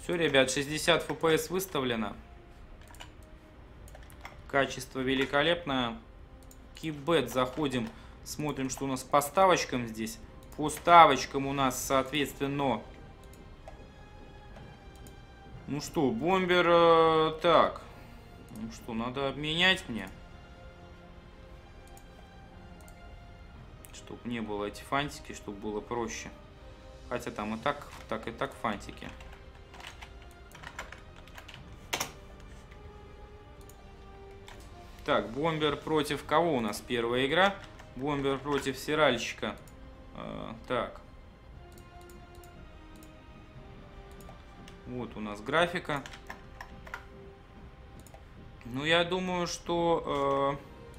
Все, ребят, 60 FPS выставлено. Качество великолепное. Кибет, заходим, смотрим, что у нас по ставочкам здесь. По ставочкам у нас, соответственно... Ну что, бомбер... так. Ну что, надо обменять мне. Чтобы не было эти фантики, чтобы было проще. Хотя там и так фантики. Так, бомбер против кого у нас первая игра? Бомбер против сиральщика. Так. Вот у нас графика. Ну, я думаю, что...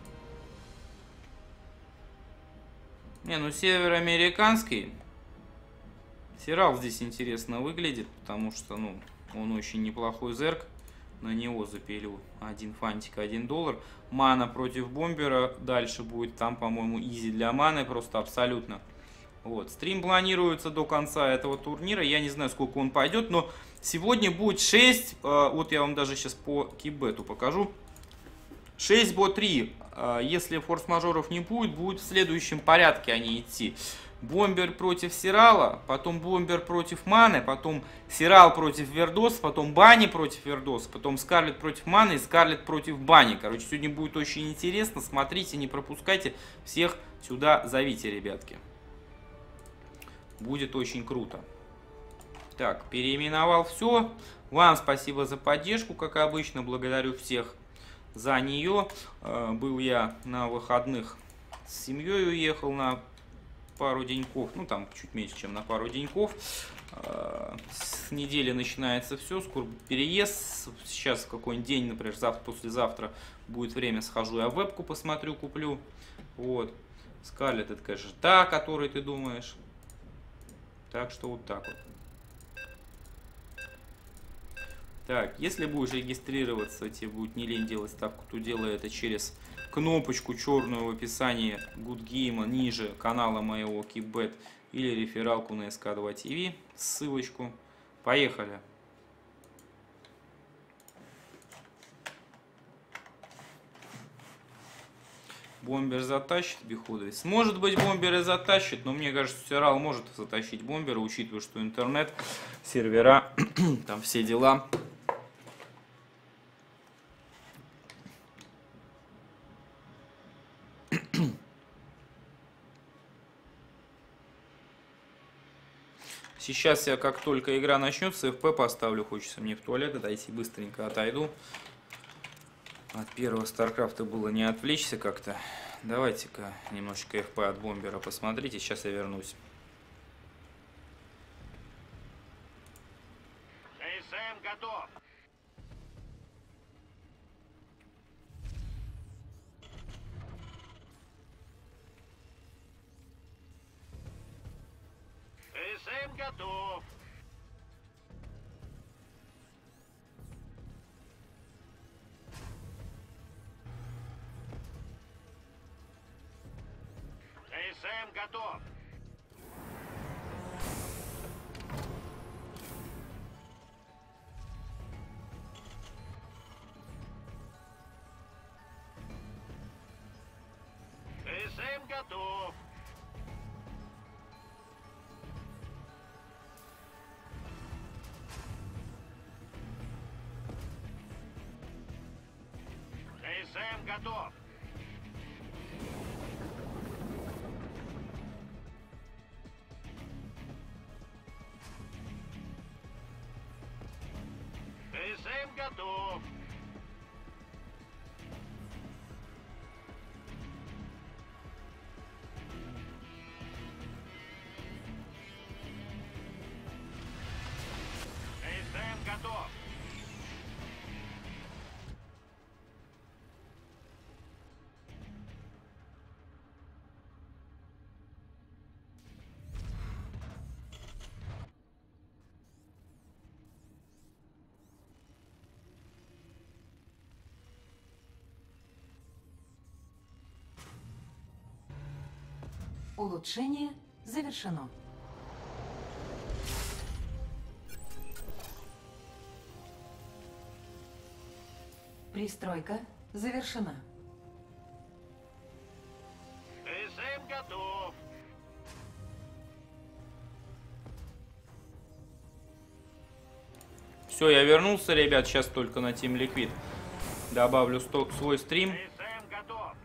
Не, ну североамериканский. Сирал здесь интересно выглядит, потому что, ну, он очень неплохой зерк. На него запилю один фантик, $1. Мана против бомбера. Дальше будет там, по-моему, изи для маны. Просто абсолютно. Вот. Стрим планируется до конца этого турнира. Я не знаю, сколько он пойдет, но сегодня будет 6. Вот я вам даже сейчас по кибету покажу. 6 бо 3. Если форс-мажоров не будет, будет в следующем порядке они идти. Бомбер против Сирала, потом бомбер против Маны, потом Сирал против Вердоса, потом Бани против Вердоса, потом Скарлет против Маны и Скарлет против Бани. Короче, сегодня будет очень интересно. Смотрите, не пропускайте. Всех сюда зовите, ребятки. Будет очень круто. Так, переименовал все. Вам спасибо за поддержку, как обычно. Благодарю всех за нее. Был я на выходных с семьей, уехал на пару деньков, ну там чуть меньше, чем на пару деньков. С недели начинается все, скоро переезд. Сейчас какой-нибудь день, например, завтра, послезавтра будет время, схожу, я вебку посмотрю, куплю. Вот. Скарлет, это, конечно, та, о которой ты думаешь. Так что вот так вот. Так, если будешь регистрироваться, тебе будет не лень делать ставку, то делай это через кнопочку черную в описании Good Game ниже канала моего Kibet или рефералку на SK2 TV, ссылочку. Поехали! Бомбер затащит Биходовец. Может быть, бомбер и затащит, но мне кажется, Сирал может затащить бомбера, учитывая, что интернет, сервера, там все дела. Сейчас я, как только игра начнется, FP поставлю. Хочется мне в туалет отойти, быстренько отойду. От первого Старкрафта было не отвлечься как-то. Давайте-ка немножечко FP от бомбера посмотрите. Сейчас я вернусь. КСМ готов. КСМ готов. КСМ готов. КСМ готов. КСМ готов. КСМ готов. КСМ готов. Улучшение завершено. Пристройка завершена. КСМ готов. Все, я вернулся, ребят, сейчас только на Team Liquid. Добавлю свой стрим. КСМ готов.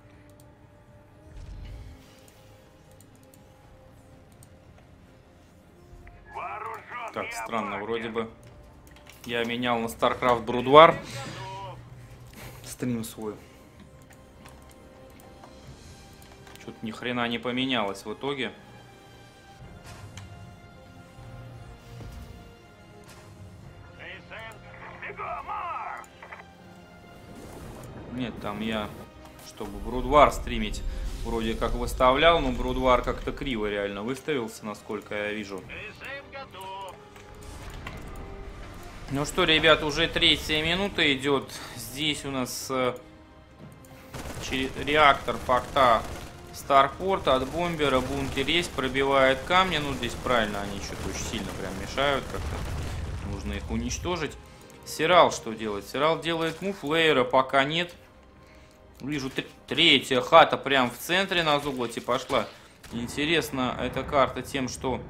Вооружен. Так, странно, вроде бы я менял на StarCraft Brood War стрим свой. Что-то ни хрена не поменялось в итоге. Нет, там я, чтобы Brood War стримить, вроде как выставлял, но Brood War как-то криво реально выставился, насколько я вижу. КСМ готов. Ну что, ребят, уже 3-я минута идет. Здесь у нас реактор порта Старпорт от бомбера. Бункер есть, пробивает камни. Ну, здесь правильно, они что-то очень сильно прям мешают как-то. Нужно их уничтожить. Сирал что делает? Сирал делает мув, лейера пока нет. Вижу, 3-я хата прям в центре на золоте пошла. Интересно эта карта тем, что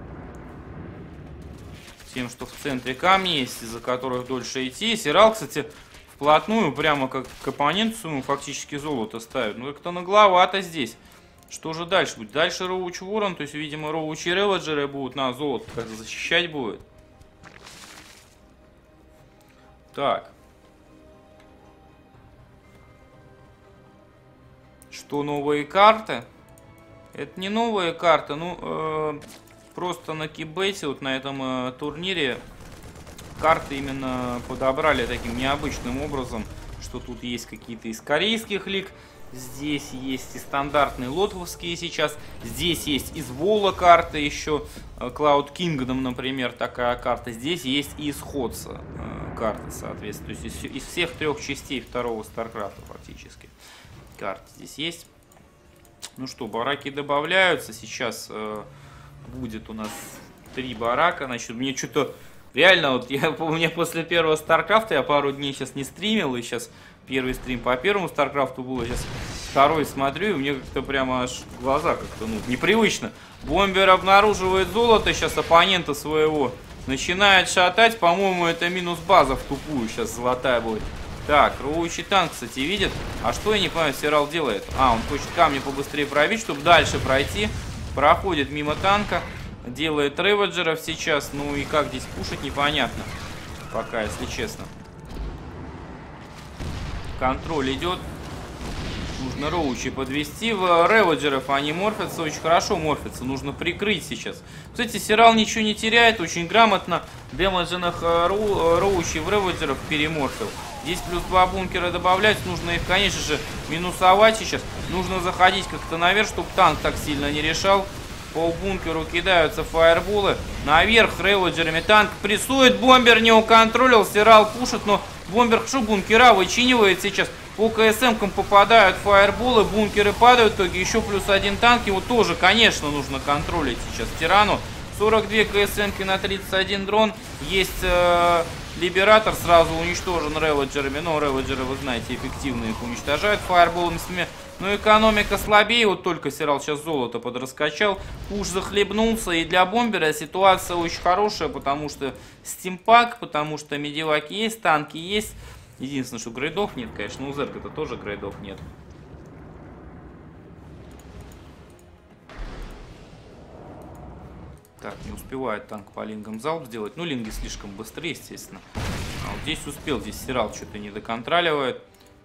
в центре камни есть, из-за которых дольше идти. Сирал, кстати, вплотную, прямо как к оппоненту своему, фактически золото ставит. Ну, как-то нагловато здесь. Что же дальше будет? Дальше Роуч Ворон, то есть, видимо, Роуч и Реводжеры будут на золото как-то защищать будет. Так. Что, новые карты? Это не новые карты, ну, просто на Кибете, вот на этом турнире, карты именно подобрали таким необычным образом, что тут есть какие-то из корейских лиг, здесь есть и стандартные лотвовские сейчас, здесь есть из Вола карты еще, Cloud Kingdom, например, такая карта, здесь есть и из Ходса карты, соответственно, то есть из всех 3 частей второго Старкрафта фактически карты здесь есть. Ну что, бараки добавляются, сейчас будет у нас 3 барака, значит, мне что-то реально, вот у меня после первого Старкрафта я пару дней сейчас не стримил, и сейчас первый стрим по первому Старкрафту был, сейчас второй смотрю, и мне как-то прямо аж глаза как-то, ну, непривычно. Бомбер обнаруживает золото, сейчас оппонента своего начинает шатать, по-моему, это минус база в тупую, сейчас золотая будет. Так, Роучий танк, кстати, видит, а что я не понимаю, Сирал делает? А, он хочет камни побыстрее пробить, чтобы дальше пройти. Проходит мимо танка, делает реводжеров сейчас, ну и как здесь пушить, непонятно. Пока, если честно. Контроль идет. Нужно Роучи подвести. В реводжеров они морфятся, очень хорошо морфятся. Нужно прикрыть сейчас. Кстати, Сирал ничего не теряет, очень грамотно демедженных Роучи в реводжеров переморфил. Здесь плюс 2 бункера добавлять, нужно их, конечно же, минусовать сейчас. Нужно заходить как-то наверх, чтобы танк так сильно не решал. По бункеру кидаются фаерболы. Наверх реводжерами танк прессует. Бомбер не уконтролил. Сирал пушит, но бомбер хорошо бункера вычинивает сейчас. По КСМ-кам попадают фаерболы. Бункеры падают. В итоге еще плюс 1 танк. Его тоже, конечно, нужно контролить сейчас Тирану. 42 КСМ-ки на 31 дрон. Есть Либератор, сразу уничтожен реводжерами. Но реводжеры, вы знаете, эффективно их уничтожают фаерболами. Но экономика слабее, вот только Сирал сейчас золото подраскачал, пуш захлебнулся, и для бомбера ситуация очень хорошая, потому что стимпак, потому что медиваки есть, танки есть. Единственное, что грейдов нет, конечно, у Зерга-то тоже грейдов нет. Так, не успевает танк по лингам залп сделать, ну линги слишком быстрые, естественно. А вот здесь успел, здесь Сирал что-то не доконтроливает.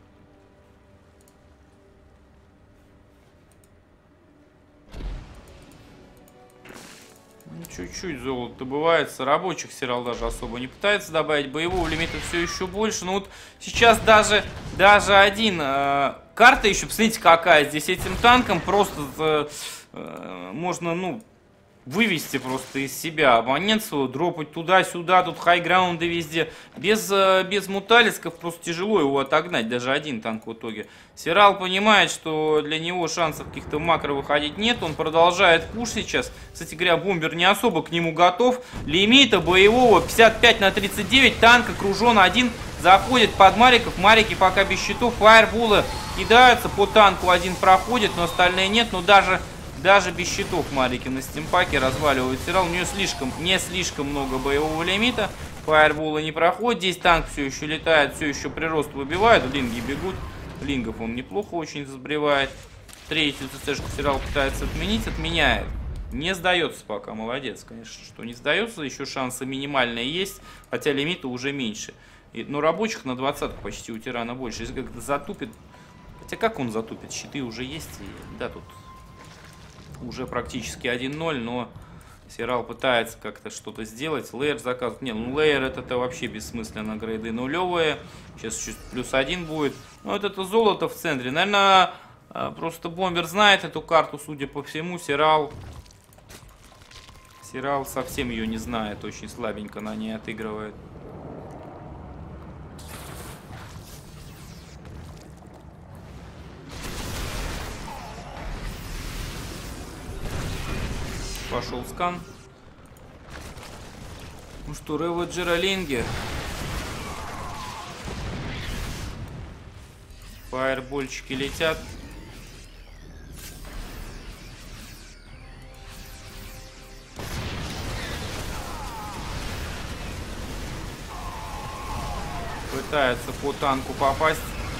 Чуть-чуть золото добывается, рабочих Сирал даже особо не пытается добавить, боевого лимита все еще больше, но вот сейчас даже один карта еще, посмотрите какая здесь этим танком, просто можно, ну, вывести просто из себя оппоненту, дропать туда-сюда, тут хайграунды везде. Без муталисков просто тяжело его отогнать, даже один танк в итоге. Сирал понимает, что для него шансов каких-то макро выходить нет, он продолжает пуш сейчас. Кстати говоря, бомбер не особо к нему готов. Лимита боевого 55/39, танк окружен один, заходит под мариков, марики пока без щитов, фаерболы кидаются, по танку один проходит, но остальные нет, но даже без щитов марики на стимпаке разваливают Сирал. У нее не слишком много боевого лимита. Фаерболы не проходит. Здесь танк все еще летает, все еще прирост выбивает. Линги бегут. Лингов он неплохо очень сбривает. Третью ЦЦшку Сирал пытается отменить. Отменяет. Не сдается пока. Молодец, конечно, что не сдается. Еще шансы минимальные есть. Хотя лимита уже меньше. Но рабочих на 20 почти у Тирана больше. Если как-то затупит. Хотя как он затупит? Щиты уже есть. И, да, тут уже практически 1-0, но Сирал пытается как-то что-то сделать. Лейер заказывает. Не, ну лейер это вообще бессмысленно. Грейды нулевые. Сейчас чуть +1 будет. Ну вот это золото в центре. Наверное, просто бомбер знает эту карту, судя по всему. Сирал совсем ее не знает. Очень слабенько на ней отыгрывает. Пошел скан. Ну что, Реводжера Линги. Фаербольчики летят. Пытается по танку попасть.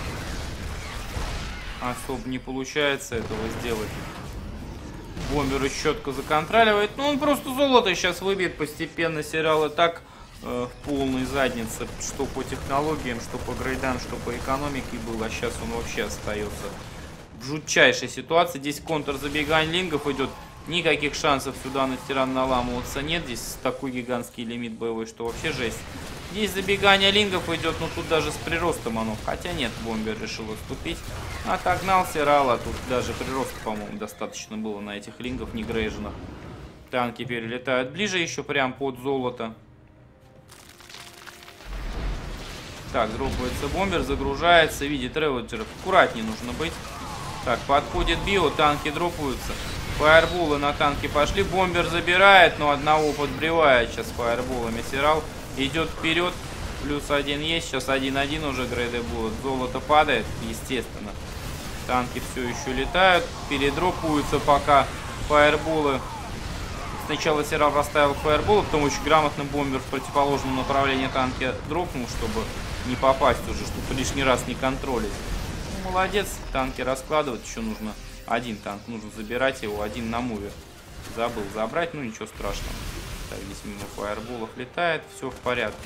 Особо не получается этого сделать. Бомбер четко законтроливает. Ну, он просто золото сейчас выбьет постепенно. Сирал и так в полной заднице. Что по технологиям, что по грейдам, что по экономике было. А сейчас он вообще остается в жутчайшей ситуации. Здесь контрзабегание лингов идет. Никаких шансов сюда на тиран наламываться нет. Здесь такой гигантский лимит боевой, что вообще жесть. Здесь забегание лингов идет, но тут даже с приростом оно. Хотя нет, бомбер решил отступить. Отогнал Сирала. Тут даже прироста, по-моему, достаточно было на этих лингов, не грейженных. Танки перелетают ближе еще прям под золото. Так, дропается бомбер, загружается, видит реводжеров. Аккуратнее нужно быть. Так, подходит био, танки дропаются. Фаерболы на танке пошли. Бомбер забирает, но одного подбривает сейчас фаерболами. Сирал идет вперед. +1 есть. Сейчас 1-1 уже грейды будут. Золото падает, естественно. Танки все еще летают. Передропаются пока фаерболы. Сначала Сирал расставил фаерболы, потом очень грамотно бомбер в противоположном направлении танки дропнул, чтобы не попасть уже, чтобы лишний раз не контролить. Ну, молодец. Танки раскладывать. Еще нужно один танк. Нужно забирать его. Один на муве. Забыл забрать. Ну, ничего страшного. Так, здесь мимо фаерболов летает. Все в порядке.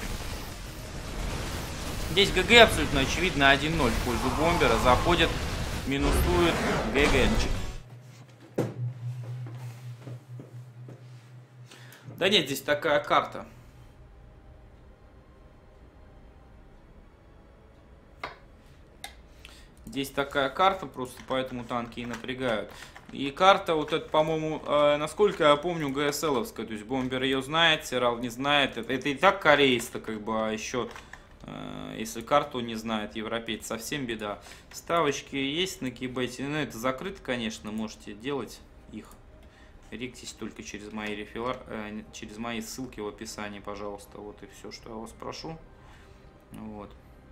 Здесь ГГ абсолютно очевидно 1-0 в пользу бомбера. Заходит, минусует. ГГнчик. Да нет, здесь такая карта. Здесь такая карта, просто поэтому танки и напрягают. И карта вот эта, по-моему, насколько я помню, ГСЛовская. То есть бомбер ее знает, Сирал не знает. Это и так корейец-то как бы, а еще, если карту не знает европейц, совсем беда. Ставочки есть на кибете. Ну, это закрыто, конечно, можете делать их. Ректись только через мои ссылки в описании, пожалуйста. Вот и все, что я вас прошу. Вот.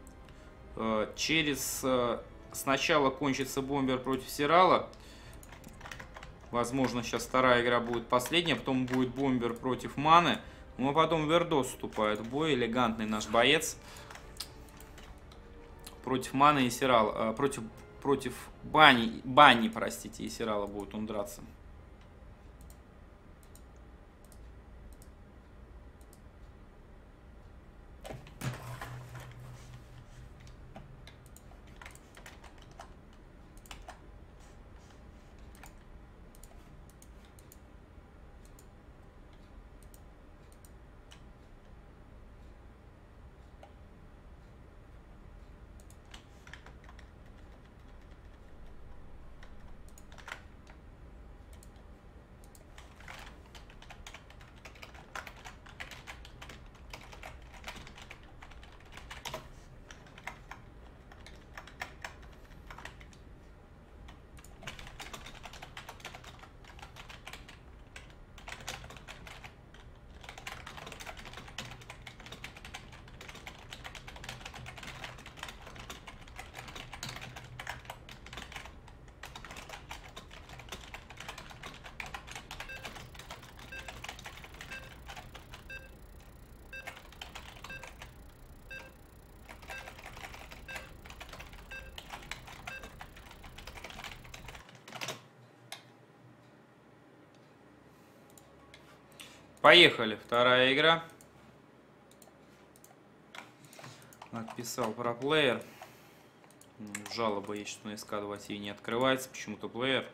Сначала кончится бомбер против Сирала. Возможно, сейчас вторая игра будет последняя. Потом будет бомбер против Маны. Ну а потом Вердос вступает в бой. Элегантный наш боец. Против Маны и Сирала. Против Бани, простите, и Сирала будет он драться. Поехали. Вторая игра. Отписал про плеер. Жалоба есть, что на СК-2 не открывается. Почему-то плеер.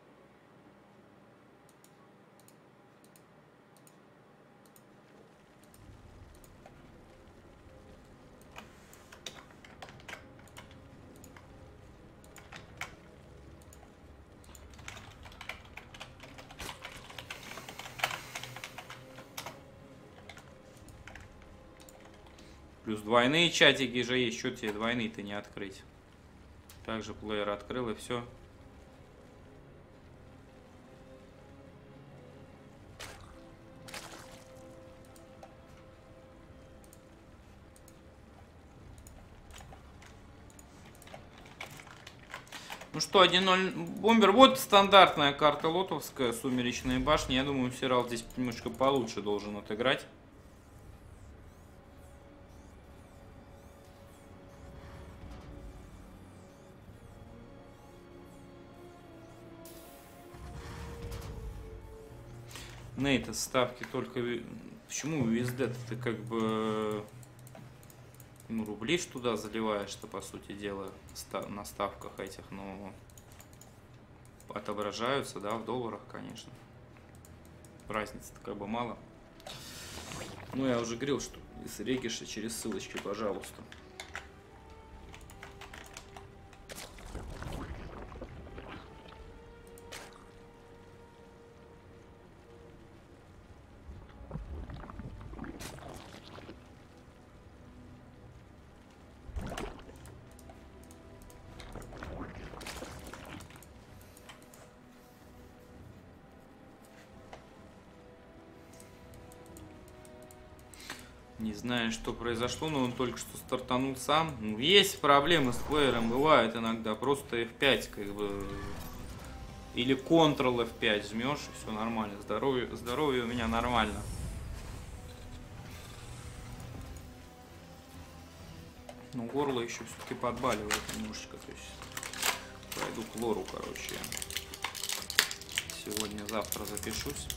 Плюс двойные чатики же есть. Что тебе двойные-то не открыть? Также плеер открыл и все. Ну что, 1-0 бомбер. Вот стандартная карта лотовская, сумеречные башни. Я думаю, Сирал здесь немножко получше должен отыграть. Нейта ставки только... Почему USD ты как бы... Ну, рублей ж туда заливаешь-то, по сути дела, на ставках этих, но... Отображаются, да, в долларах, конечно. Разницы-то как бы мало. Ну, я уже говорил, что из региша через ссылочки, пожалуйста. Не знаю, что произошло, но он только что стартанул сам. Ну, есть проблемы с плеером, бывает иногда. Просто F5 как бы... Или Ctrl F5 жмешь, и все нормально. Здоровье у меня нормально. Но горло еще все-таки подбаливает немножечко. То есть пойду к лору, короче. Сегодня-завтра запишусь.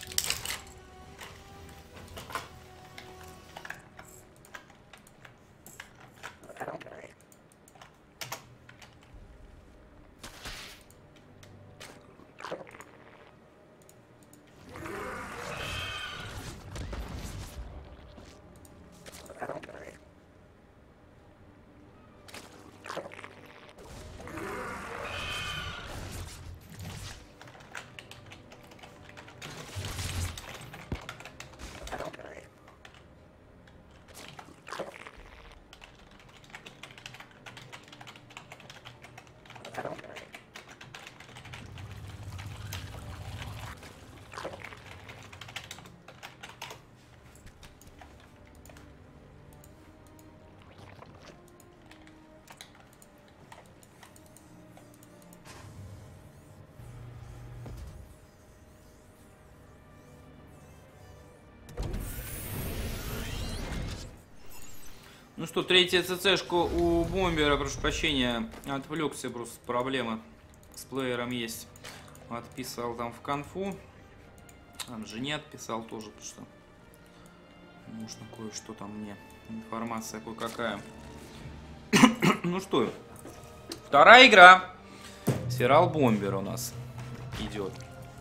Ну что, третья ЦЦшка у бомбера, прошу прощения, отвлекся, просто проблема с плеером есть. Отписал там в конфу, там жене отписал тоже, потому что нужно кое-что там мне, информация кое-какая. Ну что, вторая игра, Сирал бомбер у нас идет.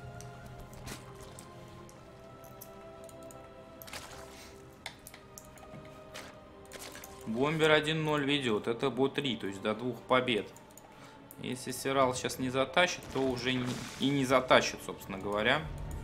Бомбер 1-0 ведет. Это бот 3, то есть до 2 побед. Если Сирал сейчас не затащит, то уже и не затащит, собственно говоря.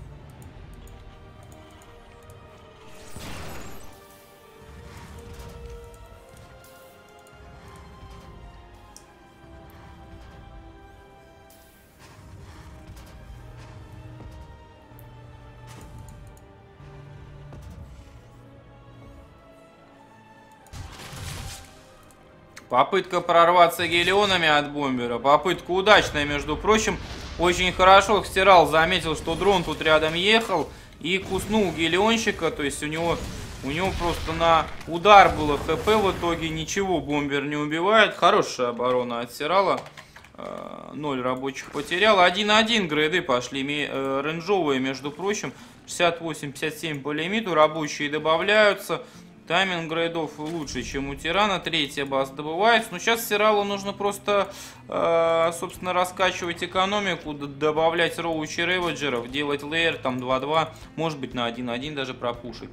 Попытка прорваться гелионами от бомбера. Попытка удачная, между прочим. Очень хорошо Сирал заметил, что дрон тут рядом ехал и куснул гелионщика. То есть у него просто на удар было ХП в итоге. Ничего бомбер не убивает. Хорошая оборона от Сирала. 0 рабочих потерял. 1-1 грейды пошли рейнджовые, между прочим. 68-57 по лимиту. Рабочие добавляются. Тайминг грейдов лучше, чем у Тирана. Третья база добывается. Но сейчас Сиралу нужно просто, собственно, раскачивать экономику, добавлять роучи реводжеров, делать лейер там 2-2, может быть на 1-1 даже пропушить.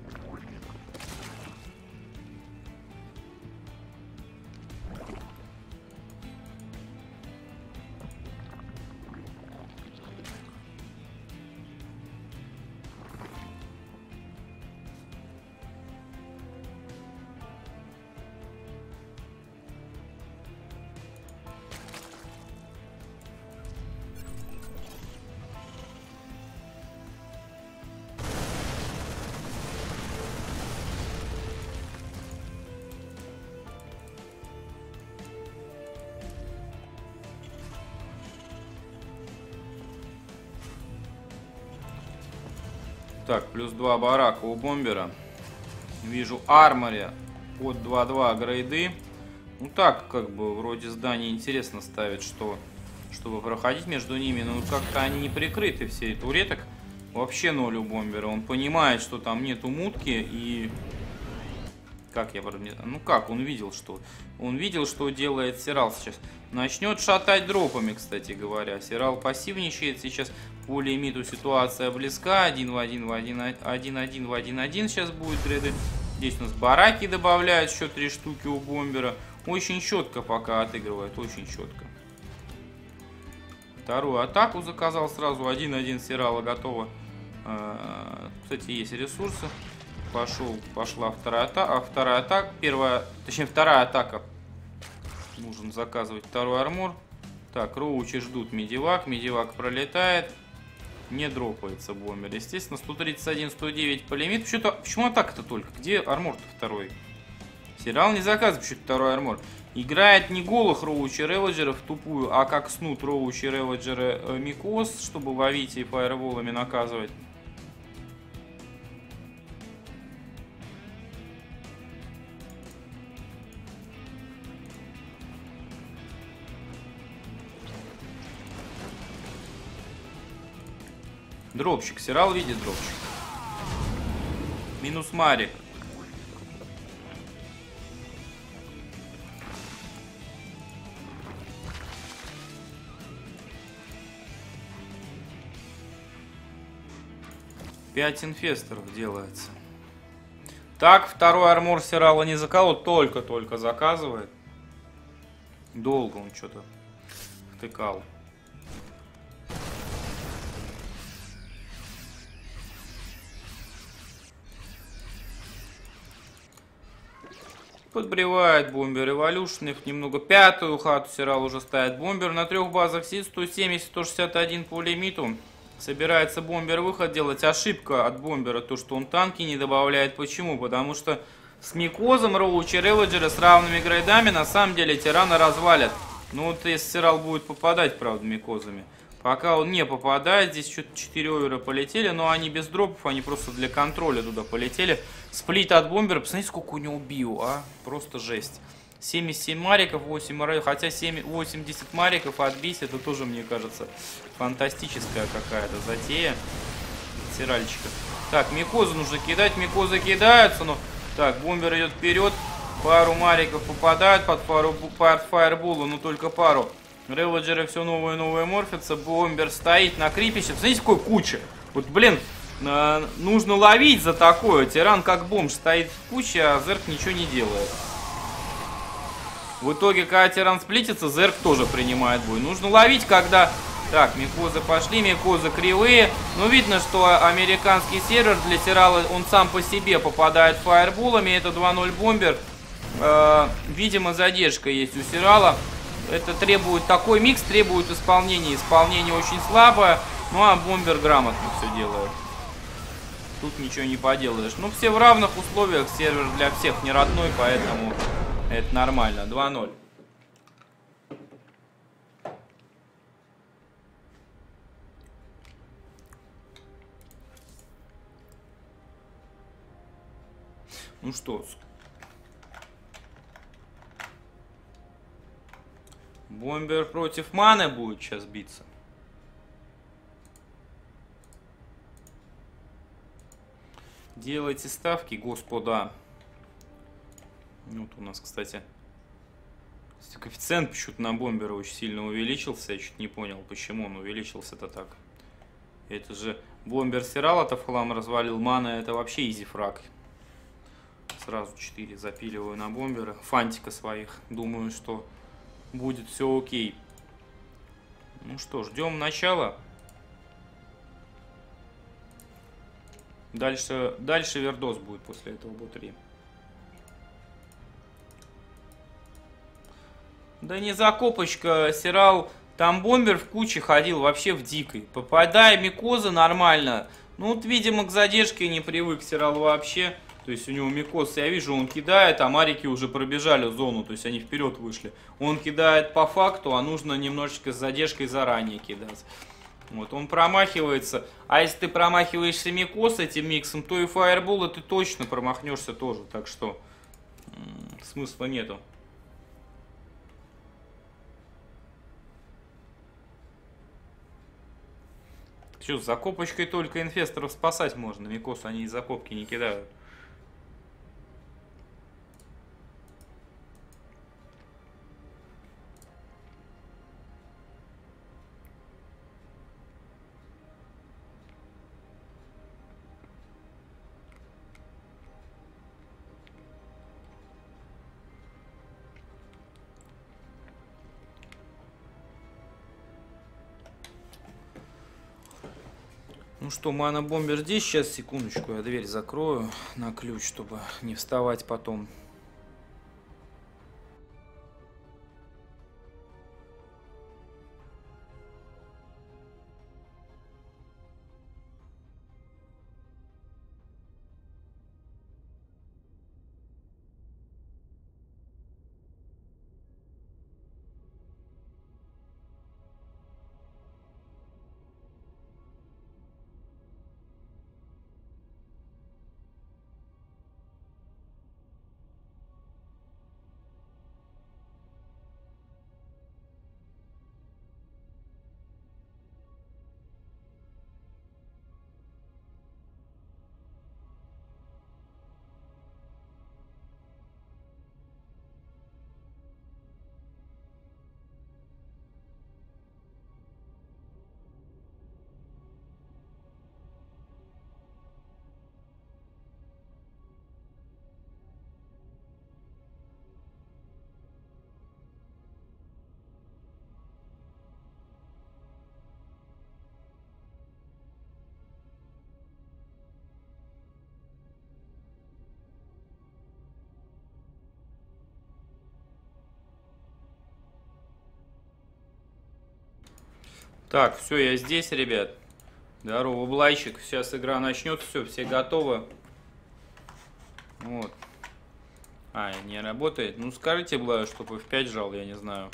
Так, плюс 2 барака у бомбера. Вижу армори под 2-2 грейды. Ну так, как бы, вроде здание интересно ставит, что, чтобы проходить между ними. Но как-то они не прикрыты, все туреток. Вообще ноль у бомбера. Он понимает, что там нету мутки и... Как я... Ну как, он видел, что... Он видел, что делает Сирал сейчас. Начнет шатать дропами, кстати говоря. Сирал пассивничает сейчас. По лимиту ситуация близка. 1 в 1 в 1, 1-1 в 1-1 сейчас будет грейды. Здесь у нас бараки добавляют. Еще 3 штуки у бомбера. Очень четко пока отыгрывает. Очень четко. Вторую атаку заказал сразу. 1-1 Сирала готово. Кстати, есть ресурсы. Пошла вторая атака. Вторая атака. Нужно заказывать второй армор. Так, роучи ждут медивак. Медивак пролетает. Не дропается бомбер. Естественно, 131, 109 по лимиту. Почему атака-то только? Где армор-то второй? Сирал не заказывает почему-то второй армор. Играет не голых роучи реводжеров тупую, а как снут роучи реводжеры Микос, чтобы в Авите и фаерволами наказывать. Дропщик. Сирал видит дропщик. Минус Марик. Пять инфесторов делается. Так, второй армор Сирала не заколол. Только заказывает. Долго он что-то втыкал. Подбревает бомбер эволюшенных немного. Пятую хату Сирал уже ставит. Бомбер на 3 базах сидит. 170-161 по лимиту. Собирается бомбер выход делать. Ошибка от бомбера, то что он танки не добавляет. Почему? Потому что с Микозом роучи реводжеры с равными грейдами на самом деле тирана развалят. Ну вот если Сирал будет попадать, правда, Микозами. Пока он не попадает, здесь что-то 4 овера полетели, но они без дропов, они просто для контроля туда полетели. Сплит от бомбера, посмотрите, сколько у него био, а? Просто жесть. 77 мариков, 8 арray, хотя 80 мариков отбить, это тоже, мне кажется, фантастическая какая-то затея Сиральчика. Так, Микозы нужно кидать, Микозы кидаются, но... Так, бомбер идет вперед, пару мариков попадают под фаерболу, но только пару. Реводжеры все новые и новые морфятся, бомбер стоит на крипище, смотрите, какой куча. Вот, блин, нужно ловить за такое, тиран как бомж стоит в куче, а Зерк ничего не делает. В итоге, когда тиран сплитится, Зерк тоже принимает бой. Нужно ловить, когда... Так, Микозы пошли, Микозы кривые. Но видно, что американский сервер для Сирала, он сам по себе попадает фаерболами. Это 2-0 бомбер. Видимо, задержка есть у Сирала. Это требует, такой микс требует исполнения. Исполнение очень слабое. Ну, а бомбер грамотно все делает. Тут ничего не поделаешь. Ну, все в равных условиях. Сервер для всех не родной, поэтому... Это нормально. 2-0. Ну что, бомбер против маны будет сейчас биться. Делайте ставки, господа. Вот у нас, кстати, коэффициент почему-то на бомбера очень сильно увеличился. Я чуть не понял, почему он увеличился-то так. Это же бомбер Сирал-то в хлам развалил. Мана это вообще изи фраг. Сразу 4 запиливаю на бомбера. Фантика своих. Думаю, что будет все окей. Ну что, ждем начала. Дальше вердос будет после этого бо-3. Да не закопочка, Сирал. Там бомбер в куче ходил вообще в дикой. Попадая микоза нормально. Ну вот, видимо, к задержке не привык Сирал вообще. То есть у него микоз, я вижу, он кидает, а марики уже пробежали зону. То есть они вперед вышли. Он кидает по факту, а нужно немножечко с задержкой заранее кидать. Вот, он промахивается. А если ты промахиваешься микос этим миксом, то и фаербола ты точно промахнешься тоже. Так что смысла нету. Что, с закопочкой только инфесторов спасать можно. Микос они из закопки не кидают. Ну что, мана-бомбер здесь. Сейчас, секундочку, я дверь закрою на ключ, чтобы не вставать потом. Так, все, я здесь, ребят. Здорово, Блайчик. Сейчас игра начнется, все готовы. Вот. А, не работает. Ну, скажите, Блаю, чтобы F5 жал, я не знаю.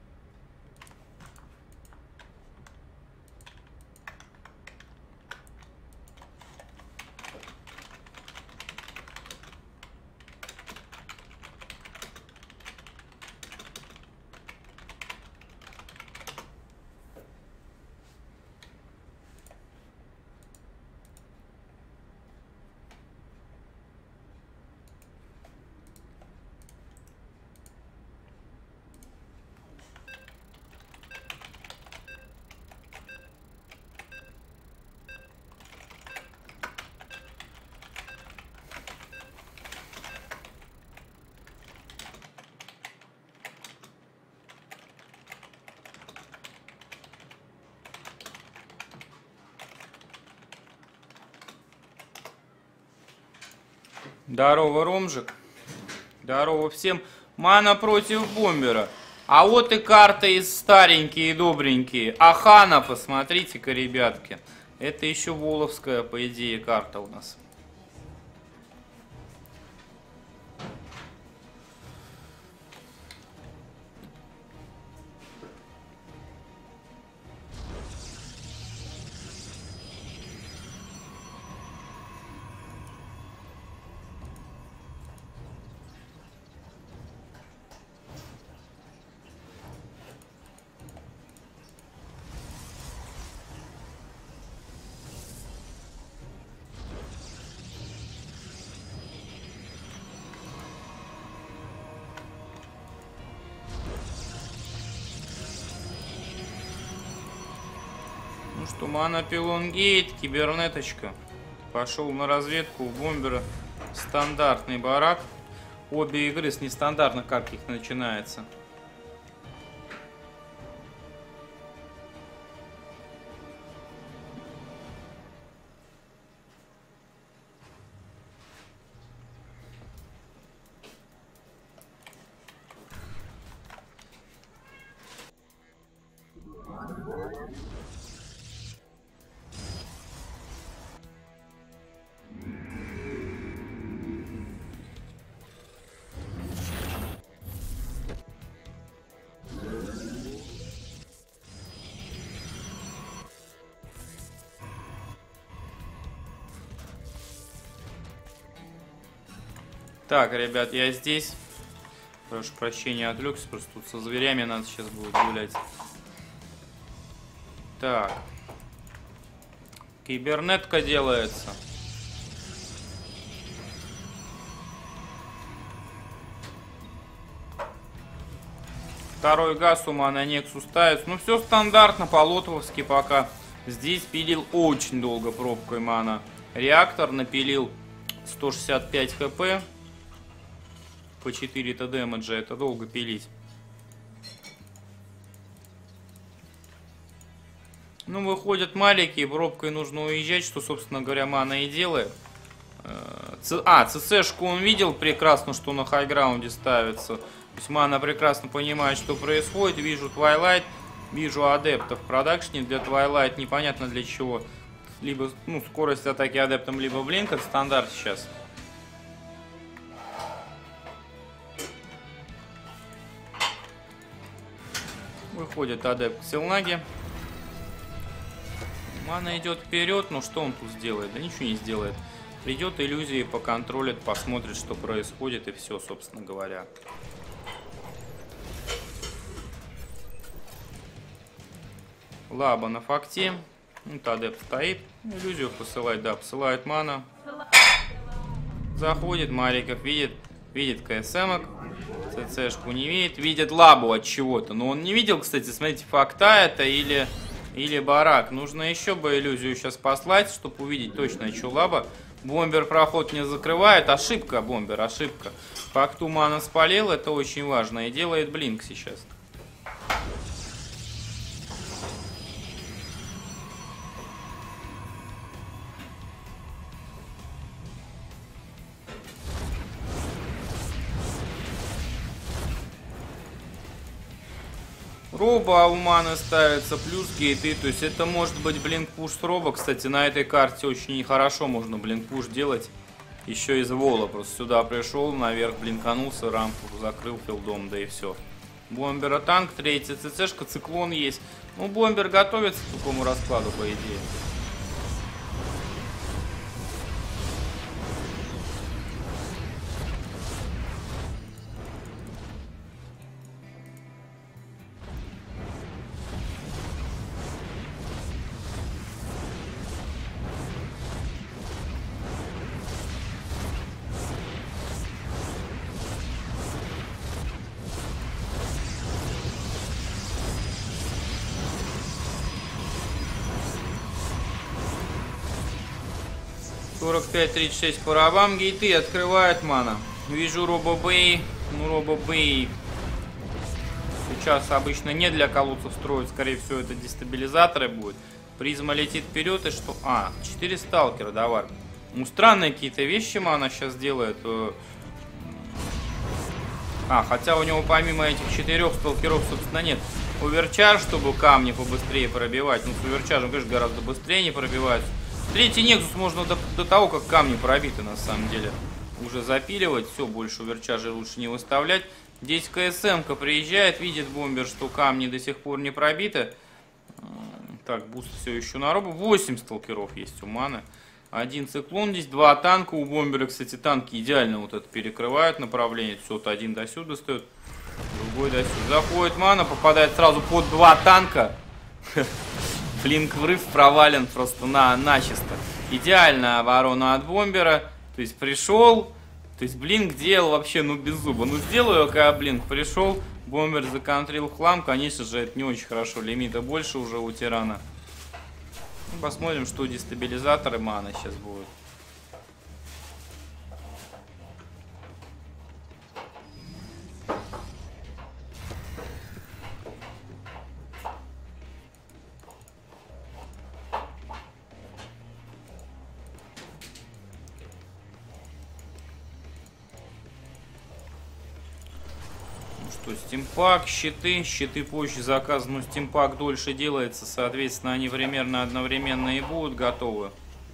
Здорово, Ромжик. Здорово всем. Мана против бомбера. А вот и карта из старенькие и добренькие. Ахана, посмотрите-ка, ребятки. Это еще воловская, по идее, карта у нас. Тумана Пилонгейт, кибернеточка. Пошел на разведку у бомбера. Стандартный барак. Обе игры с нестандартных картах начинается. Так, ребят, я здесь. Прошу прощения, отвлекся, просто тут со зверями надо сейчас будет гулять. Так. Кибернетка делается. Второй газ у Мана Нексус ставится. Ну, все стандартно, по-лотовски пока. Здесь пилил очень долго пробкой мана. Реактор напилил 165 хп. По 4-то дэмэджа, это долго пилить. Ну, выходят маленькие, пробкой нужно уезжать, что, собственно говоря, Мана и делает. ЦЦшку он видел прекрасно, что на хайграунде ставится. То есть Мана прекрасно понимает, что происходит. Вижу Twilight, вижу адептов в продакшне. Для Twilight непонятно для чего. Либо скорость атаки адептом, либо блинк. Это стандарт сейчас. Выходит адепт к Силнаге. Мана идет вперед, но что он тут сделает? Да ничего не сделает. Придет иллюзии, поконтролит, посмотрит, что происходит, и все, собственно говоря. Лаба на факте. Вот адепт стоит. Иллюзию посылает, да, посылает Мана. Заходит, Мариков видит КСМок. ЦЦшку не видит. Видит лабу от чего-то. Но он не видел, кстати, смотрите, факта это или барак. Нужно еще бы иллюзию сейчас послать, чтобы увидеть точно, что лаба. Бомбер проход не закрывает. Ошибка, бомбер, ошибка. Факту Мана спалил, это очень важно. И делает блинк сейчас. Роба у Маны ставится, плюс гейты, то есть это может быть блинк-пуш с Роба. Кстати, на этой карте очень хорошо можно блинк-пуш делать. Еще из вола, просто сюда пришел, наверх блинканулся, рампу закрыл филдом, да и все. Бомбера танк, третья ЦЦшка, циклон есть. Ну, бомбер готовится к такому раскладу, по идее. 45-36 по рабам, гейты открывает Мана. Вижу Робо Бэй. Ну, Робо Бэй сейчас обычно не для колодцев строят, скорее всего, это дестабилизаторы будет. Призма летит вперед и что? 4 сталкера, давай. Ну, странные какие-то вещи Мана сейчас делает. Хотя у него помимо этих 4 сталкеров, собственно, нет. Оверчар, чтобы камни побыстрее пробивать. Ну, с оверчаром, конечно, гораздо быстрее не пробиваются. Третий Нексус можно до того, как камни пробиты, на самом деле, уже запиливать. Все, больше оверчаржи лучше не выставлять. Здесь КСМ-ка приезжает, видит бомбер, что камни до сих пор не пробиты. Так, буст все еще на робу. 8 сталкеров есть у Маны. Один циклон здесь, 2 танка. У бомбера, кстати, танки идеально вот это перекрывают направление. Все, вот один до сюда стоит, другой до сюда. Заходит Мана, попадает сразу под 2 танка. Блинк-врыв провален просто начисто. Идеальная оборона от бомбера. То есть пришел, то есть блинк делал вообще, без зуба. Ну, сделаю, когда блинк пришел, бомбер законтрил в хлам. Конечно же, это не очень хорошо. Лимита больше уже у тирана. Посмотрим, что дестабилизаторы мана сейчас будут. Что, стимпак, щиты позже заказан, но стимпак дольше делается, соответственно, они примерно одновременно и будут готовы.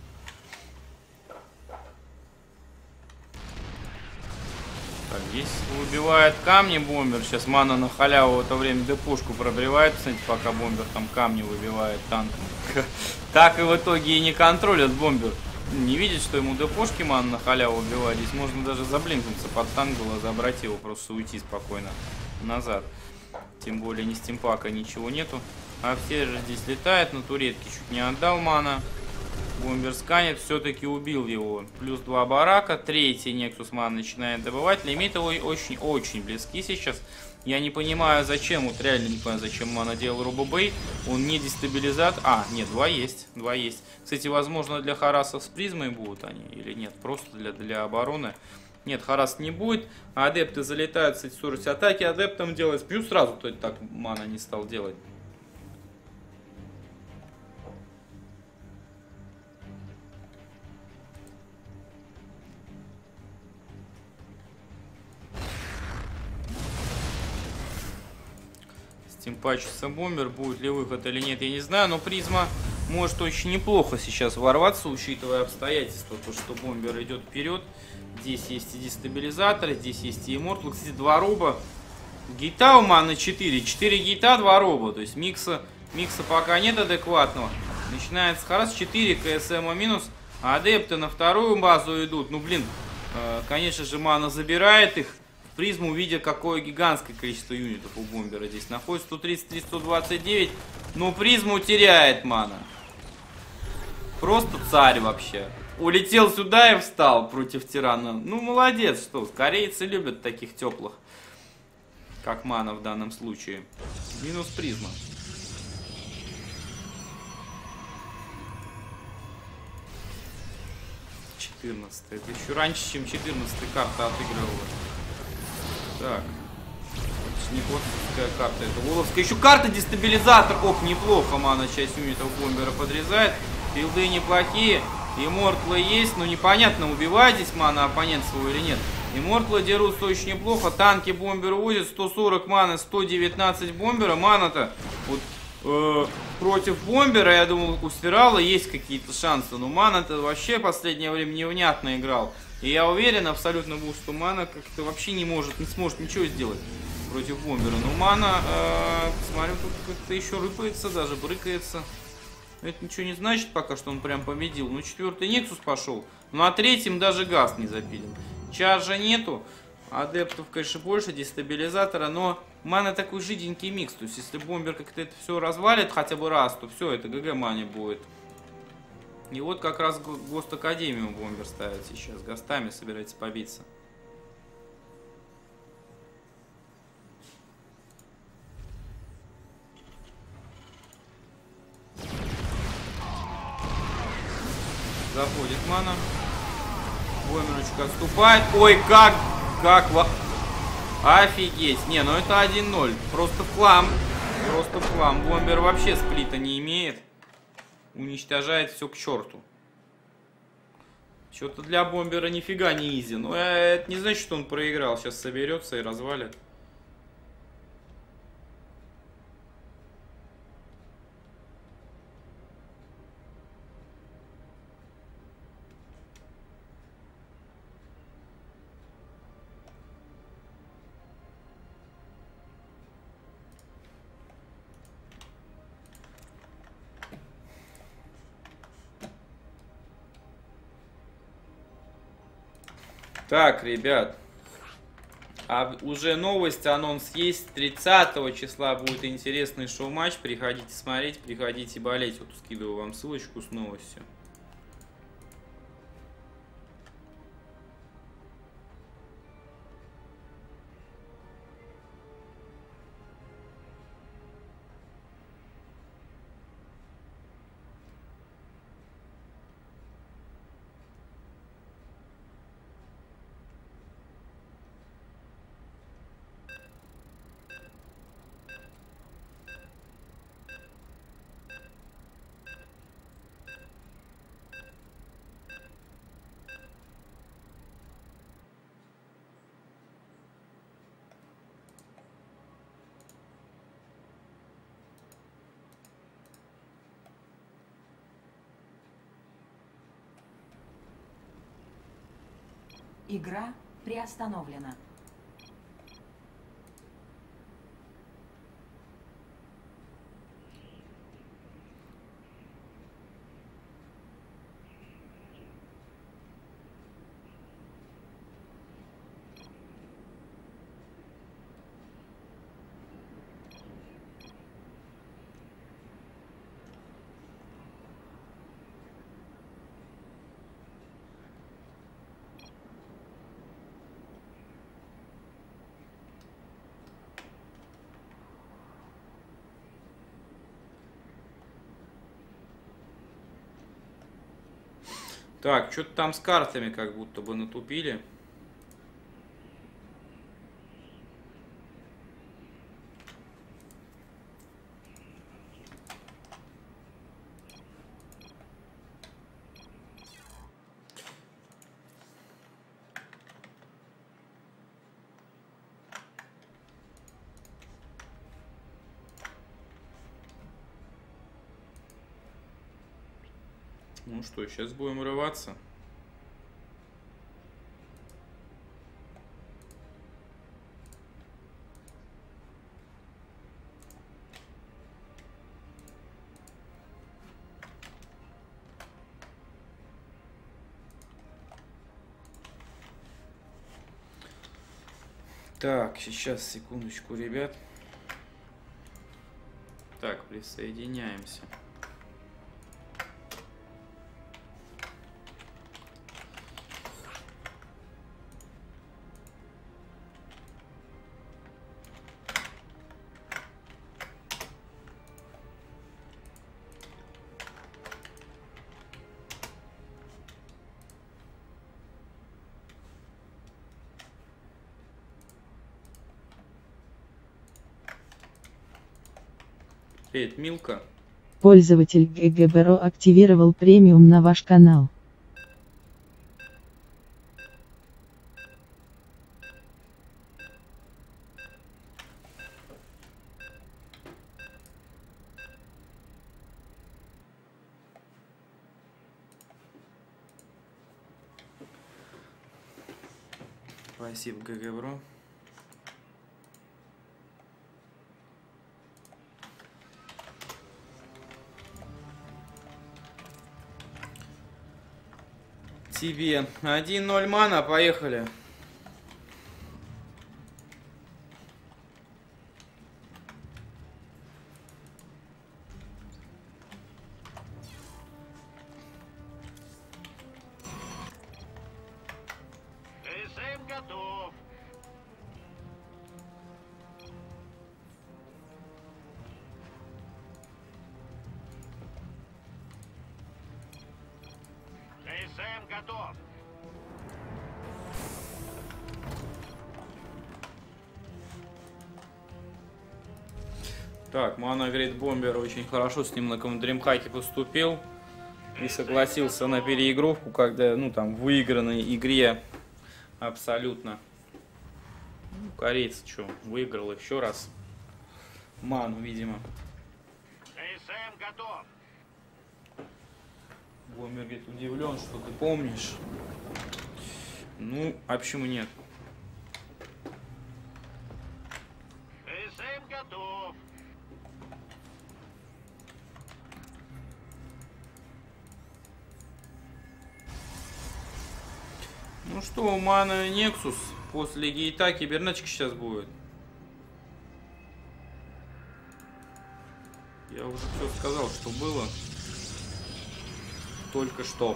Так, здесь выбивает камни бомбер, сейчас мана на халяву в это время депушку пробивает, кстати, пока бомбер там камни выбивает танком. Так и в итоге и не контролят бомбер. Не видит, что ему депушки мана на халяву убивать. Здесь можно даже заблинкнуться под танк было, забрать его, просто уйти спокойно назад. Тем более ни стимпака, ничего нету. А все же здесь летает, на туретке чуть не отдал мана. Бомбер сканет, все-таки убил его. Плюс 2 барака, третий Нексус мана начинает добывать. Лимиты очень-очень близки сейчас. Я не понимаю, зачем, вот реально не понимаю, зачем мана делал Робобей. Он не дестабилизатор. А, нет, два есть. Кстати, возможно, для харасов с призмой будут они или нет, просто для обороны. Нет, харас не будет. Адепты залетают, кстати, скорость атаки адептам делать. Плюс сразу то так мана не стал делать. Стимпачится бомбер, будет ли выход или нет, я не знаю, но призма может очень неплохо сейчас ворваться, учитывая обстоятельства, то что бомбер идет вперед. Здесь есть и дестабилизаторы, здесь есть и иммортал. Кстати, 2 роба. Гейта у маны 4 гейта, 2 роба, то есть микса пока нет адекватного. Начинается харас, 4 КСМ минус, а адепты на вторую базу идут. Ну блин, конечно же мана забирает их. Призму, видя, какое гигантское количество юнитов у бомбера здесь находится. 133, 129. Но призму теряет мана. Просто царь вообще. Улетел сюда и встал против тирана. Ну, молодец, что. Корейцы любят таких теплых, как мана в данном случае. Минус призма. 14. Это еще раньше, чем 14 карта отыгрывала. Так. Это неплохая карта. Это воловская. Еще карта дестабилизатор. Оп, неплохо. Мана часть юнитов бомбера подрезает. Билды неплохие. Иммортлы есть. Но непонятно, убивает здесь мана оппонент свой или нет. Иммортлы дерутся очень неплохо. Танки бомбера увозят. 140 маны, 119 бомбера. Мана-то вот против бомбера, я думал, у Сферала есть какие-то шансы. Но мана-то вообще в последнее время невнятно играл. И я уверен, абсолютно был, что мана как-то вообще не сможет ничего сделать против бомбера. Но мана, смотрю, тут как-то еще рыпается, даже брыкается. Это ничего не значит пока, что он прям победил. Ну, 4-й Нексус пошел. Ну, а 3-м даже газ не запилен. Чаржа нету. Адептов, конечно, больше, дестабилизатора, но мана такой жиденький микс. То есть, если бомбер как-то это все развалит хотя бы раз, то все, это ГГ мане будет. И вот как раз ГОСТ Академию бомбер ставит сейчас. Гостами собирается побиться. Заходит мана. Бомберочка отступает. Ой, как офигеть. Не, ну это 1-0. Просто флам. Просто флам. Бомбер вообще сплита не имеет. Уничтожает все к черту. Что-то для бомбера нифига не изи. Но это не значит, что он проиграл. Сейчас соберется и развалит. Так, ребят, а уже новость, анонс есть. 30 числа будет интересный шоу-матч. Приходите смотреть, приходите болеть. Вот скидываю вам ссылочку с новостью. Игра приостановлена. Так, что-то там с картами как будто бы натупили. Ну что, сейчас будем врываться. Так, сейчас, секундочку, ребят. Так, присоединяемся. Привет, Милка. Пользователь ГГБРО активировал премиум на ваш канал. Спасибо, ГГБРО. Тебе 1-0 мана, поехали. СМ готов. СМ готов. Так, Мана Грейт Бомбер очень хорошо с ним на Дримхаке поступил. И согласился на переигровку, когда, ну, там, в выигранной игре абсолютно. Ну, корейец что, выиграл еще раз. Ману, видимо. СМ готов. Бомбер говорит, удивлен, что ты помнишь. Ну, а почему нет? СМ готов. Ну что, Мана Нексус после гейта кибернетика сейчас будет. Я уже все сказал, что было. Только что.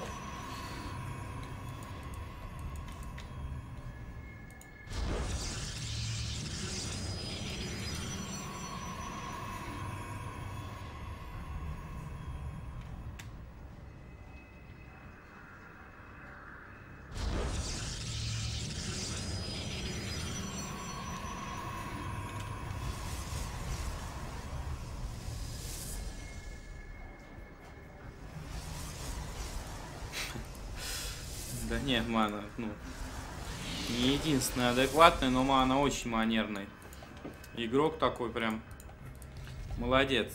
Да нет, Мана, ну, не единственный адекватный, но Мана очень манерный. Игрок такой прям молодец.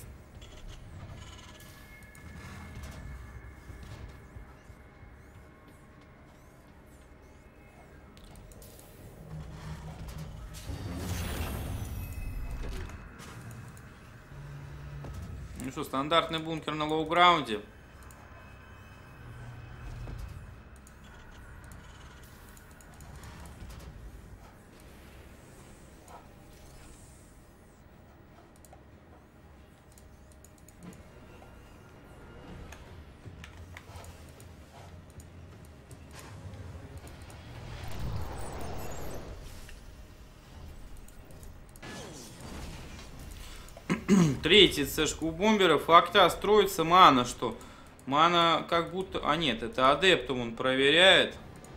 Ну что, стандартный бункер на лоу-граунде. Третий цешка у бомберов. Факта строится мана, что? Мана как будто... А нет, это адептом он проверяет.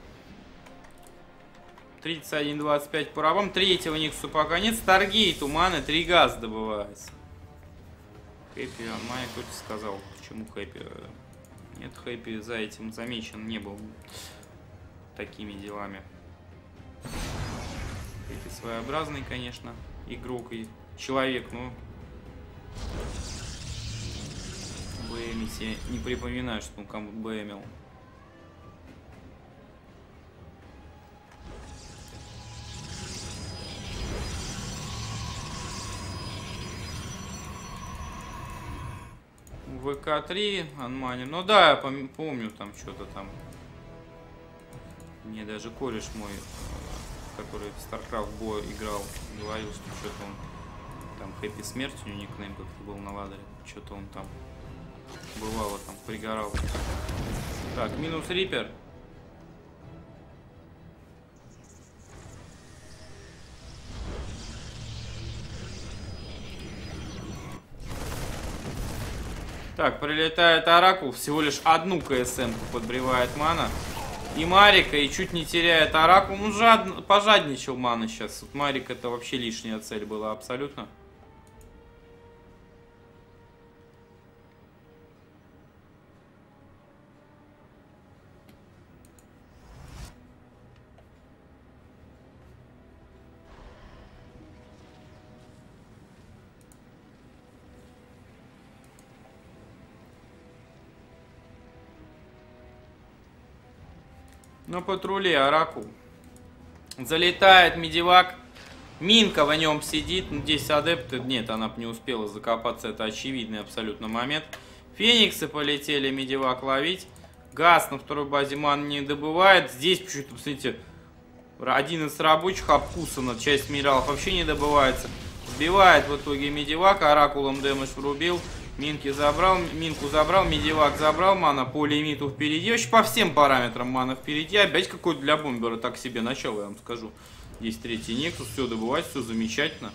31-25 по рабам. Третьего Никсу пока нет. Старгейт у маны 3 газа добывается. Хэппи, Майя кто-то сказал. Почему Хэппи? Нет, Хэппи за этим замечен не был такими делами. Хэппи своеобразный, конечно, игрок и человек, но... БМить я не припоминаю, что он кому-то БМил. ВК-3, Анмани. Ну да, я помню там что-то там. Мне даже кореш мой, который в StarCraft бой играл, говорил, что что-то он там Хэппи смерть, у него никнейм как-то был на ладере. Что-то он там бывало там пригорал. Так, минус Риппер. Так, прилетает Оракул, всего лишь одну КСМ-ку подбревает мана. И Марика, и чуть не теряет Оракул. Ну, пожадничал мана сейчас. Вот Марик это вообще лишняя цель была абсолютно. На патруле Оракул. Залетает медивак. Минка в нем сидит. Здесь адепты. Нет, она бы не успела закопаться. Это очевидный абсолютно момент. Фениксы полетели медивак ловить. Газ на второй базе ман не добывает. Здесь почему-то, посмотрите, один из рабочих обкусано. Часть минералов вообще не добывается. Сбивает в итоге медивак. Оракулом дэмэдж врубил. Минку забрал, медивак забрал, мана по лимиту впереди. Вообще по всем параметрам мана впереди. Опять какой-то для бомбера так себе начало, я вам скажу. Есть третий Нексус, все добывать, все замечательно.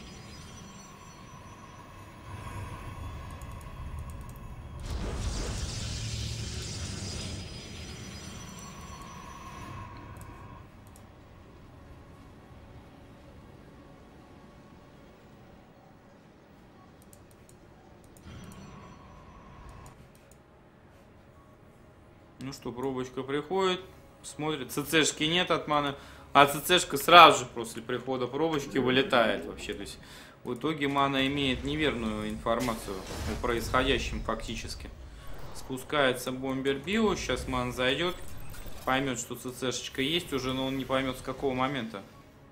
Ну что, пробочка приходит, смотрит, ЦЦшки нет от маны, а ЦЦшка сразу же после прихода пробочки вылетает вообще. То есть в итоге мана имеет неверную информацию о происходящем фактически. Спускается бомбер био, сейчас ман зайдет, поймет, что ЦЦшечка есть уже, но он не поймет с какого момента.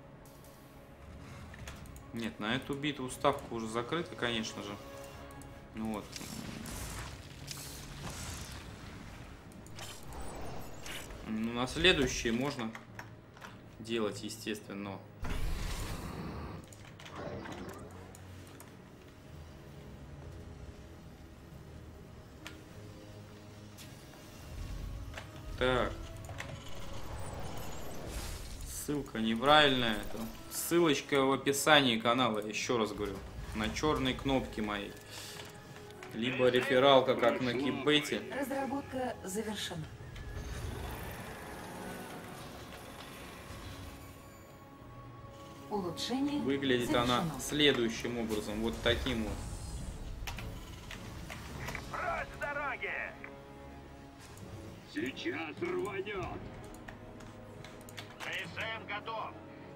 Нет, на эту битву ставка уже закрыта, конечно же. Ну вот. Ну, на следующие можно делать, естественно. Так. Ссылка неправильная. Это ссылочка в описании канала, еще раз говорю. На черной кнопке моей. Либо рефералка, как на Кипбете. Разработка завершена. Улучшение Выглядит завершено. она следующим образом. Вот таким вот. Прочь с дороги! Сейчас рванет! КСМ готов!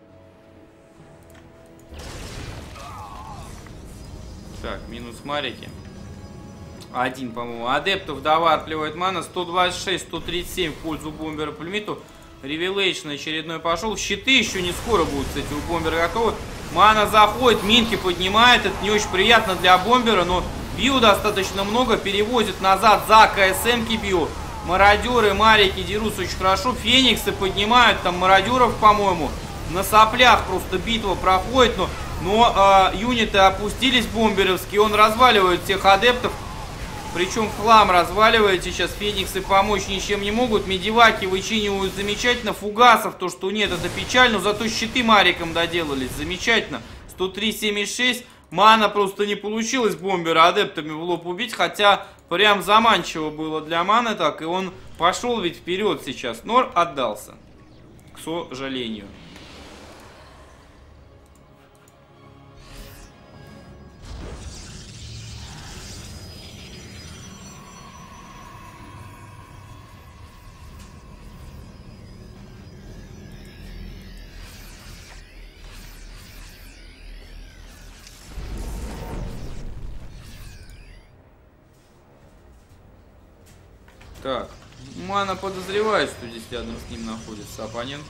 Так, минус Марики. Один, по-моему. Адептов доварпливает мана. 126, 137 в пользу бомбера по лимиту. Ревелейшн очередной пошел. Щиты еще не скоро будут, кстати, у бомбера готовы. Мана заходит, минки поднимает. Это не очень приятно для бомбера, но Био достаточно много, перевозит назад за КСМ-ки био. Мародеры, марики дерутся очень хорошо. Фениксы поднимают там мародеров, по-моему. На соплях просто битва проходит, но юниты опустились бомберовские. Он разваливает всех адептов. Причем в хлам разваливает. Сейчас фениксы помочь ничем не могут. Медиваки вычинивают замечательно. Фугасов то, что нет, это печально. Но зато щиты мариком доделались. Замечательно. 103-76. Мана просто не получилось бомбера адептами в лоб убить. Хотя прям заманчиво было для маны так. И он пошел ведь вперед сейчас. Нор отдался. К сожалению. Так, мана подозревает, что здесь рядом с ним находится оппонент.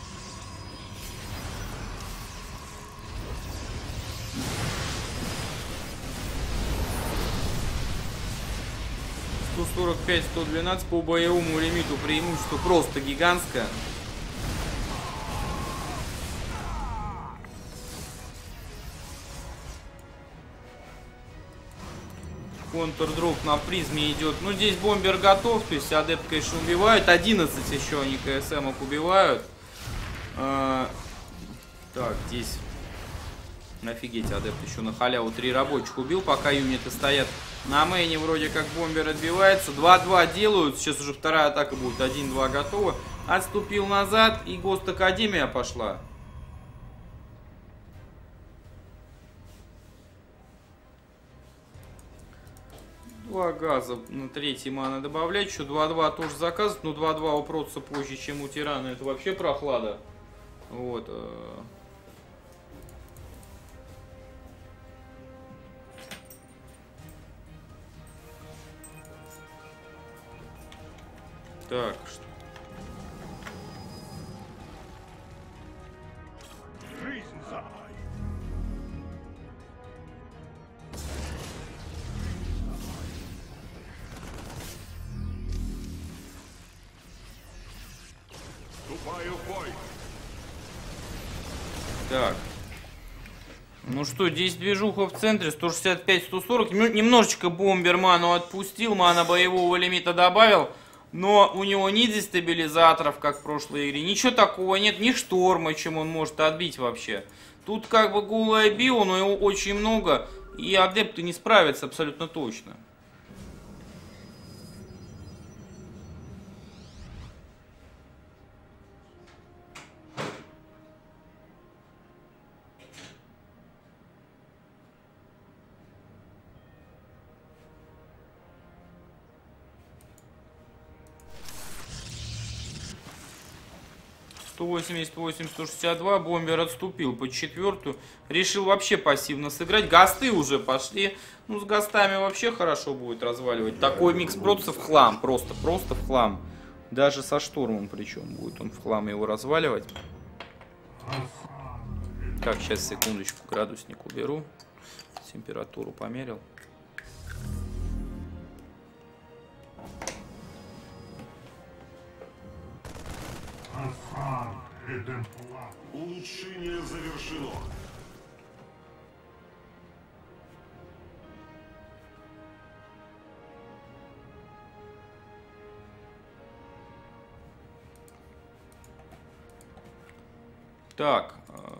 «145-112» по боевому лимиту преимущество просто гигантское. Контрдроп на призме идет. Ну, здесь бомбер готов. То есть адепт, конечно, убивают. 11 еще они КСМок убивают. Так, здесь... Офигеть, адепт еще на халяву 3 рабочих убил. Пока юниты стоят на мейне, вроде как бомбер отбивается. 2-2 делают. Сейчас уже вторая атака будет. 1-2 готова. Отступил назад. И Гост Академия пошла. Два газа на третий мана добавлять. Еще 2-2 тоже заказывать. Но 2-2 у Протса позже, чем у Тирана. Это вообще прохлада. Вот. Так. Жизнь за. Вступаю в бой. Так. Ну что, здесь движуха в центре. 165-140. Немножечко бомбер ману отпустил. Мана боевого лимита добавил. Но у него ни дестабилизаторов, как в прошлой игре. Ничего такого нет. Ни шторма, чем он может отбить вообще. Тут как бы голая био, но его очень много. И адепты не справятся абсолютно точно. «188-162». Бомбер отступил под четвертую. Решил вообще пассивно сыграть. Гасты уже пошли. Ну, с гастами вообще хорошо будет разваливать. Такой микс против в хлам. Просто в хлам. Даже со штурмом причем будет он в хлам его разваливать. Так, сейчас секундочку градусник уберу. Температуру померил. Улучшение завершено. Так,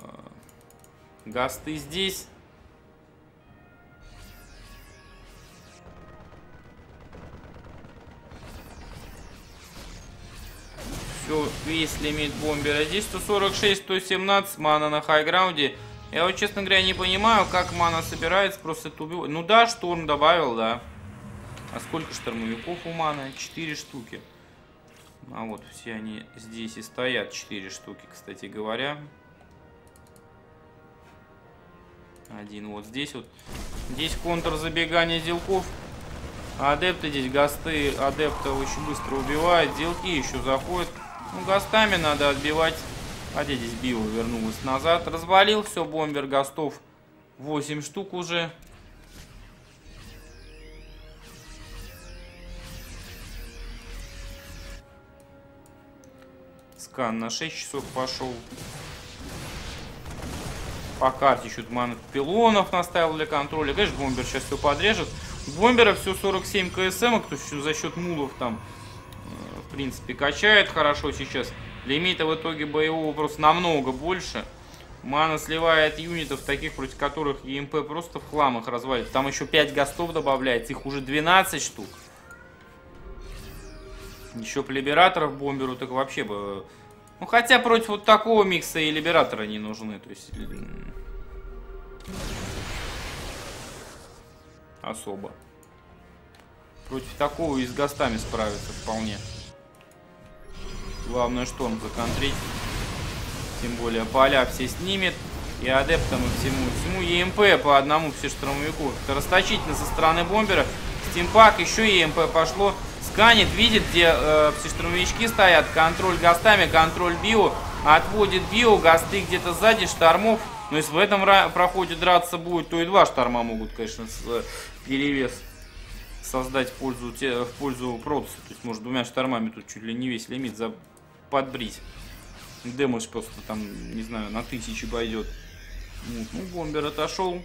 гасты здесь. Все, весь лимит бомбера. Здесь 146-117 мана на хайграунде. Я вот, честно говоря, не понимаю, как мана собирается, просто это убивать. Ну да, шторм добавил, да. А сколько штормовиков у маны? 4 штуки. А вот все они здесь и стоят. 4 штуки, кстати говоря. Один вот здесь вот. Здесь контрзабегание делков. Адепты здесь, гасты адепта очень быстро убивают. Делки еще заходят. Ну, гастами надо отбивать. Хотя здесь био вернулась назад. Развалил все, бомбер гастов 8 штук уже. Скан на 6 часов пошел. По карте еще ман пилонов наставил для контроля. Конечно, бомбер сейчас все подрежет. У бомбера все 47 КСМ, кто за счет мулов там, в принципе, качает хорошо сейчас. Лимита в итоге боевого просто намного больше. Мана сливает юнитов, таких, против которых ЕМП просто в хлам их развалит. Там еще 5 гастов добавляется, их уже 12 штук. Еще по либераторов бомберу так вообще бы... Ну, хотя против вот такого микса и либератора не нужны. То есть... Особо. Против такого и с гастами справиться вполне. Главное шторм законтрить. Тем более поля все снимет. И адептам, и всему ЕМП по одному все штурмовику. Это расточительно со стороны бомбера. Стимпак, еще ЕМП пошло. Сканит, видит, где все штурмовички стоят. Контроль гастами, контроль био. Отводит био, гасты где-то сзади, штормов. Но если в этом проходе драться будет, то и 2 шторма могут, конечно, перевес создать в пользу Протуса. То есть, может, 2 штормами тут чуть ли не весь лимит подбрить. Дэмэдж просто там, не знаю, на 1000 пойдет. Ну, бомбер отошел.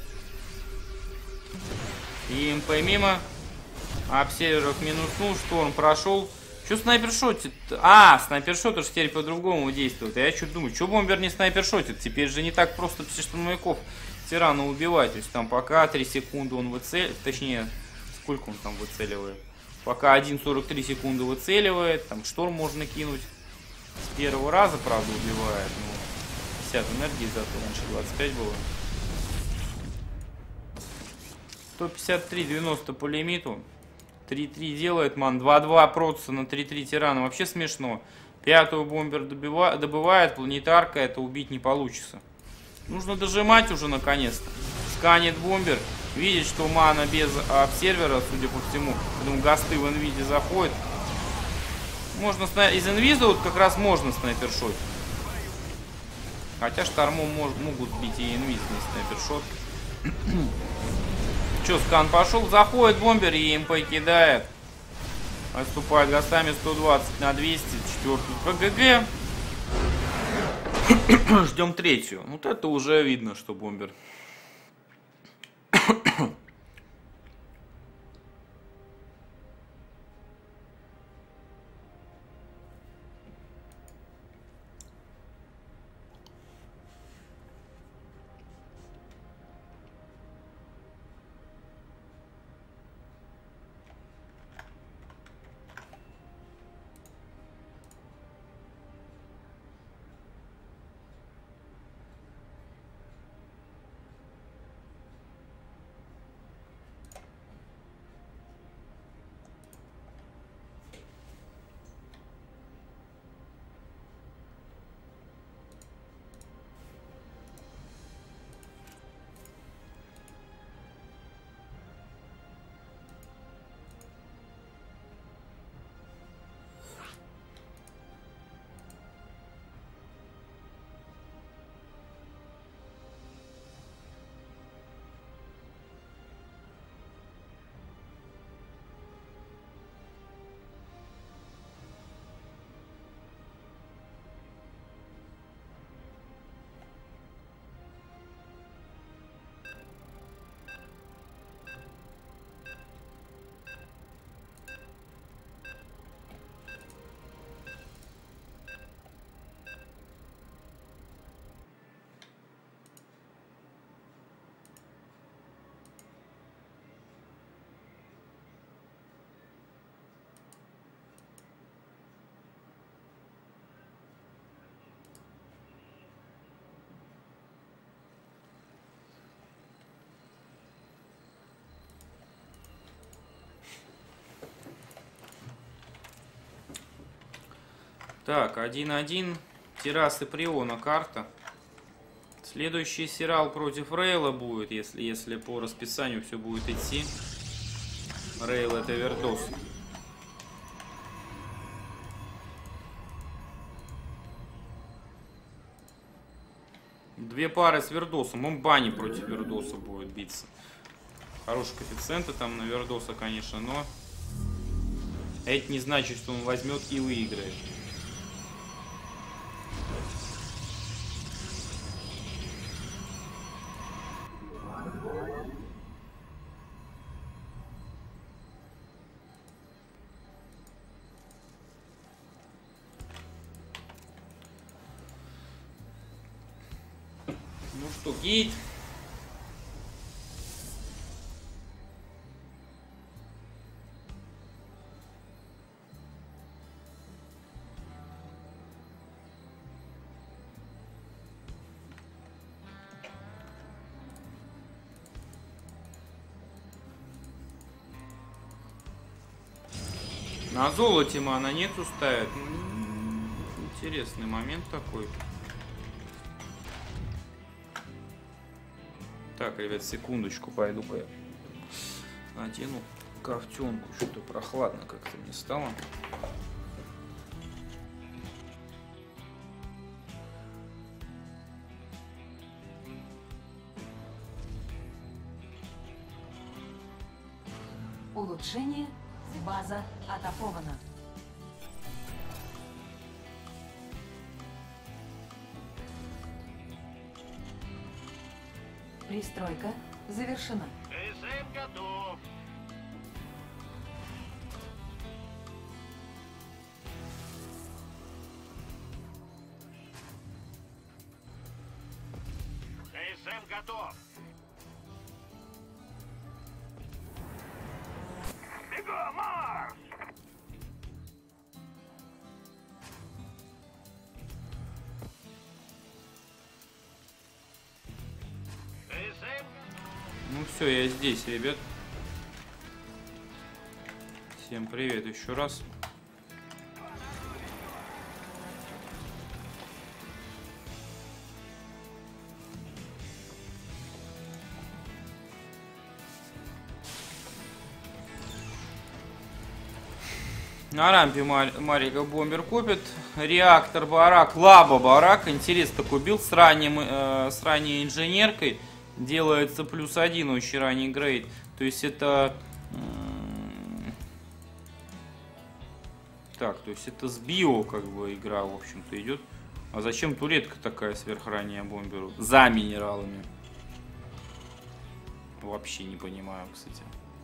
ЕМП мимо. Обсерверов минуснул, шторм прошел. Что снайпершотит? А, снайпершот уж теперь по-другому действует. А я что думаю, что бомбер не снайпершотит? Теперь же не так просто штурмовиков тирана убивать. То есть там пока 3 секунды он выцеливает. Точнее, сколько он там выцеливает? Пока 1,43 секунды выцеливает. Там шторм можно кинуть. С первого раза, правда, убивает. Ну, 50 энергии зато раньше 25 было. 153, 90 по лимиту. 3-3 делает ман. 2-2 Протуса на 3-3 тирана. Вообще смешно. 5-ю бомбер добывает. Планетарка. Это убить не получится. Нужно дожимать уже наконец-то. Сканит бомбер. Видит, что мана без обсервера, судя по всему. Поэтому гасты в инвизе заходят. Можно из инвиза вот как раз можно снайпершот. Хотя штормом могут бить и инвиз, не снайпершот. Че, скан пошел, заходит бомбер и ЕМП кидает. Отступает гастами 120 на 200. 4-ю ПГГ. Ждем 3-ю. Вот это уже видно, что бомбер. Так, 1-1. Террасы Приона карта. Следующий Сирал против Рейла будет, если по расписанию все будет идти. Рейл это Вердос. Две пары с Вердосом. Он бани против Вердоса будет биться. Хорошие коэффициенты там на Вердоса, конечно, но это не значит, что он возьмет и выиграет. Ну что, гейт. На золоте мана нету ставят. Интересный момент такой. Так, ребят, секундочку, пойду-ка я надену ковтенку. Что-то прохладно как-то мне стало. Улучшение. База атакована. Пристройка завершена. КСМ готов. КСМ готов. Бегом, марш! КСМ. Ну все, я здесь, ребят. Всем привет еще раз. На рампе Марика бомбер купит. Реактор барак, лаба барак. Интересно, такой билд с ранней инженеркой. Делается +1 очень ранний грейд. То есть это... Так, то есть это с био как бы игра, в общем-то, идет. А зачем туретка такая сверхранняя бомберу? За минералами. Вообще не понимаю, кстати.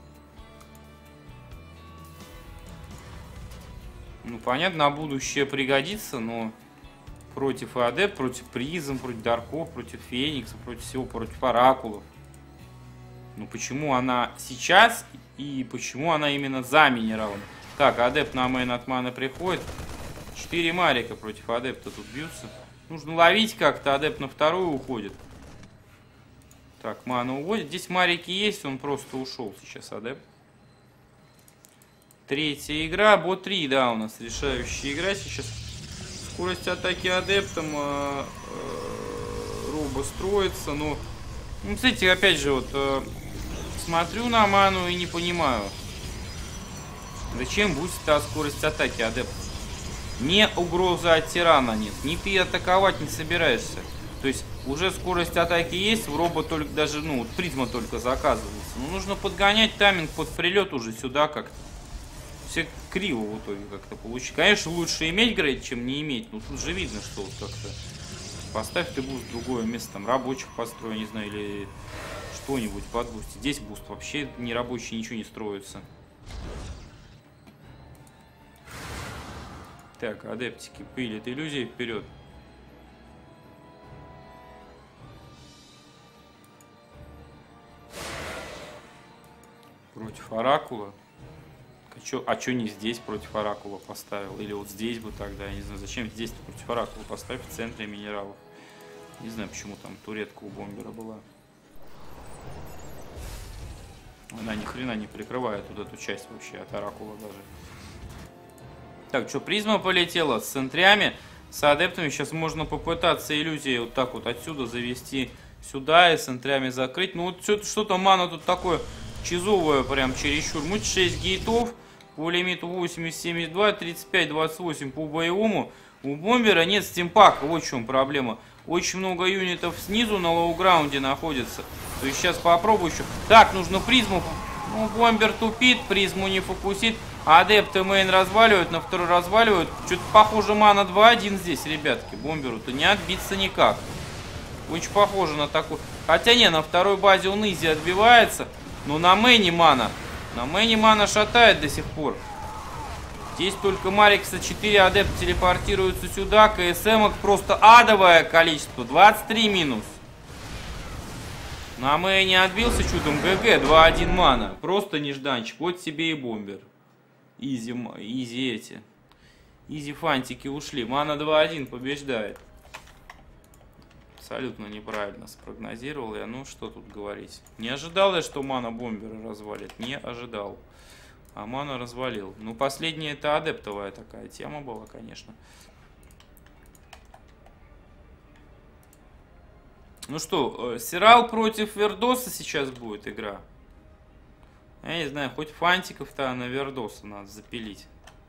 Ну, понятно, на будущее пригодится, но против адепт, против призм, против дарков, против феникса, против всего, против оракулов. Ну, почему она сейчас и почему она именно за минералом? Так, адепт на мейн от маны приходит. 4 марика против адепта тут бьются. Нужно ловить как-то, адепт на вторую уходит. Так, мана уводит. Здесь марики есть, он просто ушел сейчас, адепт. Третья игра, бот 3, да, у нас решающая игра сейчас. Скорость атаки адептом, робо строится, но... Ну, кстати, опять же, вот, смотрю на ману и не понимаю. Зачем бустит скорость атаки адепта? Не угроза от тирана нет, ни ты атаковать не собираешься. То есть, уже скорость атаки есть, в робо только даже, ну, вот призма только заказывается. Но нужно подгонять тайминг под прилет уже сюда как-то. Все криво в итоге как-то получится. Конечно, лучше иметь грейд, чем не иметь. Но тут же видно, что вот как-то... Поставь ты буст в другое место, там рабочих построй, не знаю, или что-нибудь подбусти. Здесь буст вообще не рабочий, ничего не строится. Так, адептики пилят иллюзии вперед. Против оракула. А чё не здесь против оракула поставил? Или вот здесь бы тогда, я не знаю, зачем здесь против оракула поставить в центре минералов? Не знаю, почему там туретка у бомбера была. Она ни хрена не прикрывает вот эту часть вообще от оракула даже. Так, что, призма полетела с центрями, с адептами. Сейчас можно попытаться иллюзии вот так вот отсюда завести сюда и с центрями закрыть. Ну вот что-то мана тут такое чизовое прям чересчур. Муть 6 гейтов. По лимиту 80-72, 35-28 по боевому. У бомбера нет стимпака, вот в чем проблема. Очень много юнитов снизу на лоу-граунде находится. То есть сейчас попробую еще. Так, нужно призму. Ну, бомбер тупит, призму не фокусит. Адепты мейн разваливают, на второй разваливают. Что-то похоже мана 2-1 здесь, ребятки. Бомберу-то не отбиться никак. Очень похоже на такой. Хотя не, на второй базе он изи отбивается. Но на мейне мана. На мейне мана шатает до сих пор. Здесь только Марикса 4 адепта телепортируются сюда. КСМок просто адовое количество. 23 минус. На мэйне отбился чудом ГГ, 2-1 мана. Просто нежданчик. Вот тебе и бомбер. Изи эти. Изи фантики ушли. Мана 2-1 побеждает. Абсолютно неправильно спрогнозировал я. Ну, что тут говорить. Не ожидал я, что мана бомбера развалит. Не ожидал. А мана развалил. Ну, последняя это адептовая такая тема была, конечно. Ну что, Сирал против Вердоса сейчас будет игра. Я не знаю, хоть фантиков-то на Вердоса надо запилить.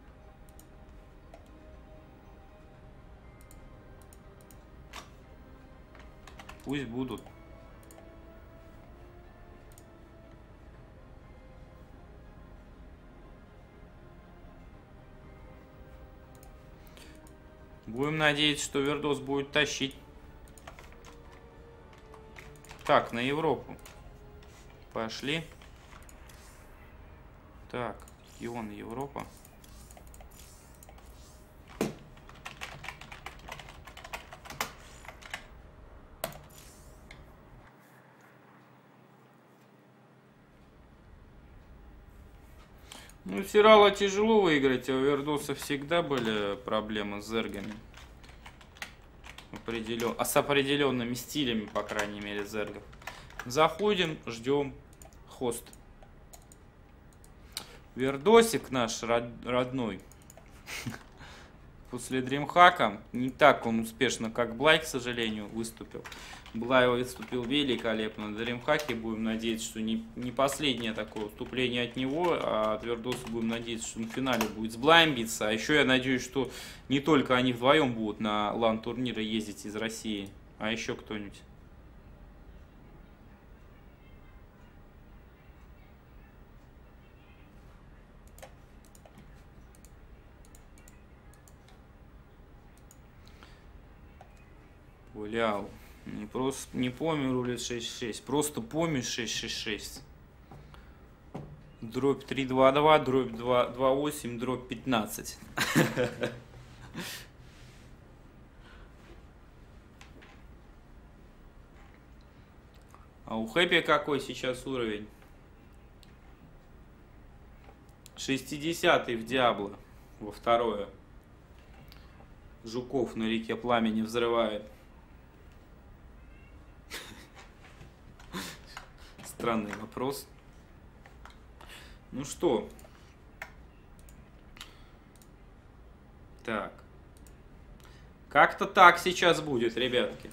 Пусть будут. Будем надеяться, что Вердос будет тащить. Так, на Европу. Пошли. Так, Ион, Европа. Ну, Сирала тяжело выиграть, а у Вердоса всегда были проблемы с зергами. С определенными стилями, по крайней мере, зергов. Заходим, ждем хост. Вердосик наш родной. После дримхака не так он успешно, как Блай, к сожалению, выступил. Блай выступил великолепно на дримхаке. Будем надеяться, что не последнее такое выступление от него, а от Вердоса будем надеяться, что на финале будет с Блаем биться. А еще я надеюсь, что не только они вдвоем будут на лан-турниры ездить из России, а еще кто-нибудь. Гулял. Не помню рулет 6-6, просто помню 6-6-6. Дробь 3-2-2, дробь 2-8, дробь 15. А у Хэппи какой сейчас уровень? 60-й в Диабло. Во второе. Жуков на реке Пламени взрывает. Странный вопрос. Ну что? Так. Как-то так сейчас будет, ребятки.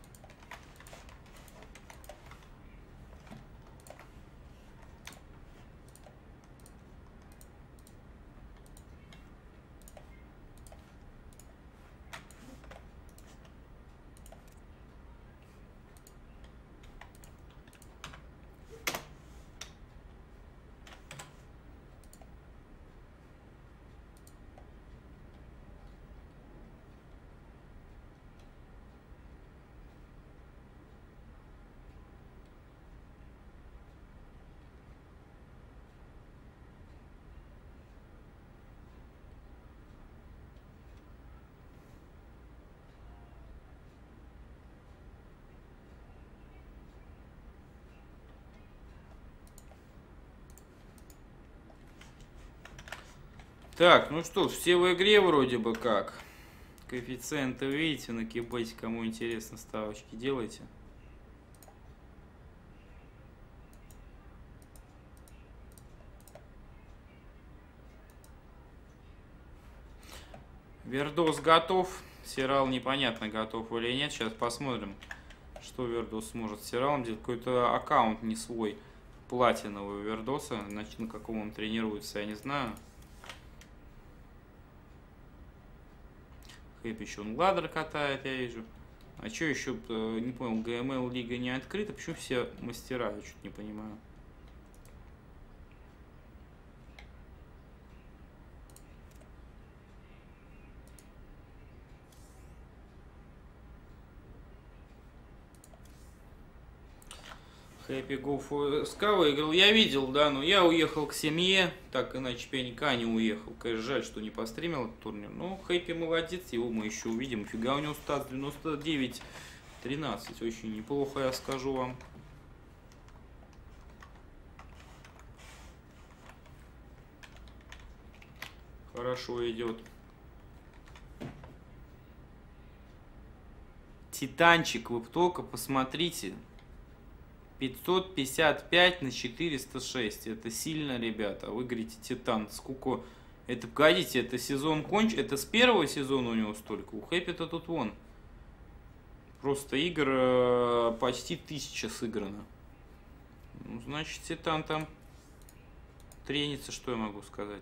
Так, ну что, все в игре вроде бы как. Коэффициенты видите, на кибете, кому интересно, ставочки делайте. Вердос готов. Сирал непонятно, готов или нет. Сейчас посмотрим, что Вердос сможет с Сиралом делать. Какой-то аккаунт не свой, платиновый у Вердоса. Значит, на каком он тренируется, я не знаю. Хэп еще он ладер катает, я вижу. А что еще, не понял, ГМЛ лига не открыта? Почему все мастера? Я что-то не понимаю. Happy Go for SK выиграл. Я видел, да, но я уехал к семье, так иначе бы я никогда не уехал. Конечно, жаль, что не постримил этот турнир. Но Happy молодец, его мы еще увидим. Фига у него стат 99-13. Очень неплохо, я скажу вам. хорошо идет. Титанчик, вы только посмотрите. 555 на 406. Это сильно, ребята. Вы говорите, Титан. Сколько... Это, погодите, это сезон кончен. Это с первого сезона у него столько. У Хэппи-то тут вон. Просто игр почти 1000 сыграно. Ну, значит, Титан там тренится, что я могу сказать.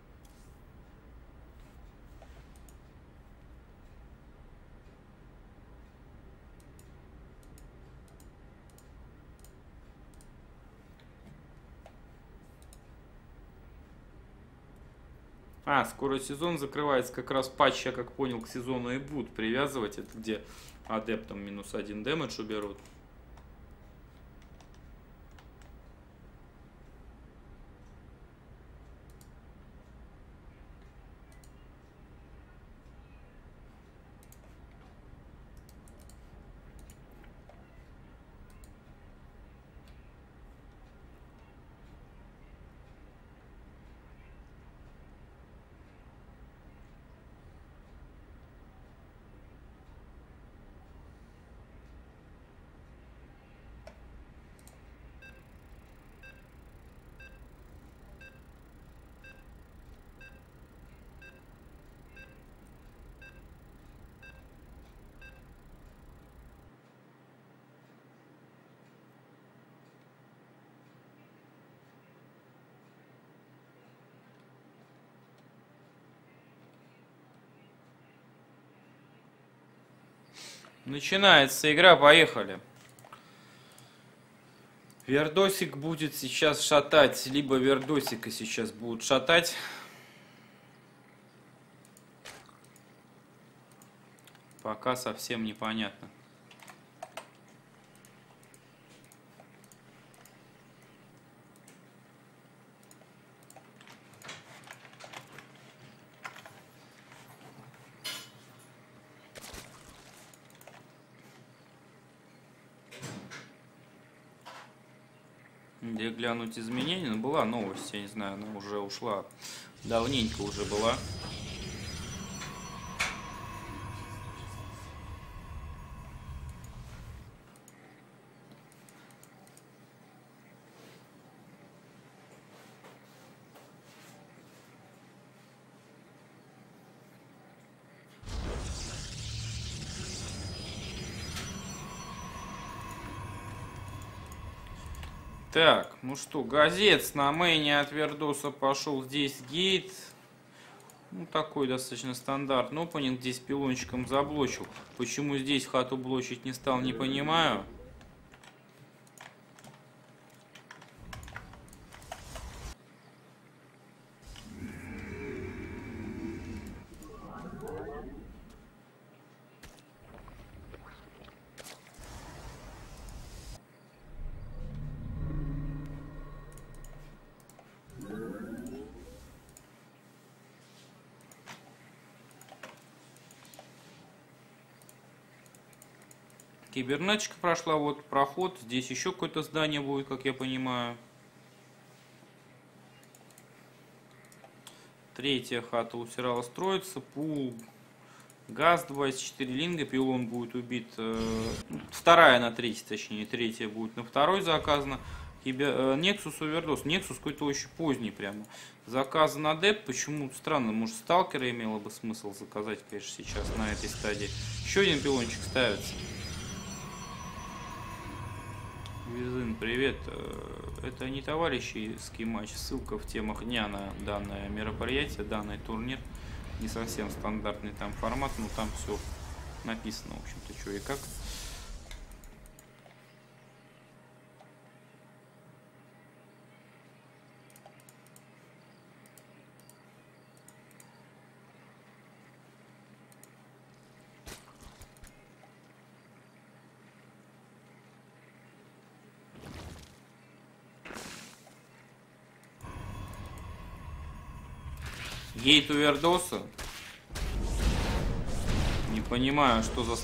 Скоро сезон закрывается, как раз патч, я как понял, к сезону и будут привязывать. Это где адептам -1 дэмэдж уберут. Начинается игра, поехали. Вердосик будет сейчас шатать, либо Вердосика сейчас будут шатать. Пока совсем непонятно. Где глянуть изменения? Ну, была новость, я не знаю, она уже ушла. Давненько уже была. Так, ну что, газец на мейне от Вердоса пошел. Здесь гейт. Ну, такой достаточно стандартный опенинг. Здесь пилончиком заблочил. Почему здесь хату блочить не стал, не понимаю. Кибернетика прошла, вот проход. Здесь еще какое-то здание будет, как я понимаю. Третья хата у Сирала строится. Пул. Газ 24 линга. Пилон будет убит. Вторая на третьей, точнее. Третья будет на второй заказана. Нексус овердос. Нексус какой-то очень поздний прямо. Заказан адепт. Почему странно? Может, сталкера имело бы смысл заказать, конечно, сейчас на этой стадии. Еще один пилончик ставится. Визин, привет. Это не товарищеский матч. Ссылка в темах дня на данное мероприятие, данный турнир. Не совсем стандартный там формат, но там все написано, в общем-то, что и как. Гейт овердоса. Не понимаю, что за...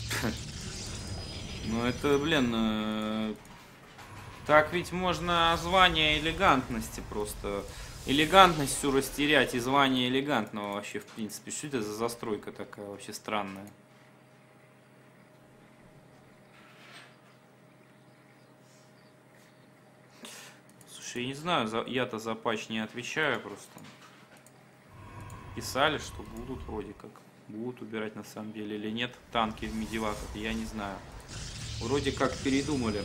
Ну это, блин... Так ведь можно звание элегантности просто элегантность всю растерять и звание элегантного вообще, в принципе. Что это за застройка такая вообще странная? Слушай, я не знаю, я-то за патч не отвечаю просто. Писали, что будут вроде как. Будут убирать на самом деле или нет танки в медиваках, я не знаю. Вроде как передумали.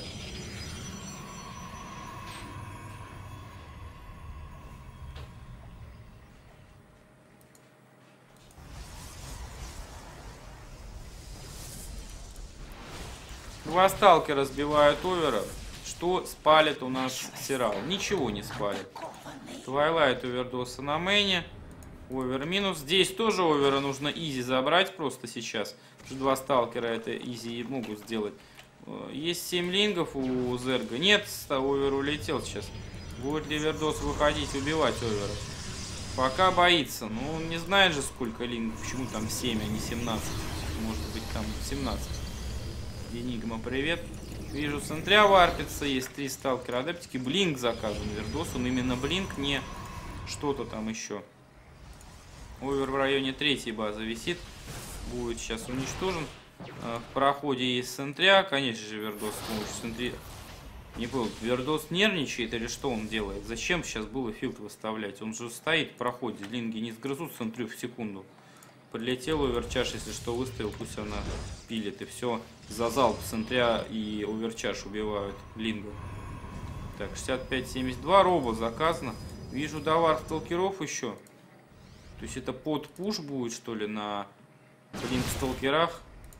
Два сталкера сбивают овера. Что спалит у нас Сирал? Ничего не спалит. Твайлайт овердоса на мэне. Овер минус. Здесь тоже овера нужно изи забрать просто сейчас. Два сталкера это изи могут сделать. Есть 7 лингов у Зерга. Нет, овер улетел сейчас. Будет ли Вердос выходить убивать овера? Пока боится. Ну, он не знает же сколько лингов. Почему там 7, а не 17? Может быть там 17. Энигма, привет. Вижу, центря варпится. Есть 3 сталкера адептики. Блинк заказан Вердос. Он именно блинк, не что-то там еще. Овер в районе 3-й базы висит. Будет сейчас уничтожен. В проходе есть центря. Конечно же, Вердос с помощью центря. Не понял, Вердос нервничает или что он делает? Зачем сейчас было филд выставлять? Он же стоит в проходе. Линги не сгрызут центрю в секунду. Прилетел оверчаш, если что, выставил, пусть она пилит. И все. За залп центря и оверчаш убивают линга. Так, 65-72. Робо заказано. Вижу довар сталкеров еще. То есть это под пуш будет, что ли, на блинк сталкерах.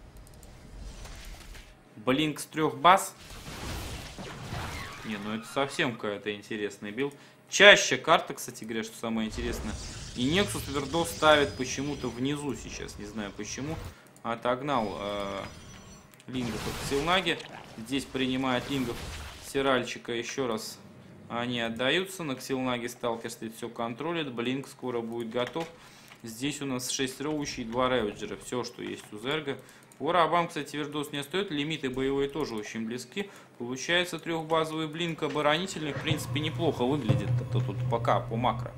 Блинк с 3 баз. Не, ну это совсем какая-то интересная билд. Чаще карта, кстати говоря, что самое интересное. И Нексус Вердос ставит почему-то внизу сейчас. Не знаю почему. Отогнал лингов от Ксилнаги. Здесь принимает лингов Сиральчика еще раз. Они отдаются. На Ксилнаге сталкер стоит, все контролит. Блинк скоро будет готов. Здесь у нас 6 роучей и 2 реведжера. Все, что есть у Зерга. По рабам, кстати, Вердос не остается. Лимиты боевые тоже очень близки. Получается, 3-базовый блинк оборонительный, в принципе, неплохо выглядит. Это тут пока по макро.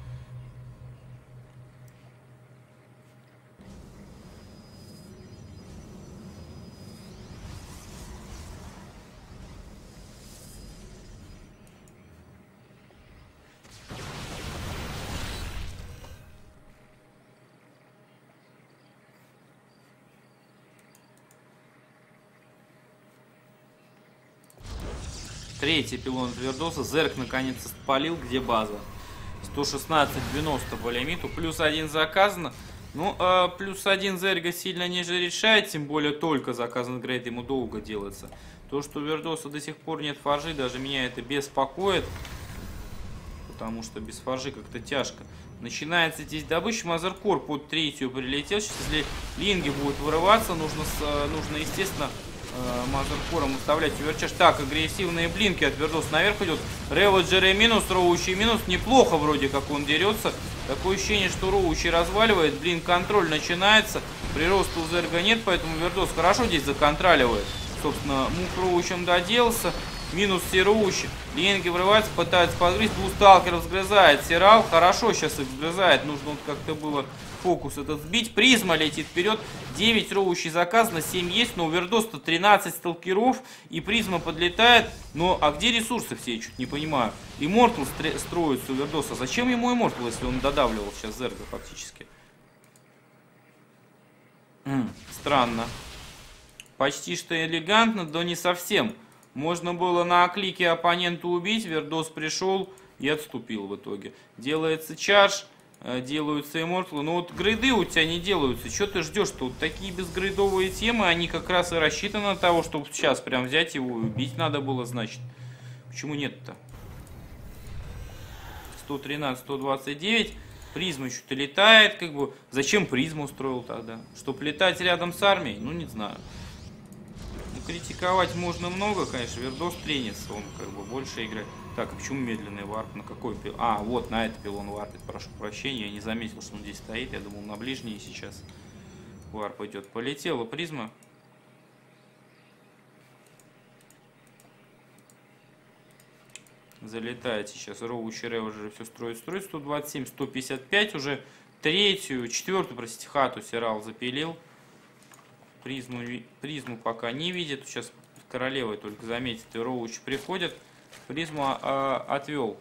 Третий пилон Вердоса. Зерк наконец-то спалил, где база. 116-90 по лимиту. Плюс 1 заказано. Ну, плюс 1 Зерга сильно не же решает. Тем более только заказан грейд, ему долго делается. То, что у Вердоса до сих пор нет фаржи, даже меня это беспокоит. Потому что без фаржи как-то тяжко. Начинается здесь добыча. Мазеркор под 3-ю прилетел. Сейчас, если линги будут вырываться, нужно естественно, Мазеркором оставлять оверчаш. Так, агрессивные блинки от Вердоса наверх идет. Реведжеры минус, Роучи минус. Неплохо вроде как он дерется. Такое ощущение, что Роучи разваливает. Блин, контроль начинается. Прироста у Зерга нет, поэтому Вердос хорошо здесь законтроливает. Собственно, мув Роучем доделался. Минус Сироучи. Линги врываются, пытаются подгрызть. Двух сталкеров сгрызает. Сирал хорошо сейчас их сгрызает. Нужно вот как-то было фокус этот сбить. Призма летит вперед. 9 роучей заказано, 7 есть. Но у Вердоса 13 сталкеров. И призма подлетает. Но а где ресурсы все? Я чуть не понимаю. Иммортал строится у Вердоса. Зачем ему Иммортал, если он додавливал сейчас Зерга фактически? Странно. Почти что элегантно, но не совсем. Можно было на клике оппонента убить, Вердос пришел и отступил в итоге. Делается чардж, делаются имморталы, но вот грейды у тебя не делаются. Что ты ждешь-то? Вот такие безгрейдовые темы, они как раз и рассчитаны на того, чтобы сейчас прям взять его и убить надо было, значит. Почему нет-то? 113, 129. Призма что-то летает, как бы. Зачем призму устроил тогда? Чтоб летать рядом с армией? Ну, не знаю. Критиковать можно много, конечно. Вердос тренится, он как бы больше играет. Так, а почему медленный варп? На какой пилон? А, вот на этот пилон варпит, прошу прощения. Я не заметил, что он здесь стоит. Я думал, на ближний сейчас варп идет. Полетела призма. Залетает сейчас Роуч и Реведжер, все строит. 127, 155 уже. Третью, четвертую, простите, хату Сирал запилил. Призму пока не видит. Сейчас королевой только заметит, и Роуч приходит. Призму отвел.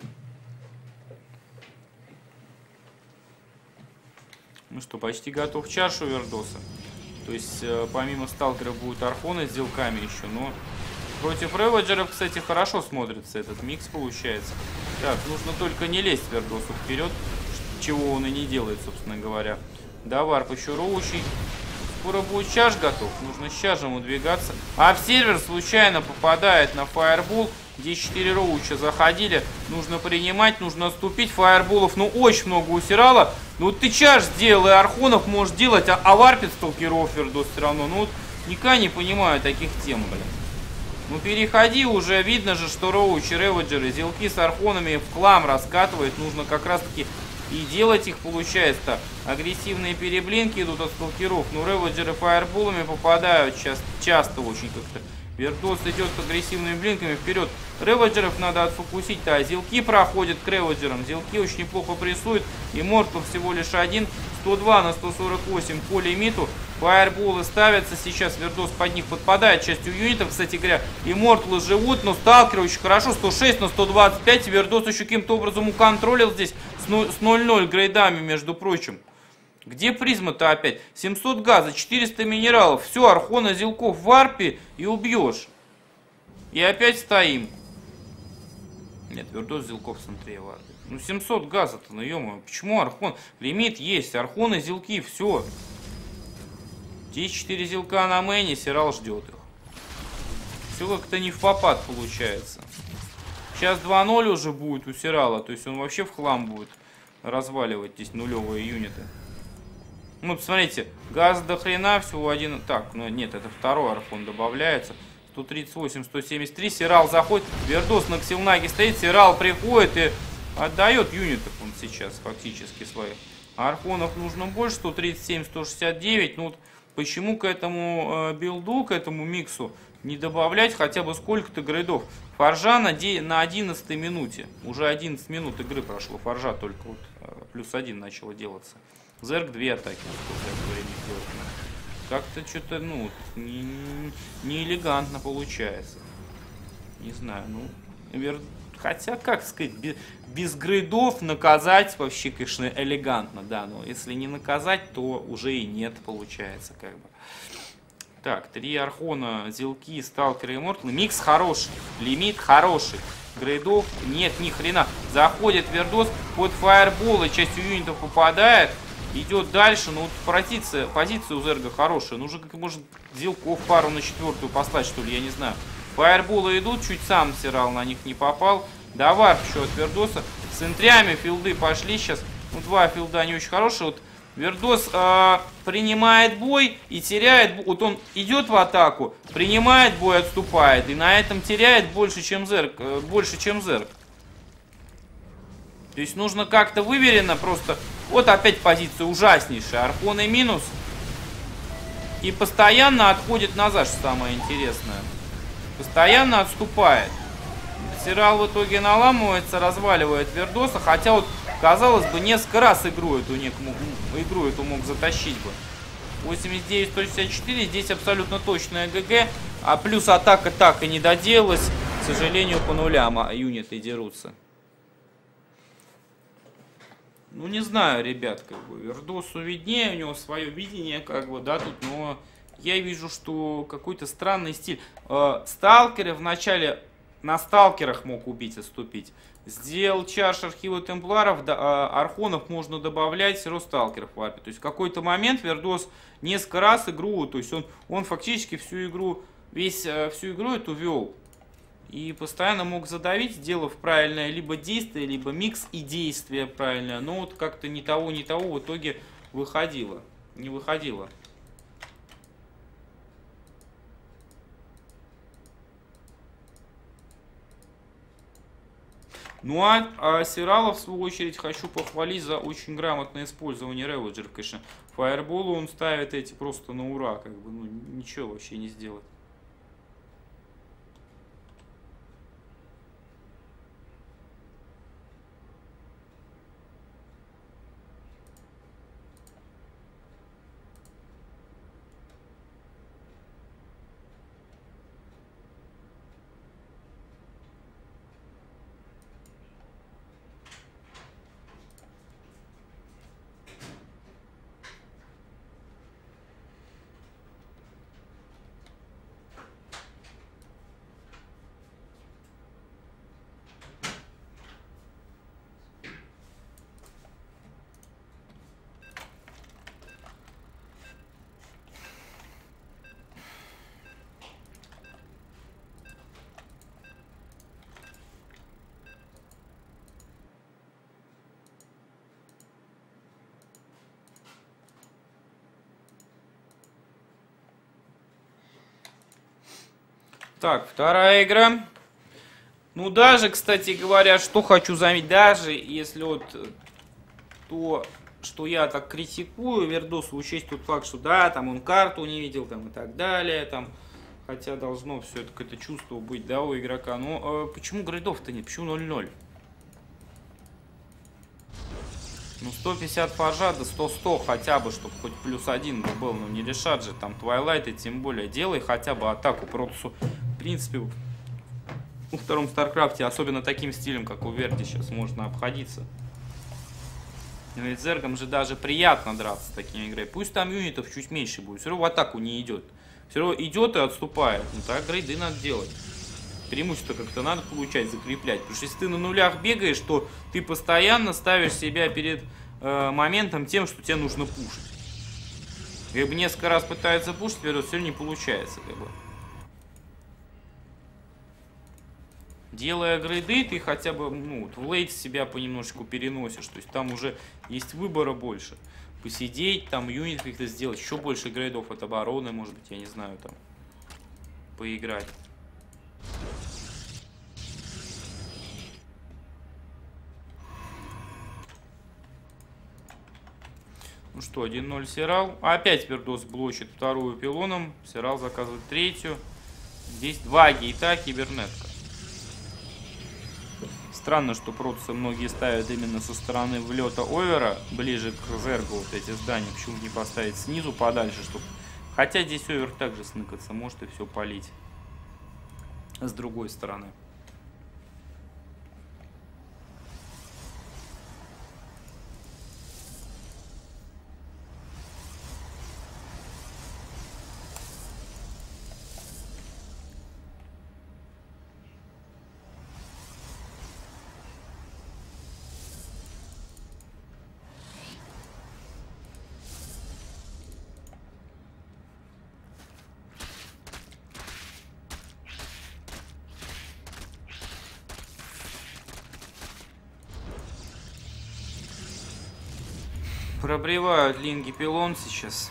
Ну что, почти готов чарш у Вердоса. То есть, помимо сталкеров будут архоны с делками еще, но против Реведжеров, кстати, хорошо смотрится этот микс, получается. Так, нужно только не лезть Вердосу вперед, чего он и не делает, собственно говоря. Да, варп еще Роучий. Скоро будет чаш готов, нужно с чажем удвигаться. Обсервер случайно попадает на фаербол. Здесь 4 роуча заходили. Нужно принимать, нужно отступить. Фаерболов, ну, очень много у Сирала. Ну, вот ты чаш сделал, и архонов можешь делать, а варпит сталкеров Вердос все равно. Ну, вот никогда не понимаю таких тем, блин. Ну, переходи уже, видно же, что роучи, реведжеры, зелки с архонами в хлам раскатывает. Нужно как раз-таки и делать их, получается-то. Агрессивные переблинки идут от сталкеров. Ну, реведжеры фаерболами попадают часто очень как-то. Вердос идет с агрессивными блинками вперед. Реведжеров надо отфокусить, а зелки проходят к реведжерам. Зелки очень неплохо прессуют. И Мортл всего лишь один. 102 на 148 по лимиту. Фаерболы ставятся. Сейчас Вердос под них подпадает. Частью юнитов, кстати говоря. И Мортлы живут, но сталкеры очень хорошо. 106 на 125. Вердос еще каким-то образом уконтролил здесь с 0-0 грейдами, между прочим. Где призма-то опять? 700 газа, 400 минералов. Все, архона зелков в варпе и убьешь. И опять стоим. Нет, Вердос зелков в центре варпе. Ну 700 газа-то, ну ё-моё. Почему архон? Лимит есть, архоны зелки, все. Здесь 4 зелка на мэне, Сирал ждет их. Все как-то не в попад получается. Сейчас 2-0 уже будет у Сирала. То есть он вообще в хлам будет разваливать здесь нулевые юниты. Ну, посмотрите, газ до хрена, всего один... Так, ну нет, это второй архон добавляется. 138, 173, Сирал заходит, Вердос на Ксилнаге стоит, Сирал приходит и отдает юнитов он сейчас фактически своих. Архонов нужно больше, 137, 169. Ну вот почему к этому билду, к этому миксу не добавлять хотя бы сколько-то грейдов? Форжа на 11 минуте. Уже 11 минут игры прошло, Форжа только вот +1 начала делаться. Зерк 2 атаки, как-то что-то, ну, не элегантно получается. Не знаю, ну, хотя, как сказать, без грейдов наказать вообще, конечно, элегантно, да, но если не наказать, то уже и нет, получается, как бы. Так, 3 архона, зелки, сталкеры и мортлы. Микс хороший, лимит хороший. Грейдов нет ни хрена. Заходит Вердос под фаербол, и частью юнитов попадает. Идет дальше, но вот позиция у Зерга хорошая. Нужно как может зелков пару на 4-ю послать, что ли, я не знаю. Фаерболы идут, чуть сам Сирал на них не попал. Да, варп еще от Вердоса. С интрями филды пошли сейчас. Ну, 2 филда не очень хорошие. Вот Вердос принимает бой и теряет. Вот он идет в атаку, принимает бой, отступает. И на этом теряет больше, чем Зерг. То есть нужно как-то выверенно просто... Вот опять позиция ужаснейшая. Архоны минус. И постоянно отходит назад, что самое интересное. Постоянно отступает. Сирал в итоге наламывается, разваливает Вердоса. Хотя вот, казалось бы, несколько раз игру эту мог затащить бы. 89-164. Здесь абсолютно точная ГГ. А плюс атака так и не доделалась. К сожалению, по нулям юниты дерутся. Ну, не знаю, ребят, как бы, Вердосу виднее, у него свое видение, как бы, да, тут, но я вижу, что какой-то странный стиль. Сталкеры вначале на сталкерах мог убить, отступить. Сделал чаш архива темпларов, да, архонов можно добавлять, все равно сталкеров в варпе. То есть в какой-то момент Вердос несколько раз игру, то есть он фактически всю игру эту вел. И постоянно мог задавить, сделав правильное либо действие, либо микс и действия правильное. Но вот как-то ни того в итоге выходило. Не выходило. Ну а Сирала, в свою очередь, хочу похвалить за очень грамотное использование реведжеров, конечно. Фаерболу он ставит эти просто на ура, как бы, ну ничего вообще не сделать. Так, вторая игра. Ну, даже, кстати говоря, что хочу заметить, даже если вот то, что я так критикую Вердосу, учесть тот факт, что да, там он карту не видел, там и так далее, там, хотя должно все это какое-то чувство быть, да, у игрока. Но почему грейдов-то нет? Почему 0-0? Ну, 150 фаржа, да 100-100 хотя бы, чтобы хоть +1 был, но не решат же там Твайлайт, и тем более делай хотя бы атаку Протусу. В принципе, во втором Старкрафте, особенно таким стилем, как у Верди, сейчас можно обходиться. Но ведь зергам же даже приятно драться с такими игрой. Пусть там юнитов чуть меньше будет, все равно в атаку не идет. Все равно идет и отступает. Ну так грейды надо делать. Преимущество как-то надо получать, закреплять. Потому что если ты на нулях бегаешь, то ты постоянно ставишь себя перед моментом тем, что тебе нужно пушить. Как бы несколько раз пытаются пушить, все равно не получается. Как бы. Делая грейды, ты хотя бы ну, в лейт себя понемножку переносишь. То есть там уже есть выбора больше. Посидеть, там юнит как-то сделать. Еще больше грейдов от обороны, может быть, я не знаю, там поиграть. Ну что, 1-0 Сирал. Опять Вердос блочит вторую пилоном. Сирал заказывает третью. Здесь два гейта, кибернетка. Странно, что Протусы многие ставят именно со стороны влета овера, ближе к зергу вот эти здания. Почему не поставить снизу подальше, чтобы... Хотя здесь овер также сныкаться может и все палить. С другой стороны. Пробревают линги пилон сейчас.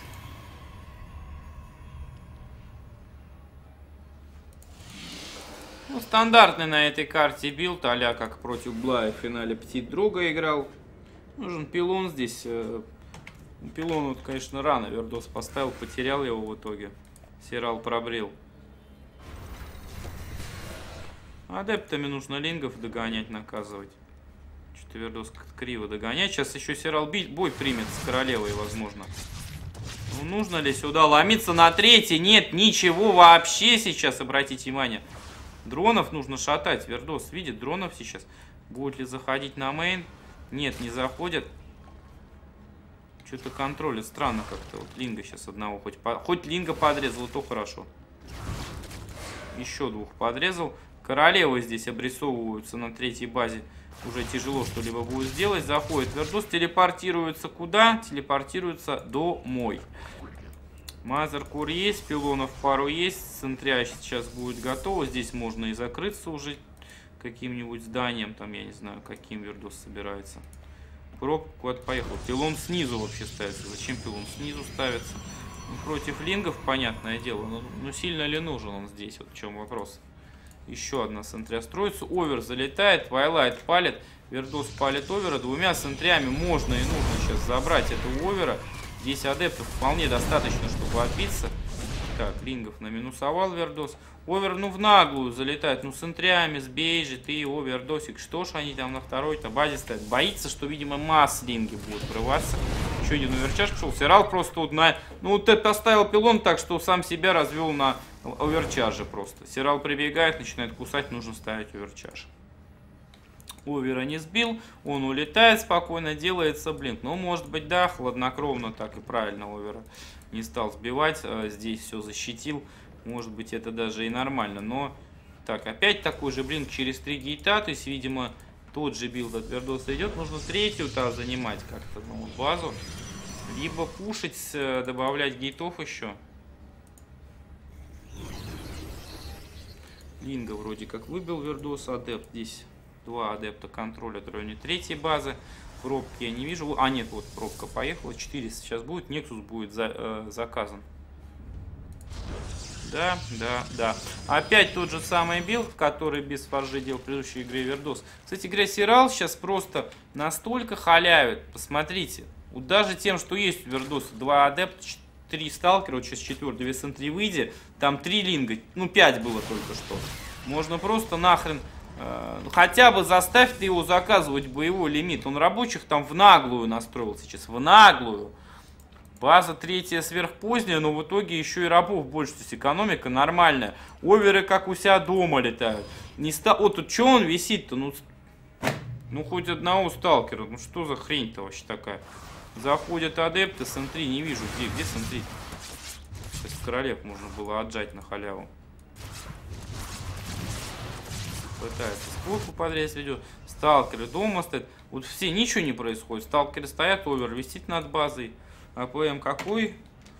Ну, стандартный на этой карте билд, а-ля как против Блая в финале Птит друга играл. Нужен пилон здесь. Пилон, вот, конечно, рано Вердос поставил, потерял его в итоге. Сирал пробрел. Адептами нужно лингов догонять, наказывать. Что-то Вердос как-то криво догонять. Сейчас еще Сирал бой примет с королевой, возможно. Ну, нужно ли сюда ломиться на третий? Нет, ничего вообще сейчас, обратите внимание. Дронов нужно шатать. Вердос видит дронов сейчас. Будет ли заходить на мейн? Нет, не заходят. Что-то контролит. Странно как-то. Вот Линга сейчас одного хоть Линга подрезал, то хорошо. Еще двух подрезал. Королевы здесь обрисовываются на третьей базе. Уже тяжело что-либо будет сделать. Заходит Вердос. Телепортируется куда? Телепортируется домой. Мазеркур есть. Пилонов пару есть. Центрящ сейчас будет готово. Здесь можно и закрыться уже каким-нибудь зданием. Там я не знаю, каким Вердос собирается. Проб куда-то поехал. Пилон снизу вообще ставится. Зачем пилон снизу ставится? Ну, против лингов, понятное дело. Но сильно ли нужен он здесь? Вот в чем вопрос. Еще одна сентря строится. Овер залетает. Твайлайт палит. Вердос палит овера. Двумя сентрями можно и нужно сейчас забрать этого овера. Здесь адептов вполне достаточно, чтобы отбиться. Так, лингов наминусовал Вердос. Овер, ну в наглую залетает. Ну с сентрями, сбей же ты его, Вердосик. Что ж они там на второй-то базе стоят? Боится, что, видимо, масс линги будут врываться. Еще один оверчаж пошел. Сирал просто вот на... Ну вот это поставил пилон так, что сам себя развел на оверчаже просто. Сирал прибегает, начинает кусать, нужно ставить оверчаж. Овера не сбил, он улетает спокойно, делается блинк. Ну, может быть, да, хладнокровно так и правильно овера не стал сбивать. Здесь все защитил. Может быть, это даже и нормально. Но, так, опять такой же блинк через 3 гейта. То есть, видимо, тот же билд от Вердоса идет. Нужно третью-то занимать как-то, ну, базу. Либо пушить, добавлять гейтов еще. Линга вроде как выбил Вердос, адепт. Здесь 2 адепта контролят в районе третьей базы. Пробки я не вижу. А нет, вот пробка поехала. 400 сейчас будет. Нексус будет заказан. Да, да, да. Опять тот же самый билд, который без фаржи делал в предыдущей игре Вердос. Кстати говоря, Сирал сейчас просто настолько халявит. Посмотрите. Вот даже тем, что есть у Вердоса 2 адепта, 3 сталкера, вот сейчас 4, 2 сентри выйди, там 3 линга, ну 5 было только что. Можно просто нахрен, хотя бы заставь ты его заказывать боевой лимит. Он рабочих там в наглую настроил сейчас, в наглую. База 3 сверхпоздняя, но в итоге еще и рабов больше. То есть экономика нормальная. Оверы как у себя дома летают. Не ста... О, тут что он висит-то? Ну хоть одного сталкера. Ну что за хрень-то вообще такая? Заходят адепты, сентри не вижу. Где сентри? Сейчас королев можно было отжать на халяву. Пытается спорку подрез ведет. Сталкеры дома стоят. Вот все, ничего не происходит. Сталкеры стоят, овер висит над базой. АПМ какой?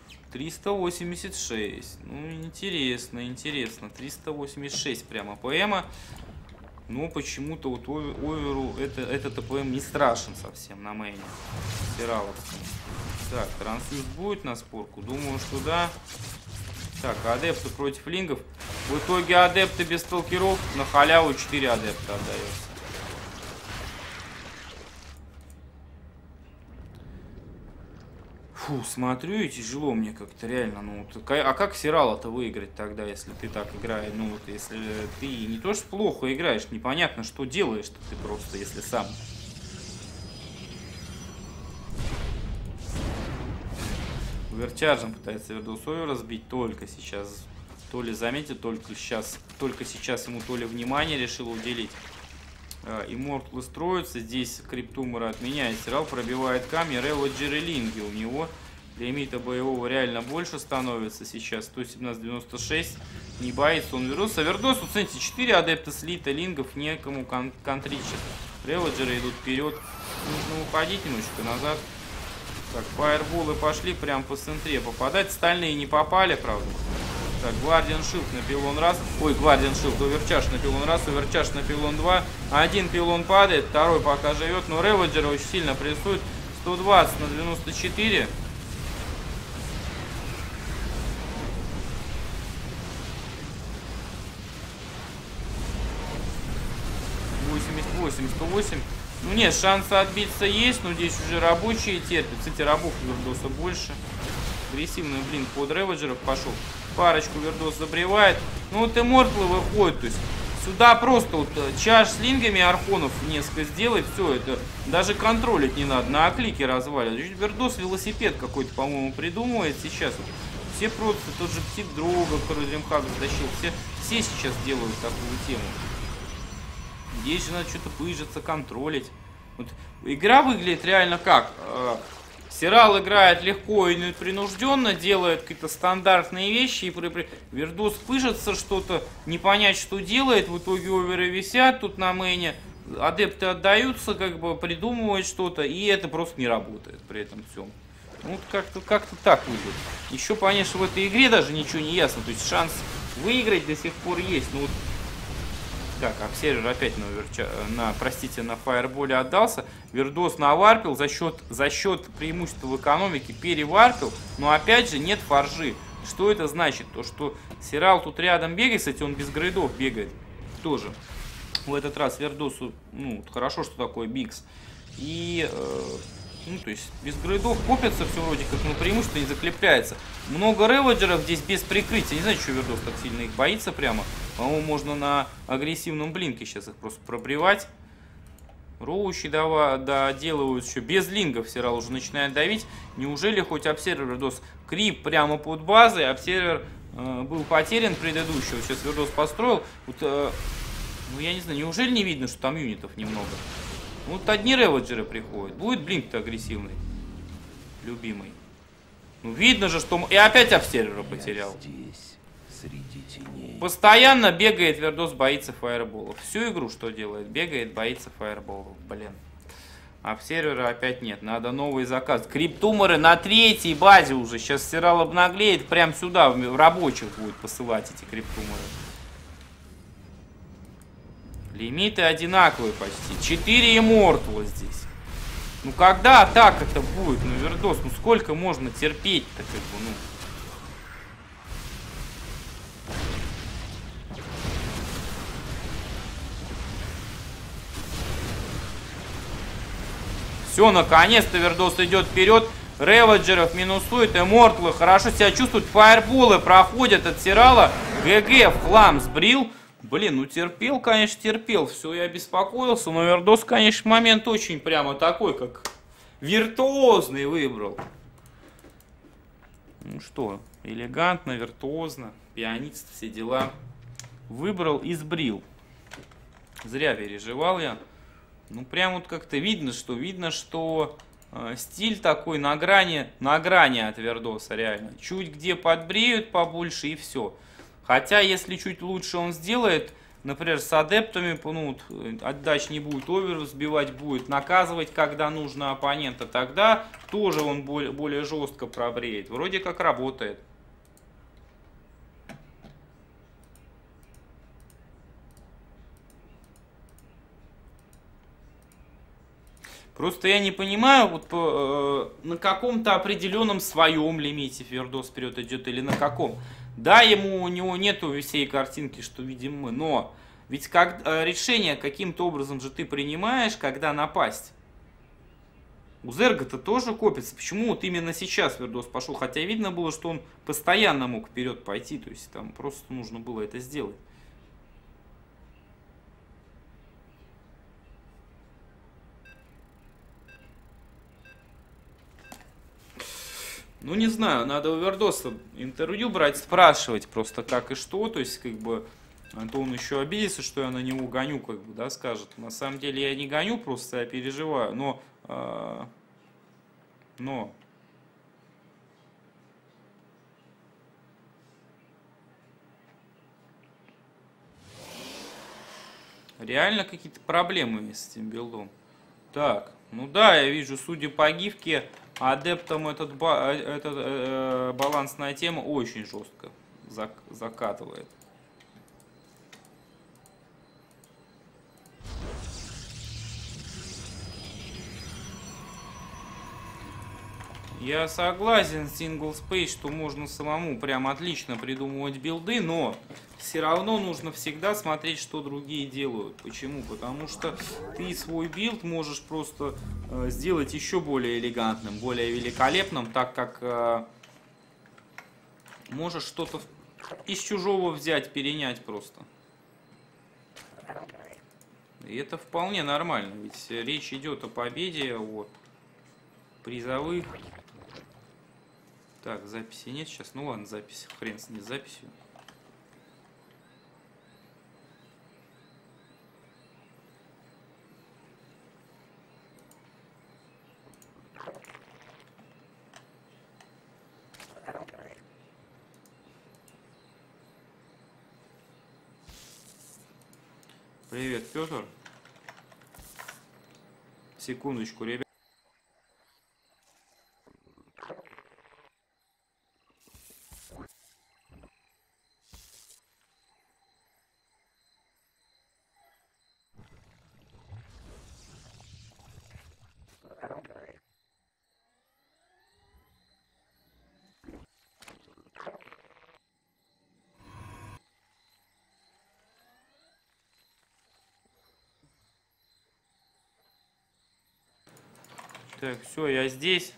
386. Ну, интересно, интересно. 386 прям АПМа. Но почему-то вот оверу этот АПМ не страшен совсем на мейне. Сираловском. Так, трансфьюз будет на спорку? Думаю, что да. Так, адепты против лингов. В итоге адепты без сталкеров на халяву 4 адепта отдается. Фу, смотрю и тяжело мне как-то реально. Ну, а как Сирала-то выиграть тогда, если ты так играешь? Ну, вот если ты не то что плохо играешь, непонятно, что делаешь-то ты просто, если сам. Оверчарджем пытается Вердосову разбить только сейчас. То ли заметит, только сейчас ему то ли внимание решил уделить. Имморталы строятся. Здесь криптумора отменяет. Сирал пробивает камни. Реводжеры линги у него. Лимита боевого реально больше становится сейчас. 117.96. Не боится он Вердоса. Вердос, вот смотрите, 4 адепта слита лингов. Некому контричить. Реводжеры идут вперед. Нужно уходить немножечко назад. Так, фаерболы пошли прям по центре попадать. Стальные не попали, правда. Так, Гвардиан Шилд на пилон раз. Ой, Гвардиан Шилд, Оверчаш на пилон раз, Оверчаш на пилон 2. Один пилон падает, второй пока живет, но Реводжер очень сильно прессует. 120 на 94. $88, 108. Ну нет, шансы отбиться есть, но здесь уже рабочие терпят. Кстати, рабов у Вердоса больше. Агрессивный блин под Реводжеров пошел. Парочку Вердос забревает. Ну вот Иммортлы выходит. То есть сюда просто вот чаш с лингами архонов несколько сделать. Все, это даже контролить не надо. На клике развалит. Вердос велосипед какой-то, по-моему, придумывает сейчас. Вот все просто, тот же Птик Дрога, который Дримхак затащил. Все сейчас делают такую тему. Здесь же надо что-то выжиться, контролить. Вот игра выглядит реально как... Сирал играет легко и непринужденно, делает какие-то стандартные вещи, и Вердос пыжится что-то, не понять, что делает, в итоге оверы висят тут на мейне, адепты отдаются, как бы придумывают что-то, и это просто не работает при этом всем. Ну, как-то так выглядит. Еще, конечно, в этой игре даже ничего не ясно, то есть шанс выиграть до сих пор есть, но вот... Так, обсервер опять на фаерболе отдался. Вердос наварпил за счет преимущества в экономике, переварпил. Но опять же нет фаржи. Что это значит? То, что Сирал тут рядом бегает, кстати, он без грейдов бегает. Тоже. В этот раз Вердосу, ну, хорошо, что такое Бикс. И, ну, то есть, без грейдов копится все вроде как, но преимущество не закрепляется. Много реводжеров здесь без прикрытия. Не знаю, что Вердос так сильно их боится прямо. По-моему, можно на агрессивном блинке сейчас их просто пробривать. Роучи доделывают еще. Без лингов Сирал уже начинает давить. Неужели хоть обсервер Вердос? Крип прямо под базой. Обсервер был потерян предыдущего. Сейчас Вердос построил. Вот, ну, я не знаю, неужели не видно, что там юнитов немного? Вот одни реводжеры приходят. Будет блинк-то агрессивный. Любимый. Ну, видно же, что... И опять обсервера потерял. Постоянно бегает Вердос, боится фаерболов. Всю игру что делает? Бегает, боится фаерболов. Блин. Обсервера опять нет. Надо новый заказ. Криптуморы на 3-й базе уже. Сейчас Сирал обнаглеет. Прям сюда в рабочих будет посылать эти криптуморы. Лимиты одинаковые почти. 4 иммортала здесь. Ну когда атака-то будет? Ну, Вердос, ну сколько можно терпеть-то, как бы, ну. Все, наконец-то Вердос идет вперед. Реводжеров минусует, Имморталы хорошо себя чувствуют. Фаерболы проходят от Сирала. ГГ, флам сбрил. Блин, ну терпел, конечно, терпел. Все, я беспокоился. Но Вердос, конечно, момент очень прямо такой, как виртуозный выбрал. Ну что, элегантно, виртуозно. Пианист, все дела. Выбрал и сбрил. Зря переживал я. Ну, прям вот как-то видно, что стиль такой на грани от Вердоса, реально. Чуть где подбреют побольше и все. Хотя, если чуть лучше он сделает, например, с адептами, ну, отдач не будет, овер сбивать будет, наказывать, когда нужно оппонента, тогда тоже он более жестко пробреет. Вроде как работает. Просто я не понимаю, вот на каком-то определенном своем лимите Вердос вперед идет или на каком. Да, у него нету всей картинки, что видим мы, но ведь решение каким-то образом же ты принимаешь, когда напасть. У Зерга-то тоже копится. Почему вот именно сейчас Вердос пошел? Хотя видно было, что он постоянно мог вперед пойти, то есть там просто нужно было это сделать. Ну, не знаю, надо у Вердоса интервью брать, спрашивать просто как и что, то есть, как бы, а то он еще обидится, что я на него гоню, как бы, да, скажет. На самом деле я не гоню, просто я переживаю, но реально какие-то проблемы есть с этим билдом. Так, ну да, я вижу, судя по гифке, адептам балансная тема очень жестко закатывает. Я согласен с Single Space, что можно самому прям отлично придумывать билды, но все равно нужно всегда смотреть, что другие делают. Почему? Потому что ты свой билд можешь просто сделать еще более элегантным, более великолепным, так как можешь что-то из чужого взять, перенять просто. И это вполне нормально, ведь речь идет о победе, о призовых. Так, записи нет сейчас. Ну ладно, запись. Хрен с ней записью. Привет, Петр. Секундочку, ребят. Так, все, я здесь.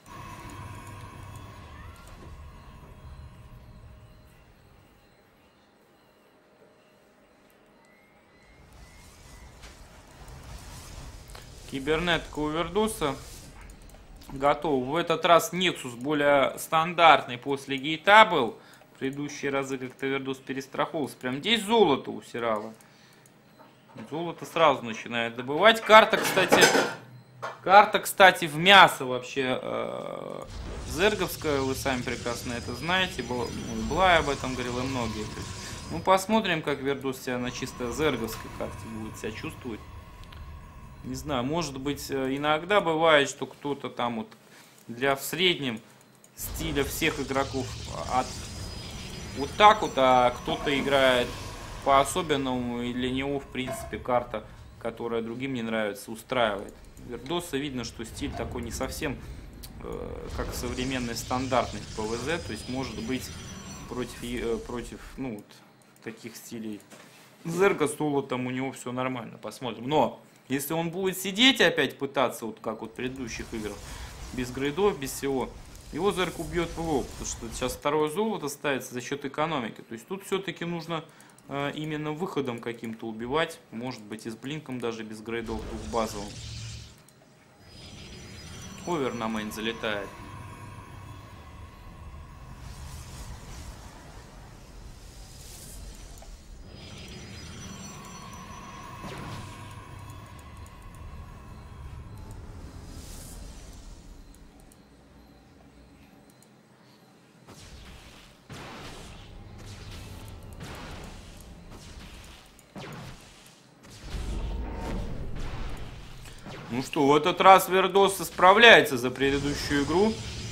Кибернетка у Вердоса готова. В этот раз Nexus более стандартный после гейта был. В предыдущие разы как-то Вердос перестраховался. Прям здесь золото у Сирала. Золото сразу начинает добывать. Карта, кстати, в мясо вообще зерговская, вы сами прекрасно это знаете. Блай об этом говорил и многие. Ну, посмотрим, как Вердос себя на чисто зерговской карте будет себя чувствовать. Не знаю, может быть, иногда бывает, что кто-то там вот в среднем стиля всех игроков вот так вот, а кто-то играет по-особенному, и для него, в принципе, карта, которая другим не нравится, устраивает. Вердоса видно, что стиль такой не совсем как современный стандартный ПВЗ, то есть может быть против ну, вот, таких стилей Зерга с Золотом у него все нормально, посмотрим. Но Если он будет сидеть и опять пытаться, вот как вот в предыдущих играх, без грейдов, без всего, его зерк убьет в лоб, потому что сейчас второе золото ставится за счет экономики. То есть тут все-таки нужно именно выходом каким-то убивать, может быть и с блинком даже без грейдов двухбазовым. Овер на мейн залетает. Ну что, в этот раз Вердос справляется за предыдущую игру.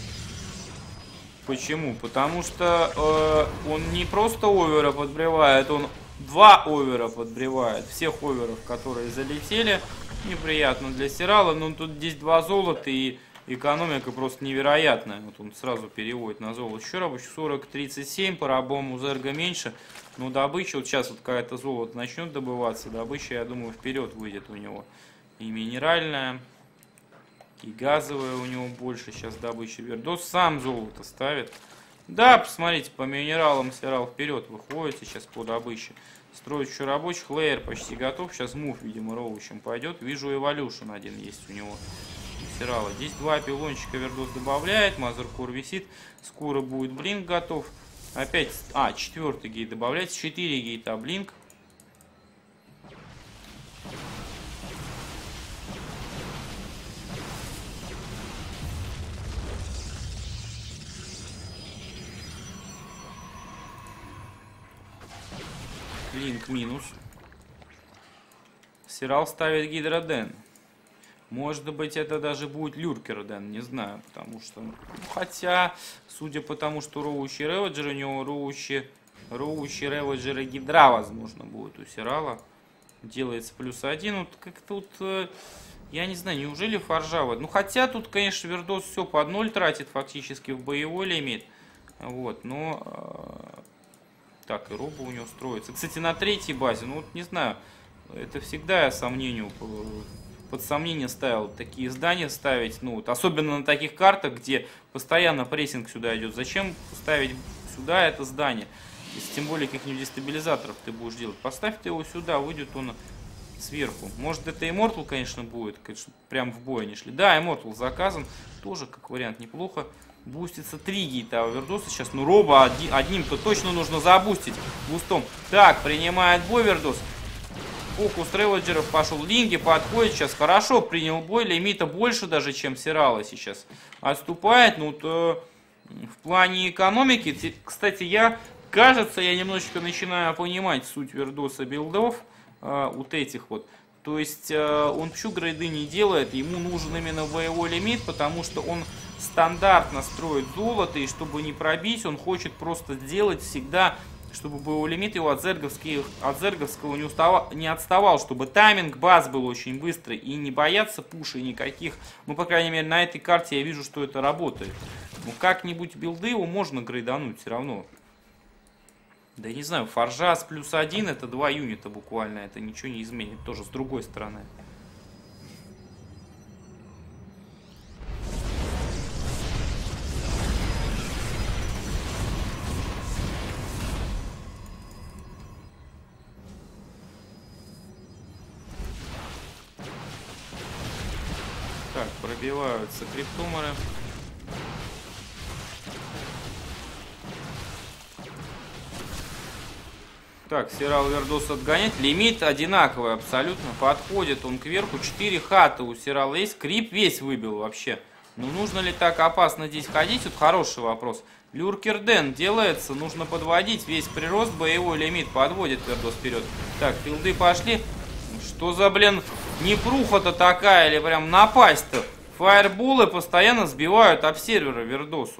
Почему? Потому что он не просто овера подбревает, он 2 овера подбревает. Всех оверов, которые залетели. Неприятно для Сирала, но тут здесь 2 золота и экономика просто невероятная. Вот он сразу переводит на золото. Еще рабочий 40-37, по рабому зерга меньше. Но добыча, вот сейчас вот какая-то золото начнет добываться, добыча, я думаю, вперед выйдет у него. И минеральная, и газовая у него больше сейчас добыча. Вердос сам золото ставит. Да, посмотрите, по минералам Сирал вперед выходит сейчас по добыче. Строит еще рабочих, лейер почти готов. Сейчас мув, видимо, роучем пойдет. Вижу, эволюшн один есть у него. Сирала. Здесь 2 пилончика Вердос добавляет. Мазеркор висит. Скоро будет блинк готов. Опять, 4-й гейт добавляется. 4 гейта блинк. Линк минус. Сирал ставит Гидроден. Может быть, это даже будет Люркерден, не знаю, потому что... Ну, хотя, судя по тому, что Роучи Реводжер, у него Роучи Реводжер и Гидра, возможно, будет у Сирала. Делается +1. Вот как тут... Я не знаю, неужели Фаржава? Ну, хотя тут, конечно, Вердос все под 0 тратит фактически в боевой лимит. Вот, но... Так, и роба у него строится. Кстати, на 3-й базе, ну вот не знаю, это всегда я под сомнение ставил такие здания ставить, ну вот, особенно на таких картах, где постоянно прессинг сюда идет. Зачем ставить сюда это здание, если тем более каких-нибудь дестабилизаторов ты будешь делать? Поставь ты его сюда, выйдет он сверху. Может, это Immortal, конечно, будет, конечно, прям в бой не шли. Да, Immortal заказан, тоже как вариант неплохо. Бустится 3 гейта Вердоса сейчас. Ну, роба одним-то точно нужно забустить бустом. Так, принимает бой Вердос. Фокус Реводжеров пошел. Линги подходит сейчас. Хорошо принял бой. Лимита больше даже, чем Сирала сейчас. Отступает. Ну, то в плане экономики... Кстати, кажется, я немножечко начинаю понимать суть Вердоса билдов. Вот этих вот. То есть он почему грейды не делает? Ему нужен именно боевой лимит, потому что он стандартно строит золото, и чтобы не пробить, он хочет просто сделать всегда, чтобы боевой лимит его от зерговского не отставал, чтобы тайминг баз был очень быстрый, и не бояться пушей никаких. Ну, по крайней мере, на этой карте я вижу, что это работает. Ну, как-нибудь билды его можно грейдануть все равно. Да я не знаю, Фаржа с +1 это 2 юнита буквально, это ничего не изменит, тоже с другой стороны. Так, пробиваются криптомеры. Так, Сирал Вердос отгоняет. Лимит одинаковый абсолютно. Подходит он кверху. 4 хата у Сирала есть. Крип весь выбил вообще. Ну, нужно ли так опасно здесь ходить? Вот хороший вопрос. Люркерден делается. Нужно подводить весь прирост. Боевой лимит подводит Вердос вперед. Так, филды пошли. Что за, блин, непруха-то такая? Или прям напасть-то? Фаерболы постоянно сбивают обсервера Вердосу.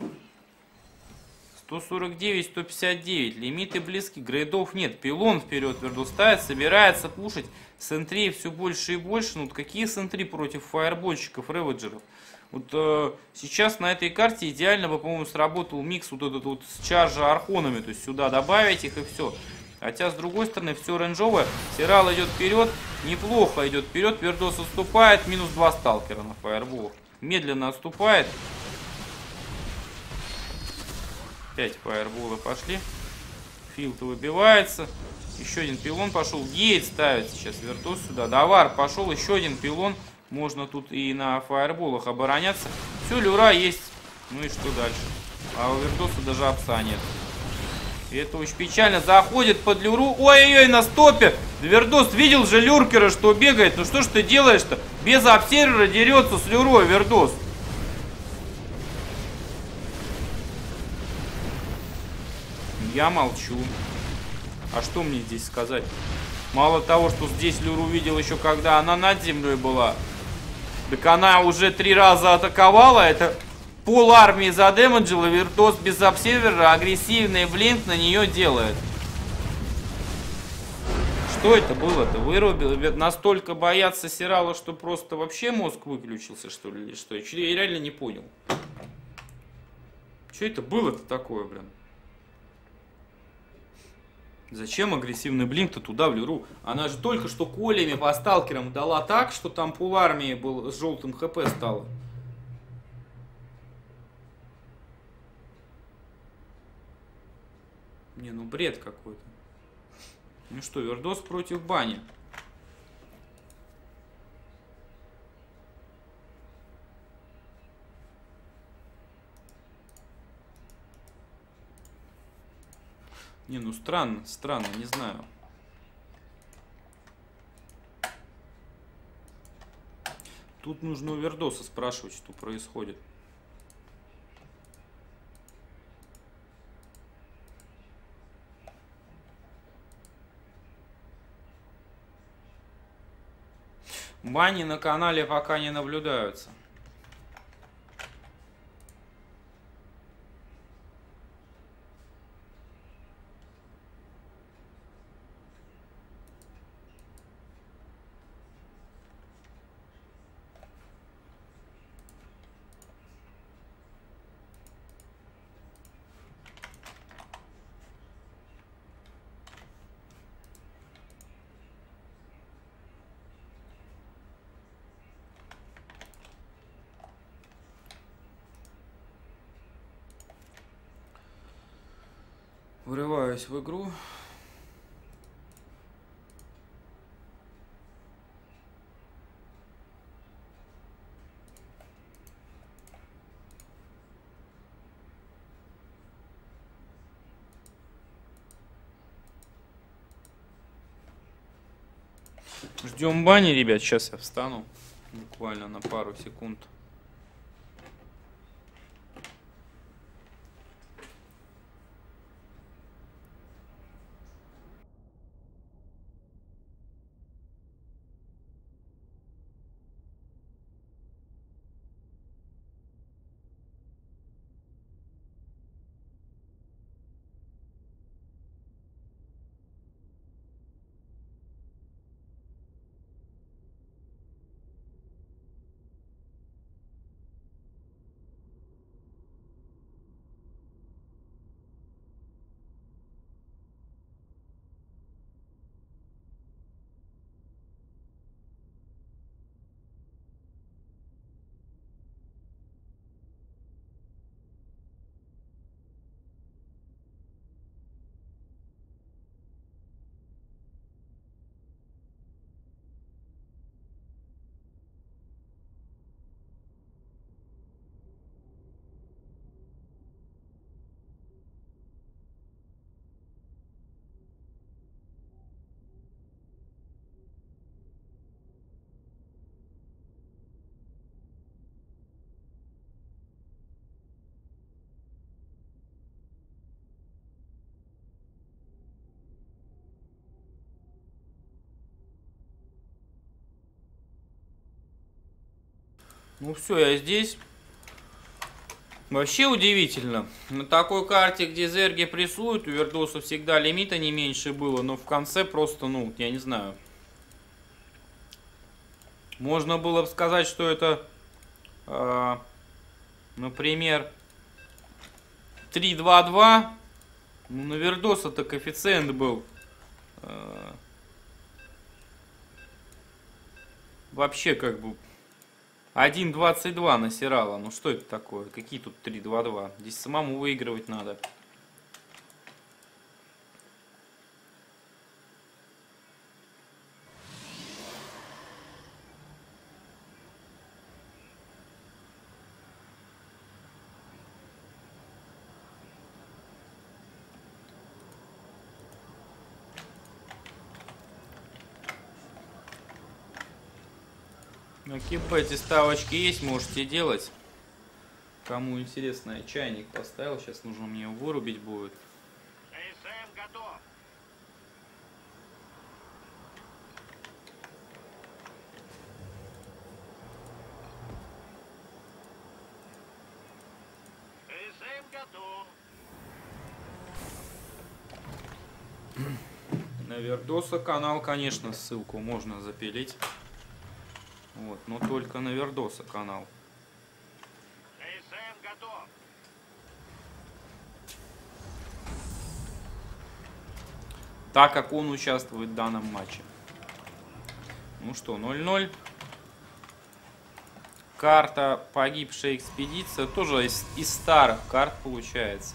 149, 159. Лимиты близки, грейдов нет. Пилон вперед Вердос ставит, собирается пушить. Сентрей все больше и больше. Ну, вот какие сентри против фаербольщиков, реводжеров? Вот сейчас на этой карте идеально бы, по-моему, сработал микс вот этот вот с чаржа архонами. То есть сюда добавить их и все. Хотя, с другой стороны, все оранжевое. Сирал идет вперед, неплохо идет вперед. Вердос отступает, минус 2 сталкера на фаерболах. Медленно отступает. 5 фаербола пошли. Филд выбивается. Еще один пилон пошел. Гейт ставит сейчас Вердос сюда. Давар пошел, еще один пилон. Можно тут и на фаерболах обороняться. Все, люра есть. Ну и что дальше? А у Вердоса даже апса нет. И это очень печально. Заходит под люру. Ой-ой-ой, на стопе. Вердос видел же люркера, что бегает. Ну что ж ты делаешь-то? Без обсервера дерется с люрой Вердос. Я молчу. А что мне здесь сказать? Мало того, что здесь люру видел еще когда она над землей была. Так она уже 3 раза атаковала. Это пол армии задемеджила. Вердос без обсервера агрессивный блинк на нее делает. Что это было-то? Вырубил? Настолько боятся Сирала, что просто вообще мозг выключился, что ли? Или что? Я реально не понял. Что это было-то такое, блин? Зачем агрессивный блинк-то туда, в люру? Она же только что колями по сталкерам дала так, что там пол армии был, с желтым хп стало. Не, ну бред какой-то. Ну что, Вердос против бани. Не, ну странно, странно, не знаю. Тут нужно у Вердоса спрашивать, что происходит. Бани на канале пока не наблюдаются. Врываюсь в игру. Ждем бани, ребят. Сейчас я встану. Буквально на пару секунд. Ну все, я здесь. Вообще удивительно. На такой карте, где зерги прессуют, у Вердоса всегда лимита не меньше было, но в конце просто, ну, я не знаю. Можно было бы сказать, что это, например, 3-2-2. Ну, на Вердоса-то коэффициент был Вообще как бы 1.22 насирала. Ну что это такое? Какие тут 3.22? Здесь самому выигрывать надо. На КП эти ставочки есть, можете делать. Кому интересно, я чайник поставил, сейчас нужно мне его вырубить будет. КСМ готов. КСМ готов. На Вердоса канал, конечно, ссылку можно запилить. Вот, но только на Вердоса канал. КСМ готов. Так как он участвует в данном матче. Ну что, 0-0. Карта «Погибшая экспедиция». Тоже из старых карт получается.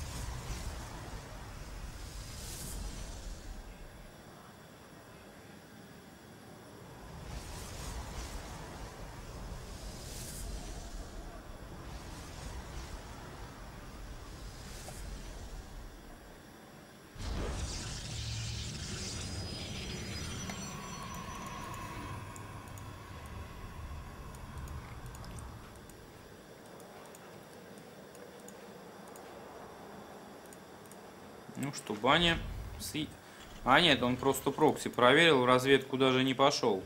Ну что, баня. А нет, он просто прокси проверил, в разведку даже не пошел.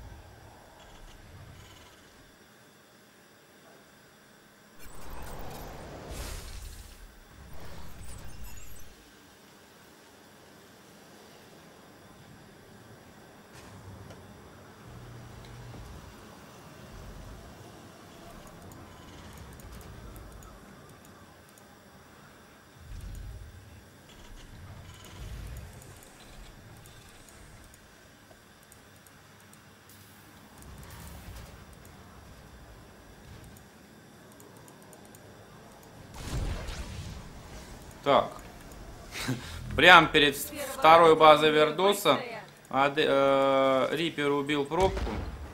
Так. Прям перед второй базой Вердоса Риппер убил пробку.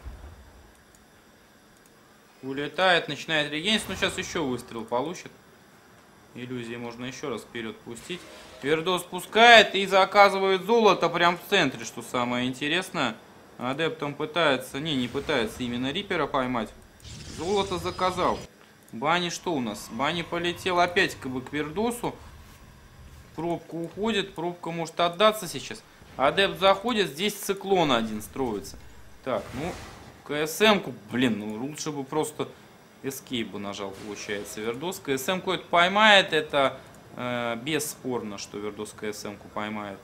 Улетает, начинает регениться. Ну, сейчас еще выстрел получит. Иллюзии можно еще раз вперед пустить. Вердос пускает и заказывает золото прям в центре, что самое интересное. Адептом пытается, не пытается именно Риппера поймать. Золото заказал. Бани что у нас? Бани полетел опять к Вердосу. Пробка уходит, пробка может отдаться сейчас. Адепт заходит, здесь циклон один строится. Так, ну, КСМ-ку, блин, ну лучше бы просто эскейп бы нажал, получается, Вердос. КСМ-ку это поймает, это бесспорно, что Вердос КСМ-ку поймает.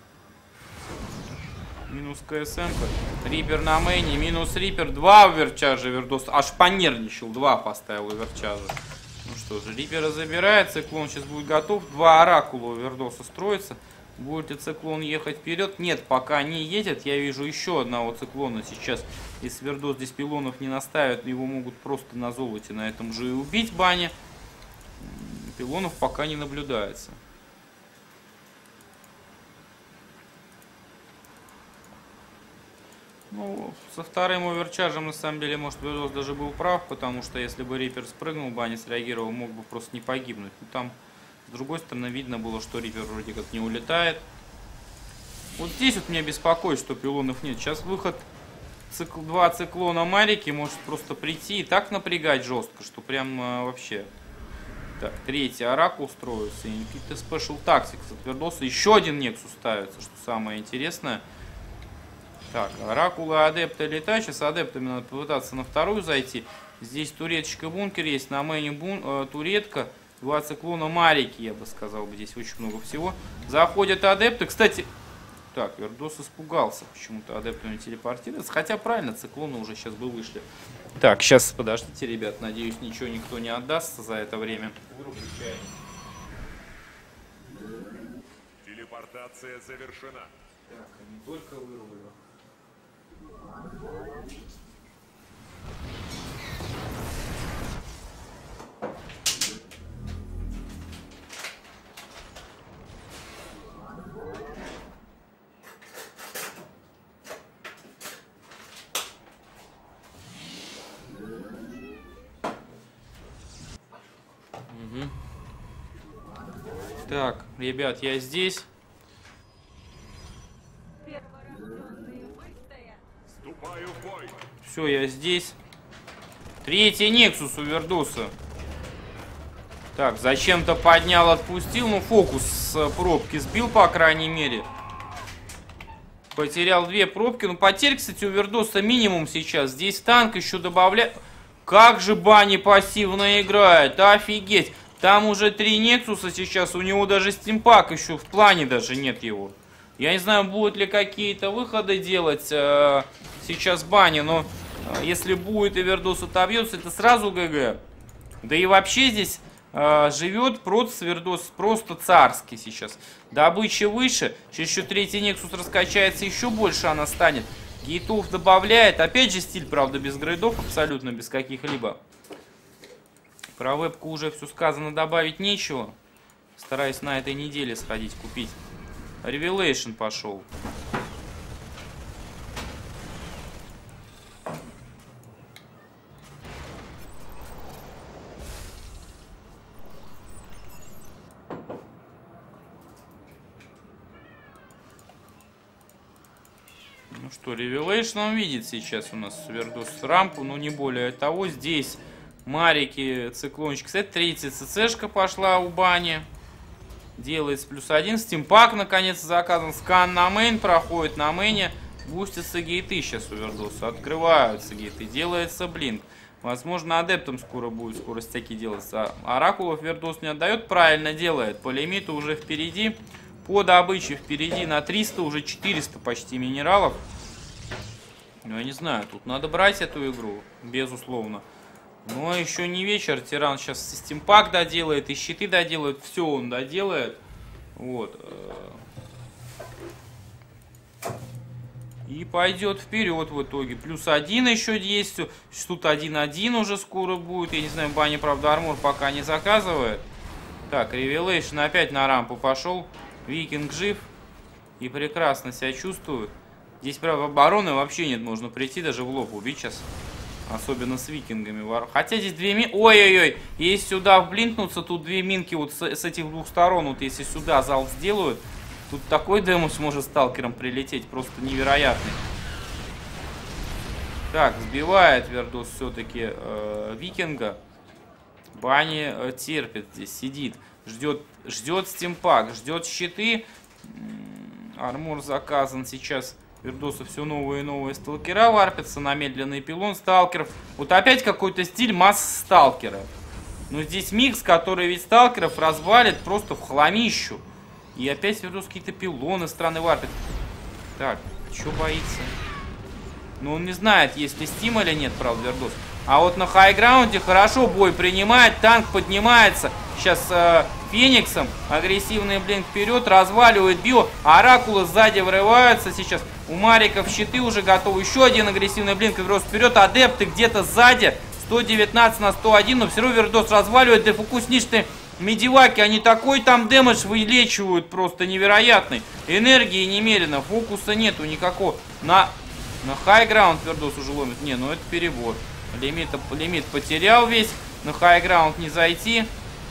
Минус КСМ-ка. Риппер на мейне, минус Риппер. 2 оверчаржа Вердос. Аж понервничал, 2 поставил оверчаржа. Ну что же, Риппера забирает, циклон сейчас будет готов. 2 оракула у Вердоса строится. Будет ли циклон ехать вперед? Нет, пока не едет. Я вижу еще одного циклона сейчас. Если Вердос здесь пилонов не наставит, его могут просто на золоте на этом же и убить бане. Пилонов пока не наблюдается. Ну, со вторым оверчаржем, на самом деле, может, Вердос даже был прав, потому что если бы Риппер спрыгнул, Банни среагировал, мог бы просто не погибнуть. Но там, с другой стороны, видно было, что Риппер вроде как не улетает. Вот здесь вот меня беспокоит, что пилонов нет. Сейчас выход 2 циклона Марики может просто прийти и так напрягать жестко, что прям вообще... Так, 3-й оракул строится, и какие-то спешл тактикс от Вердоса. Еще один Нексус ставится, что самое интересное. Так, оракулы адепта летают. Сейчас адептами надо попытаться на вторую зайти. Здесь туреточка бункер есть. На мейне туретка. 2 циклона Марики, я бы сказал. Здесь очень много всего. Заходят адепты. Кстати, так, Вердос испугался. Почему-то адептами телепортируется. Хотя правильно, циклоны уже сейчас бы вышли. Так, сейчас подождите, ребят. Надеюсь, ничего никто не отдастся за это время. Вырублю чайник. Телепортация завершена. Так, а не только вырубили. Так, ребят, я здесь. Вступаю в бой. Все, я здесь. Третий Нексус у Вердоса. Так, зачем-то поднял, отпустил. Ну, фокус с пробки сбил, по крайней мере. Потерял 2 пробки. Ну, потерь, кстати, у Вердоса минимум сейчас. Здесь танк еще добавляет. Как же Банни пассивно играет. Офигеть. Там уже 3 Нексуса сейчас. У него даже стимпак еще в плане даже нет его. Я не знаю, будут ли какие-то выходы делать сейчас Банни. Но если будет и Вердос отобьется, это сразу ГГ. Да и вообще здесь живет просто Вердос просто царский сейчас. Добыча выше. Сейчас еще 3-й Нексус раскачается, еще больше она станет. Гейтов добавляет. Опять же стиль, правда, без грейдов, абсолютно без каких-либо. Про вебку уже все сказано, добавить нечего. Стараюсь на этой неделе сходить купить. Revelation пошел. Ну что, Revelation он видит сейчас у нас Вердос рамку, но не более того. Здесь Марики, циклончик. Кстати, 3-я ЦЦшка пошла у Бани. Делается +1. Стимпак наконец заказан. Скан на мейн проходит. На мейне бустятся гейты сейчас у Вердоса. Открываются гейты. Делается блинк. Возможно, адептом скоро будет скорость всякие делаться. Оракулов Вердос не отдает. Правильно делает. По лимиту уже впереди. По добыче впереди на 300. Уже 400 почти минералов. Ну, я не знаю. Тут надо брать эту игру. Безусловно. Но еще не вечер. Тиран сейчас стимпак доделает. И щиты доделает. Все он доделает. Вот. И пойдет вперед в итоге. +1 еще есть. Тут 1-1 уже скоро будет. Я не знаю, Банни, правда, армор пока не заказывает. Так, Revelation опять на рампу пошел. Викинг жив. И прекрасно себя чувствует. Здесь, правда, обороны вообще нет. Можно прийти даже в лоб убить сейчас. Особенно с викингами. Хотя здесь 2 минки. Ой-ой-ой. Если сюда вблинкнуться, тут 2 минки вот с этих двух сторон. Вот если сюда залп сделают, тут такой дэмэдж может сталкером прилететь. Просто невероятный. Так, сбивает Вердос все-таки викинга. Банни терпит здесь, сидит. Ждет стимпак, ждет щиты. Армор заказан сейчас. Вердоса все новые и новые сталкера варпятся на медленный пилон сталкеров. Вот опять какой-то стиль масс сталкера. Но здесь микс, который ведь сталкеров развалит просто в хламищу. И опять Вердос какие-то пилоны странные варпят. Так, что боится? Ну он не знает, есть ли стим или нет, правда, Вердос. А вот на хайграунде хорошо бой принимает, танк поднимается. Сейчас Фениксом агрессивный блинк вперед, разваливает био. Оракулы сзади врываются сейчас. У Мариков щиты уже готовы. Еще один агрессивный блинк вперед. Адепты где-то сзади. 119 на 101, но все равно Вердос разваливает. Дефокусничные медиваки, они такой там дэмэдж вылечивают просто невероятный. Энергии немерено, фокуса нету никакого. На хайграунд Вердос уже ломит. Не, ну это перебор. Лимит потерял весь. На хайграунд не зайти.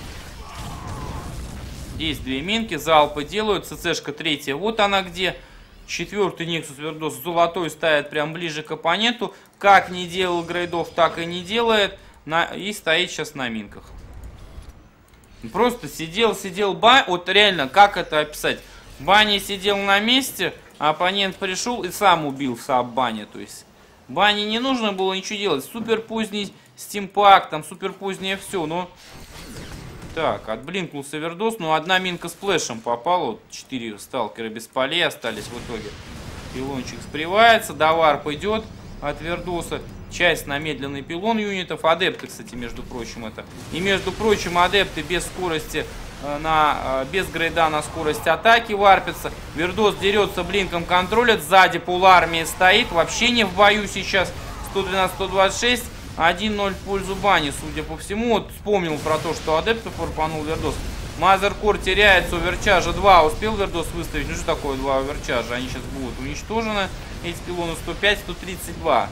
Здесь 2 минки, залпы делают. ЦЦшка 3-я, вот она где. 4-й Нексус Вердос золотой ставит прям ближе к оппоненту. Как не делал грейдов, так и не делает. И стоит сейчас на минках. Просто сидел. Вот реально, как это описать? Банни сидел на месте, а оппонент пришел и сам убил саб-Банни. То есть Банни не нужно было ничего делать. Супер поздний стимпак, там супер позднее все, но... Так, отблинкнулся Вердос, но одна минка с флешем попала. Вот 4 сталкера без полей остались в итоге. Пилончик спривается, доварп идет от Вердоса. Часть на медленный пилон юнитов. Адепты, кстати, между прочим, это. И, между прочим, адепты без скорости без грейда на скорость атаки варпится. Вердос дерется, блинком контролит. Сзади полармия стоит. Вообще не в бою сейчас. 112-126. 1-0 в пользу бани, судя по всему. Вот вспомнил про то, что адептов форпанул Вердос. Мазеркор теряется, оверчажа 2. Успел Вердос выставить? Ну что такое 2 оверчажа? Они сейчас будут уничтожены. Эти пилоны 105, 132.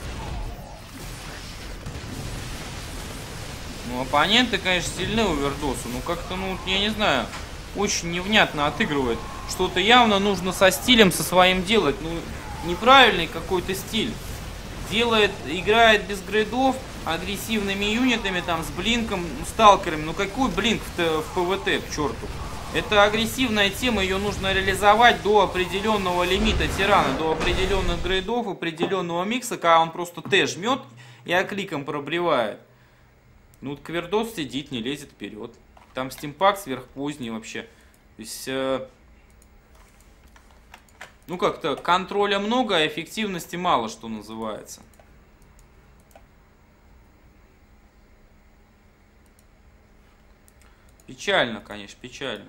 Ну, оппоненты, конечно, сильны у Вердоса. Ну, как-то, ну, я не знаю, очень невнятно отыгрывает. Что-то явно нужно со стилем со своим делать. Ну, неправильный какой-то стиль. Играет без грейдов, агрессивными юнитами, там, с блинком, сталкерами. Ну, какой блинк в ПВТ, к черту? Это агрессивная тема, ее нужно реализовать до определенного лимита тирана, до определенных грейдов, определенного микса, когда он просто Т жмет и окликом пробревает. Ну, вот Квердос сидит, не лезет вперед. Там стимпак сверхпоздний вообще. То есть, ну, как-то контроля много, а эффективности мало, что называется. Печально, конечно, печально.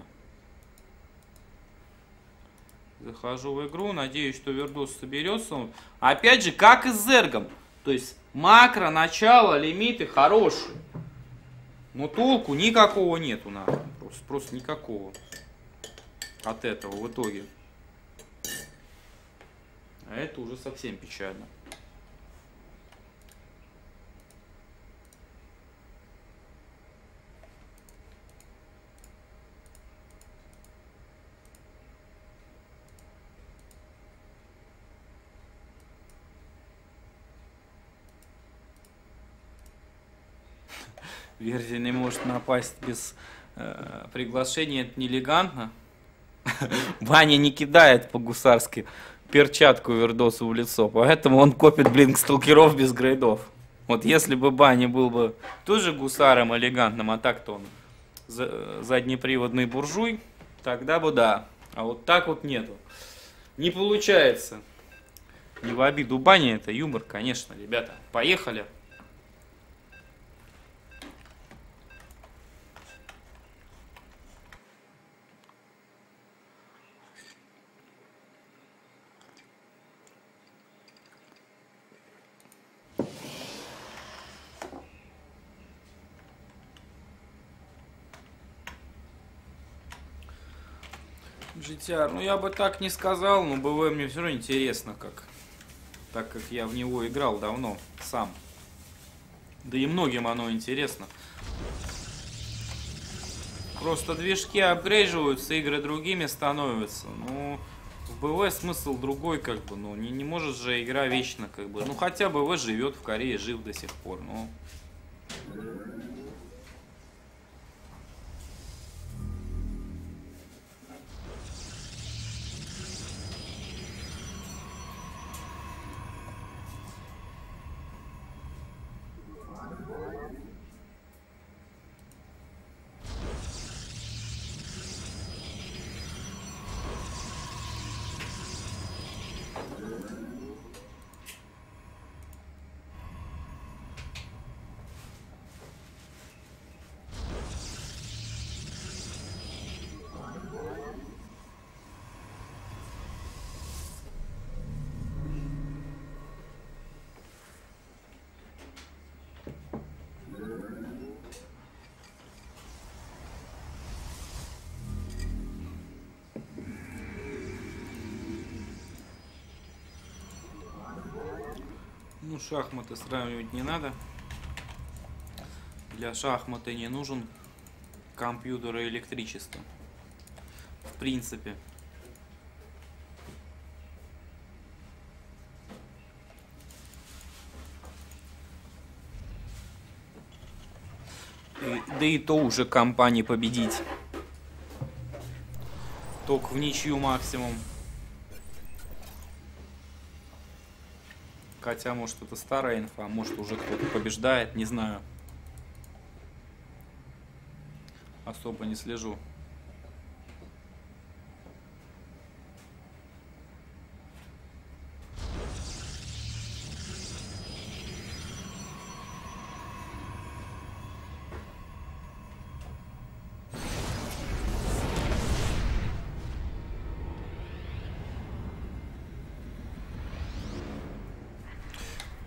Захожу в игру, надеюсь, что Вердос соберется. Опять же, как и с Зергом. То есть, макро, начало, лимиты хорошие. Но толку никакого нету, нахуй. Просто никакого. От этого в итоге. А это уже совсем печально. Версия не может напасть без приглашения, это нелегантно. Ваня не кидает по-гусарски перчатку Вердосу в лицо, поэтому он копит, блин, сталкеров без грейдов. Вот если бы Баня был бы тоже гусаром элегантным, а так-то он заднеприводный буржуй, тогда бы да. А вот так вот нету. Не получается. Не в обиду Бани, это юмор, конечно, ребята. Поехали. GTR, ну я бы так не сказал, но БВ мне все равно интересно, так как я в него играл давно, сам. Да и многим оно интересно. Просто движки апгрейживаются, игры другими становятся. Ну, в БВ смысл другой, как бы, ну, не может же игра вечно, как бы. Ну, хотя БВ живет в Корее, жив до сих пор, ну. Ну, шахматы сравнивать не надо. Для шахматы не нужен компьютер и электричество. В принципе. Да и то уже компании победить. Только в ничью максимум. Хотя, может, это старая инфа, может, уже кто-то побеждает, не знаю. Особо не слежу.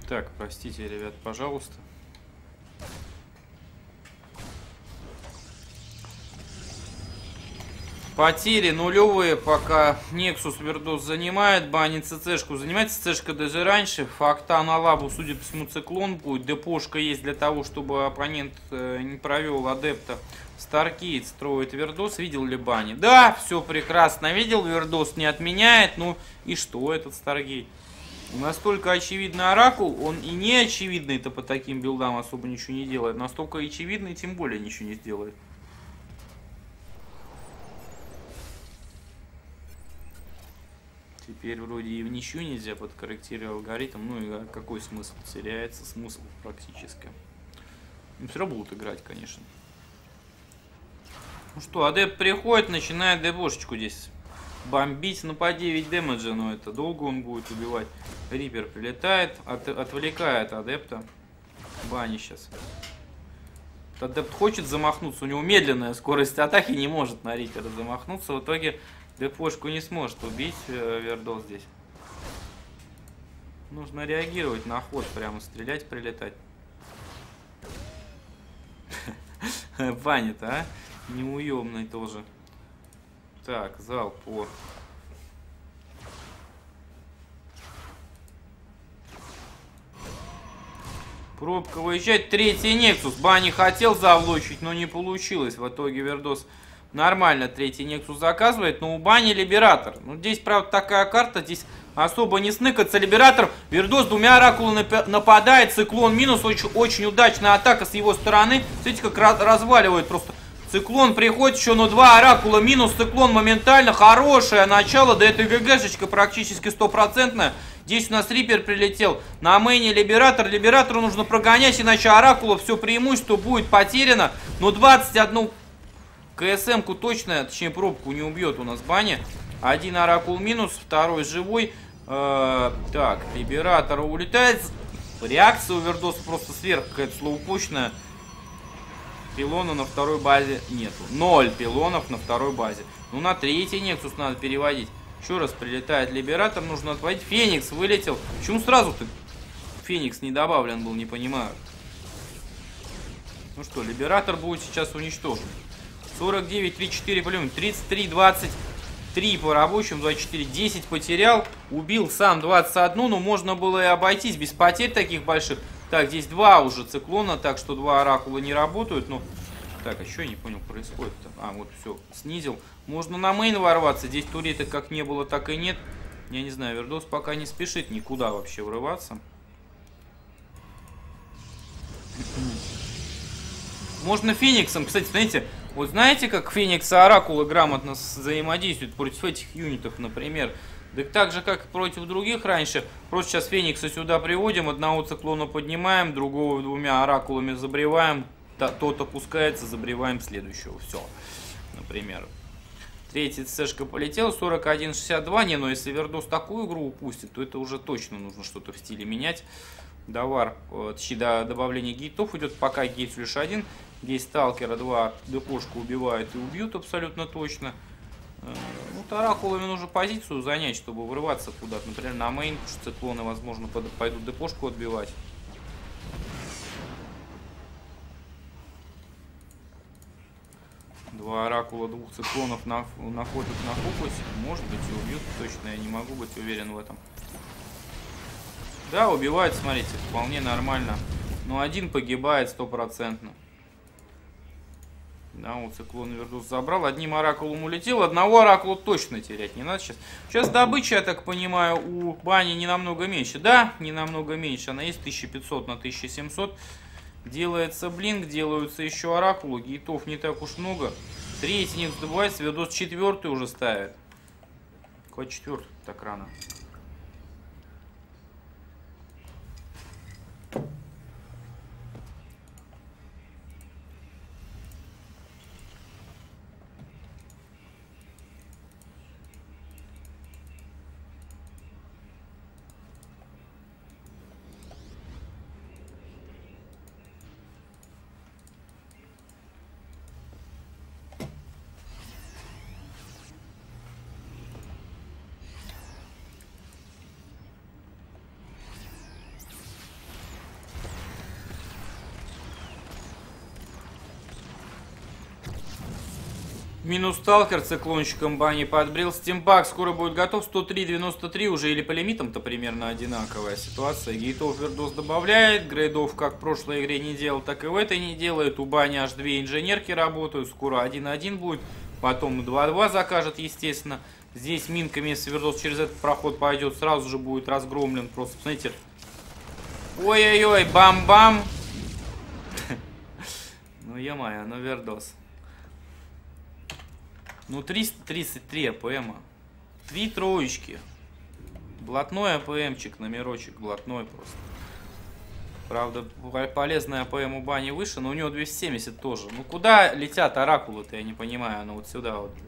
Так, простите, ребят, пожалуйста. Потери нулевые, пока Nexus Вердос занимает. Бани ЦЦшку занимает. ЦЦшка даже раньше. Факта на лабу, судя по всему, циклон будет. Депошка есть для того, чтобы оппонент не провел адепта. Старкейт строит Вердос. Видел ли Бани? Да, все прекрасно видел. Вердос не отменяет. Ну и что этот Старгейт? Настолько очевидный оракул, он и не очевидный-то по таким билдам особо ничего не делает. Настолько очевидный, тем более ничего не сделает. Теперь вроде и в ничью нельзя подкорректировать алгоритм. Ну и какой смысл? Теряется смысл практически. Ну, все равно будут играть, конечно. Ну что, адепт приходит, начинает дебошечку здесь бомбить. Ну по 9 дэмэджа, но это долго он будет убивать. Рипер прилетает, отвлекает адепта. Бани сейчас. Адепт хочет замахнуться, у него медленная скорость атаки, не может на Рипера замахнуться. В итоге депошку не сможет убить Вердос здесь. Нужно реагировать на ход, прямо стрелять, прилетать. Банит, а? Неуемный тоже. Так, зал по... Пробка выезжает. Третий Нексус. Бани хотел завлочить, но не получилось. В итоге Вердос нормально третий Нексус заказывает. Но у Бани Либератор. Ну, здесь, правда, такая карта. Здесь особо не сныкаться. Либератор. Вердос двумя оракулами нападает. Циклон минус. Очень удачная атака с его стороны. Смотрите, как разваливает просто. Циклон приходит еще, но 2 оракула минус. Циклон моментально. Хорошее начало. Да это ГГшечка практически стопроцентная. Здесь у нас Рипер прилетел. На мейне Либератор. Либератору нужно прогонять, иначе оракула все преимущество будет потеряно. Но 21 КСМ-ку точно, точнее пробку не убьет у нас Баня. Один оракул минус, второй живой. Так, Либератор улетает. Реакция у Вердоса просто сверх какая-то слоупочная. Пилона на второй базе нету. 0 пилонов на второй базе. Ну на третий Нексус надо переводить. Еще раз прилетает Либератор, нужно отводить. Феникс вылетел. Почему сразу-то Феникс не добавлен был, не понимаю. Ну что, Либератор будет сейчас уничтожен. 49, 34 полем, 33, 23 по рабочим, 24, 10 потерял. Убил сам 21, но можно было и обойтись без потерь таких больших. Так, здесь 2 уже циклона, так что 2 оракула не работают. Но... Так, а что я не понял происходит-то? А, вот все, снизил. Можно на мейн ворваться. Здесь турета как не было, так и нет. Я не знаю, Вердос пока не спешит никуда вообще врываться. Можно Фениксом, кстати, смотрите, вот знаете, как Феникс и Оракулы грамотно взаимодействуют против этих юнитов, например. Так же, как и против других раньше. Просто сейчас Феникса сюда приводим, одного циклона поднимаем, другого 2 оракулами забреваем. Тот опускается, забреваем следующего. Все, например. Третий ЦСшка полетел, 41-62. Не, но если Вердос такую игру упустит, то это уже точно нужно что-то в стиле менять. Довар, точнее, до добавления гейтов идет, пока гейт лишь один. Гейт Сталкера 2 депошку убивают и убьют абсолютно точно. Вот оракулами нужно позицию занять, чтобы врываться куда-то. Например, на мейн, потому что циклоны, возможно, пойдут депошку отбивать. Два оракула 2 циклонов находят на фокусе. Может быть и убьют, точно я не могу быть уверен в этом. Да, убивают, смотрите, вполне нормально. Но один погибает стопроцентно. Да, вот циклон Вердос забрал. Одним оракулом улетел. Одного оракула точно терять не надо сейчас. Сейчас добыча, я так понимаю, у Бани не намного меньше. Да, не намного меньше. Она есть 1500 на 1700. Делается блинк, делаются еще оракулы. Гейтов не так уж много. Третий Никс добывается. Вердос 4-й уже ставит. Какой 4-й так рано? Минус сталкер циклончиком бани подбрил. Стимпак скоро будет готов. 103.93 уже или по лимитам-то примерно одинаковая ситуация. Гейтов Вердос добавляет. Грейдов как в прошлой игре не делал, так и в этой не делает. У бани аж 2 инженерки работают. Скоро 1-1 будет. Потом 2-2 закажет, естественно. Здесь минками, если Вердос через этот проход пойдет, сразу же будет разгромлен. Просто, смотрите. Ой-ой-ой, бам-бам. Ну, ё-моё, ну Вердос. Ну, 333 АПМа. 3 троечки. Блатной АПМчик, номерочек блатной просто. Правда, полезная АПМ у бани выше, но у него 270 тоже. Ну, куда летят оракулы-то, я не понимаю. Ну, вот сюда вот.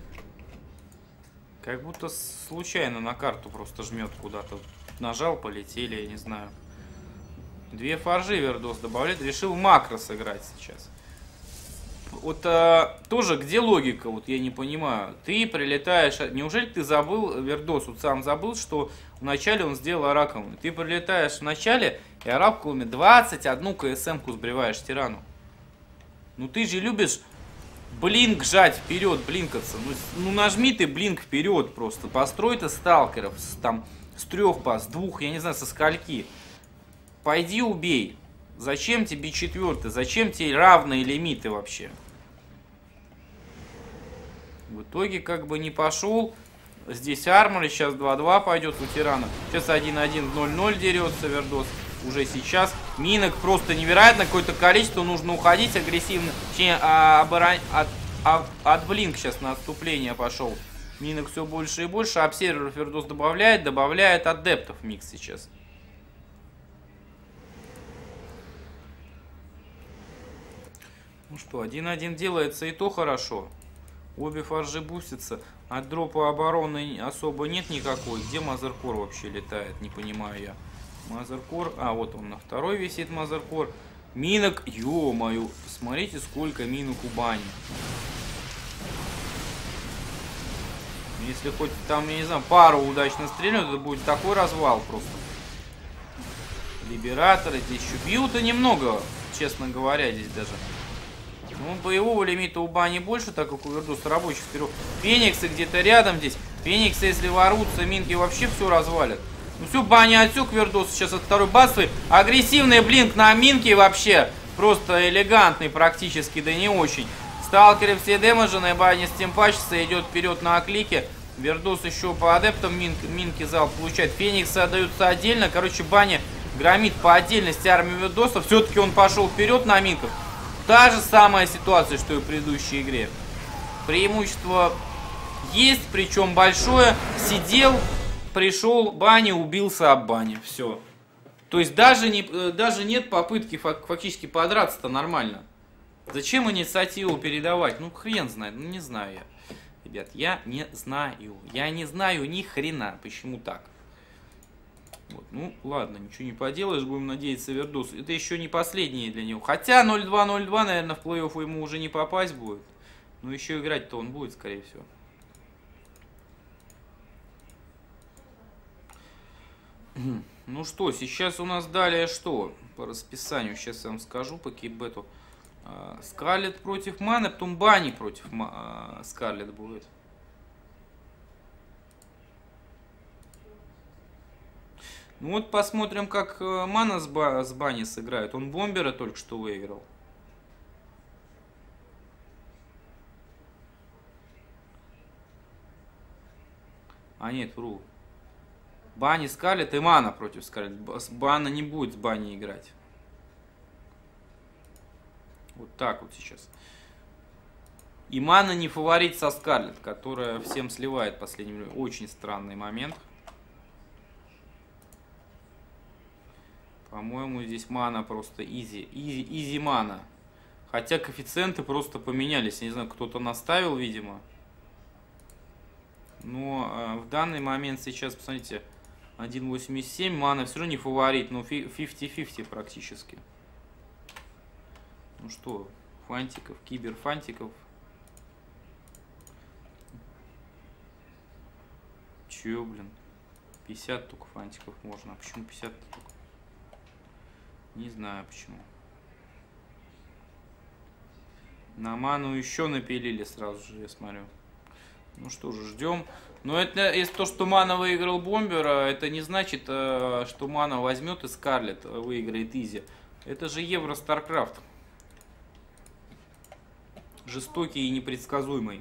Как будто случайно на карту просто жмет куда-то. Нажал, полетели, я не знаю. 2 форжи Вердос добавляет. Решил макро сыграть сейчас. Вот тоже где логика, вот я не понимаю. Ты прилетаешь, неужели ты забыл, Вердос вот сам забыл, что вначале он сделал оракулами. Ты прилетаешь в начале и оракулами 21 КСМ-ку сбриваешь тирану. Ну ты же любишь блинк жать вперед, блинкаться. Ну нажми ты блинк вперед просто. Построй ты сталкеров там с 3 пас, с 2, я не знаю, со скольки. Пойди убей. Зачем тебе 4? Зачем тебе равные лимиты вообще? В итоге как бы не пошел. Здесь армор. Сейчас 2-2 пойдет у тирана. Сейчас 1-1 0-0 дерется Вердос. Уже сейчас. Минок просто невероятно. Какое-то количество. Нужно уходить агрессивно. Точнее, от блинк сейчас на отступление пошел. Минок все больше и больше. Обсерверов Вердос добавляет. Добавляет адептов микс сейчас. Ну что, 1-1 делается, и то хорошо. Обе форжи бустятся. От дропа обороны особо нет никакой. Где Мазеркор вообще летает? Не понимаю я. Мазеркор. А, вот он на второй висит Мазеркор. Минок. Ё-моё. Смотрите, сколько минок у бани. Если хоть там, я не знаю, пару удачно стрельнут, это будет такой развал просто. Либераторы здесь еще бьют, и немного, честно говоря, здесь даже. Ну, боевого лимита у бани больше, так как у Вердоса рабочих вперед. Фениксы где-то рядом здесь. Фениксы, если ворутся, минки вообще все развалят. Ну все, баня отсек Вердос сейчас от второй базы. Агрессивный блинк на минки вообще. Просто элегантный практически, да не очень. Сталкеры все демеджены, баня стимпачится, идет вперед на оклике. Вердос еще по адептам минки зал получает. Фениксы отдаются отдельно. Короче, баня громит по отдельности армию Вердоса. Все-таки он пошел вперед на минках. Та же самая ситуация, что и в предыдущей игре. Преимущество есть, причем большое. Сидел, пришел, баня, убился об бане. Все. То есть даже нет попытки фактически подраться-то нормально. Зачем инициативу передавать? Ну хрен знает, ну не знаю я. Ребят, я не знаю. Я не знаю ни хрена. Почему так? Вот, ну, ладно, ничего не поделаешь, будем надеяться, Вердос. Это еще не последние для него. Хотя 0-2-0-2, наверное, в плей-офф ему уже не попасть будет. Но еще играть-то он будет, скорее всего. Ну что, сейчас у нас далее что? По расписанию, сейчас я вам скажу, по кейбету. Скарлет против Маны, потом Бани против Скарлет будет. Ну вот посмотрим, как Мана с Бани сыграет. Он бомбера только что выиграл. А нет, вру. Бани Скарлет и Мана против Скарлет. Бана не будет с Бани играть. Вот так вот сейчас. И Мана не фаворит со Скарлет, которая всем сливает в последнее время. Очень странный момент. По-моему, здесь Мана просто изи Мана. Хотя коэффициенты просто поменялись. Я не знаю, кто-то наставил, видимо. Но в данный момент сейчас, посмотрите, 1.87. Мана все равно не фаворит, но 50-50 практически. Ну что, фантиков, киберфантиков. Чё, блин? 50 только фантиков можно. А почему 50 только? Не знаю почему. На ману еще напилили сразу же, я смотрю. Ну что же, ждем. Но это, если то, что Мана выиграл Бомбера, это не значит, что Мана возьмет и Скарлетт выиграет Изи. Это же Евро Старкрафт. Жестокий и непредсказуемый.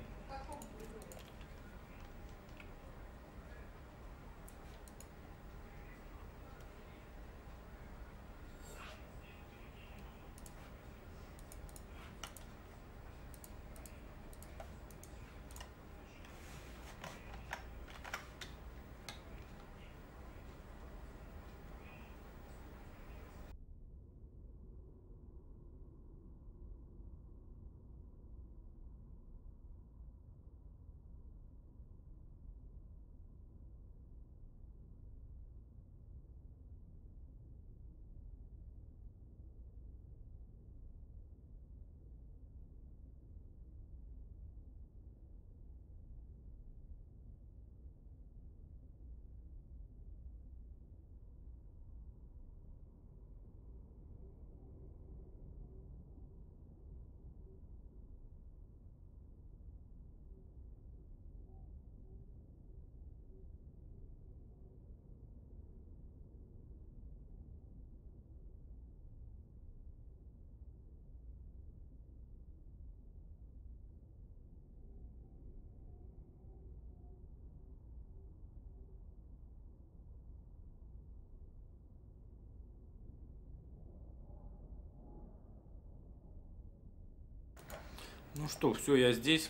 Ну что, все, я здесь.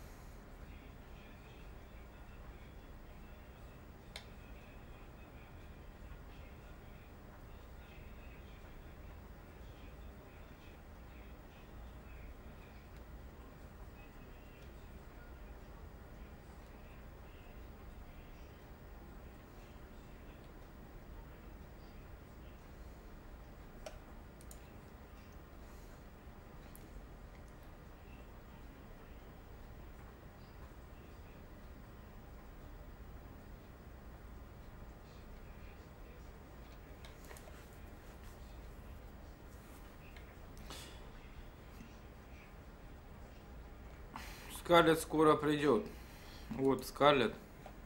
Скарлетт скоро придет. Вот Скарлетт.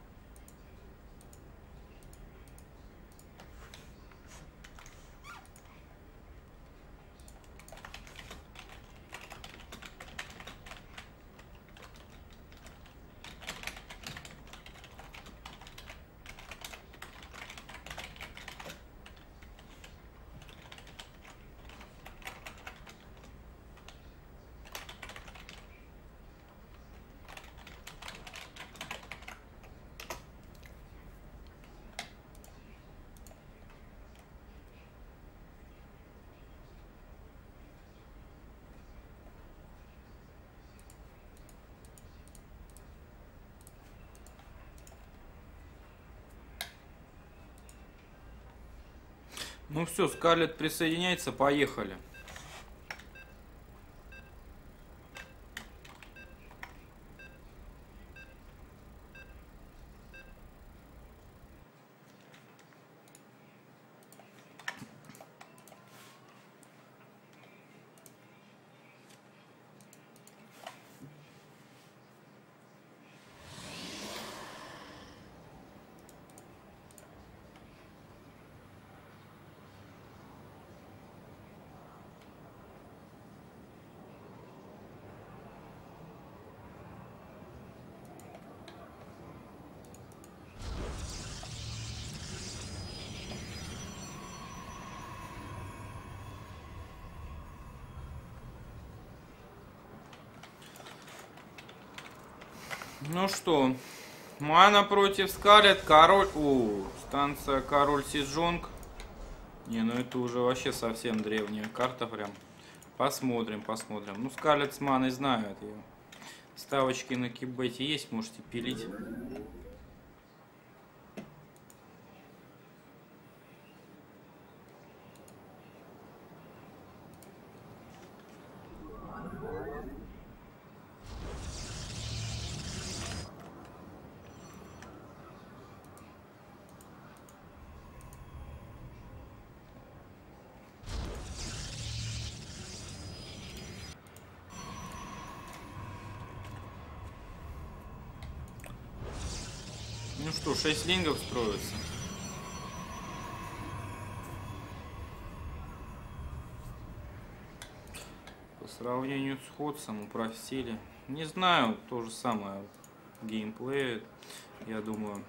Ну все, Скарлетт присоединяется, поехали. Ну что, Мана против Скарлетт, король... станция Король Сиджонг. Не, ну это уже вообще совсем древняя карта прям. Посмотрим, посмотрим. Ну, Скарлетт с Маной знают ее. Ставочки на кибете есть, можете пилить. Что, 6 лингов строится? По сравнению с Ходсом упростили. Не знаю, то же самое геймплей, я думаю.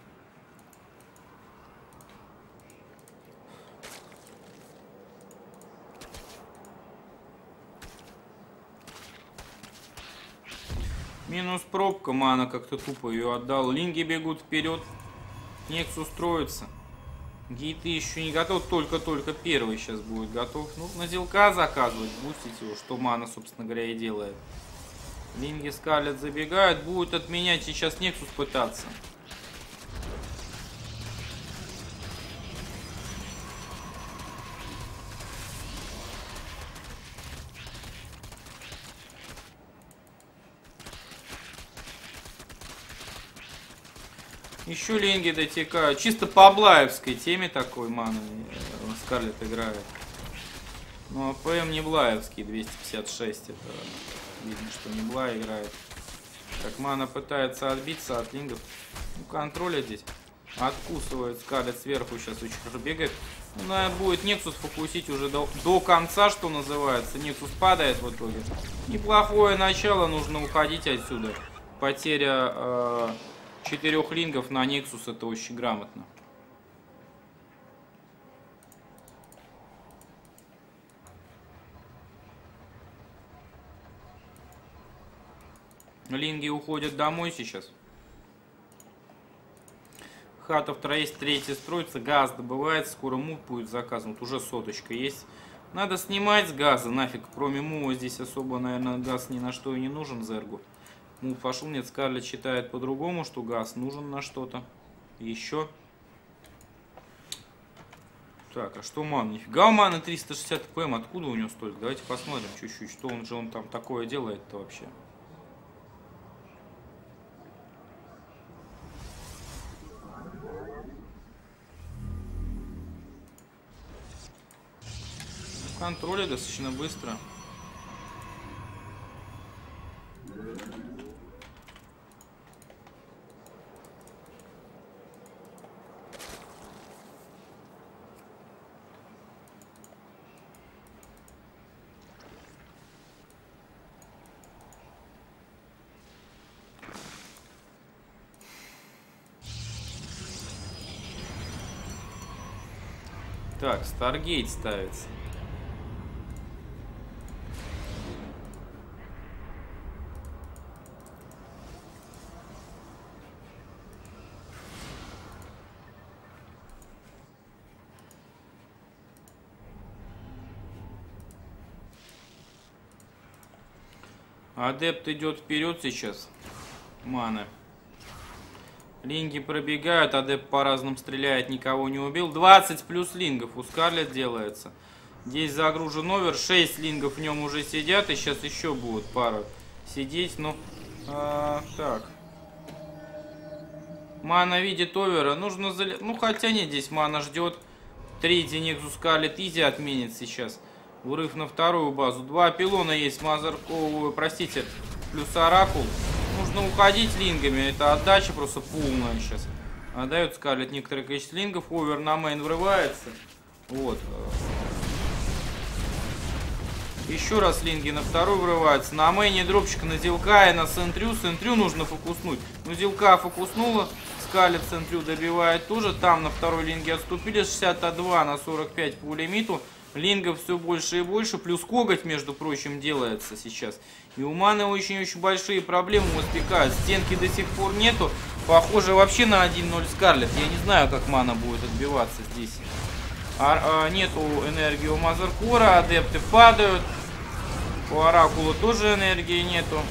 Минус пробка, мана как-то тупо ее отдал. Линги бегут вперед. Нексус строится. Гейты еще не готов, только-только первый сейчас будет готов. Ну, на Зилка заказывать, бустить его, что мана, собственно говоря, и делает. Линги скалят, забегают, будет отменять сейчас Нексус пытаться. Еще линги дотекают. Чисто по блаевской теме такой маны Скарлетт играет. Ну, АПМ не блаевский, 256. Это видно, что не Блай играет. Так, мана пытается отбиться от лингов. Ну, контроля здесь. Откусывает Скарлетт сверху, сейчас очень хорошо бегает. Она будет Нексус фокусить уже до конца, что называется. Нексус падает в итоге. Неплохое начало, нужно уходить отсюда. Потеря 4 лингов на Нексус, это очень грамотно. Линги уходят домой сейчас. Хата вторая есть, третья строится, газ добывается, скоро мув будет заказан, вот уже соточка есть. Надо снимать с газа, нафиг, кроме мува здесь особо, наверное, газ ни на что и не нужен Зергу. Мув пошел, нет, Скарлетт считает по-другому, что газ нужен на что-то. Еще. Так, а что ман? Нифига у маны 360 ПМ, откуда у него столько? Давайте посмотрим чуть-чуть, что он там такое делает-то вообще. Контроля достаточно быстро. Так, Старгейт ставится. Адепт идет вперед сейчас. Маны. Линги пробегают, адепт по-разному стреляет, никого не убил. 20 плюс лингов у Скарлетт делается. Здесь загружен овер, 6 лингов в нем уже сидят, и сейчас еще будут пара сидеть. Ну, так. Мана видит овера, нужно ну хотя нет, здесь мана ждет. Третий Нексус Скарлетт изи отменит сейчас. Урыв на вторую базу. 2 пилона есть, простите, плюс Оракул. Нужно уходить лингами, это отдача просто полная сейчас. Отдает Скарлетт некоторое количество лингов, овер на мейн врывается. Вот. Еще раз линги на вторую врываются. На мейне дропчик на Зилка и на Сентрю. Сентрю нужно фокуснуть. Ну, Зилка фокуснула. Скарлетт Сентрю добивает тоже. Там на второй линге отступили. 62 на 45 по лимиту. Лингов все больше и больше. Плюс коготь, между прочим, делается сейчас. И у маны очень-очень большие проблемы возникают. Стенки до сих пор нету. Похоже вообще на 1-0 Скарлетт. Я не знаю, как мана будет отбиваться здесь. Нету энергии у Мазеркора. Адепты падают. У Оракула тоже энергии нету.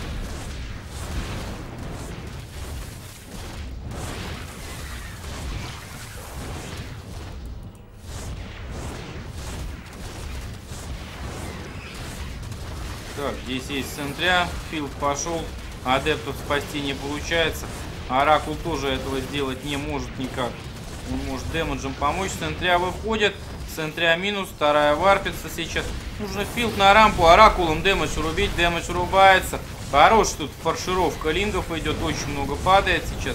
Так, здесь есть Сентря. Филд пошел. Адептов спасти не получается. Оракул тоже этого сделать не может никак. Он может дэмэджем помочь. Сентря выходит. Сентря минус. Вторая варпится сейчас. Нужно филд на рампу. Оракулом дэмэдж рубить. Дэмэдж рубается. Хорош тут фаршировка лингов идет. Очень много падает сейчас.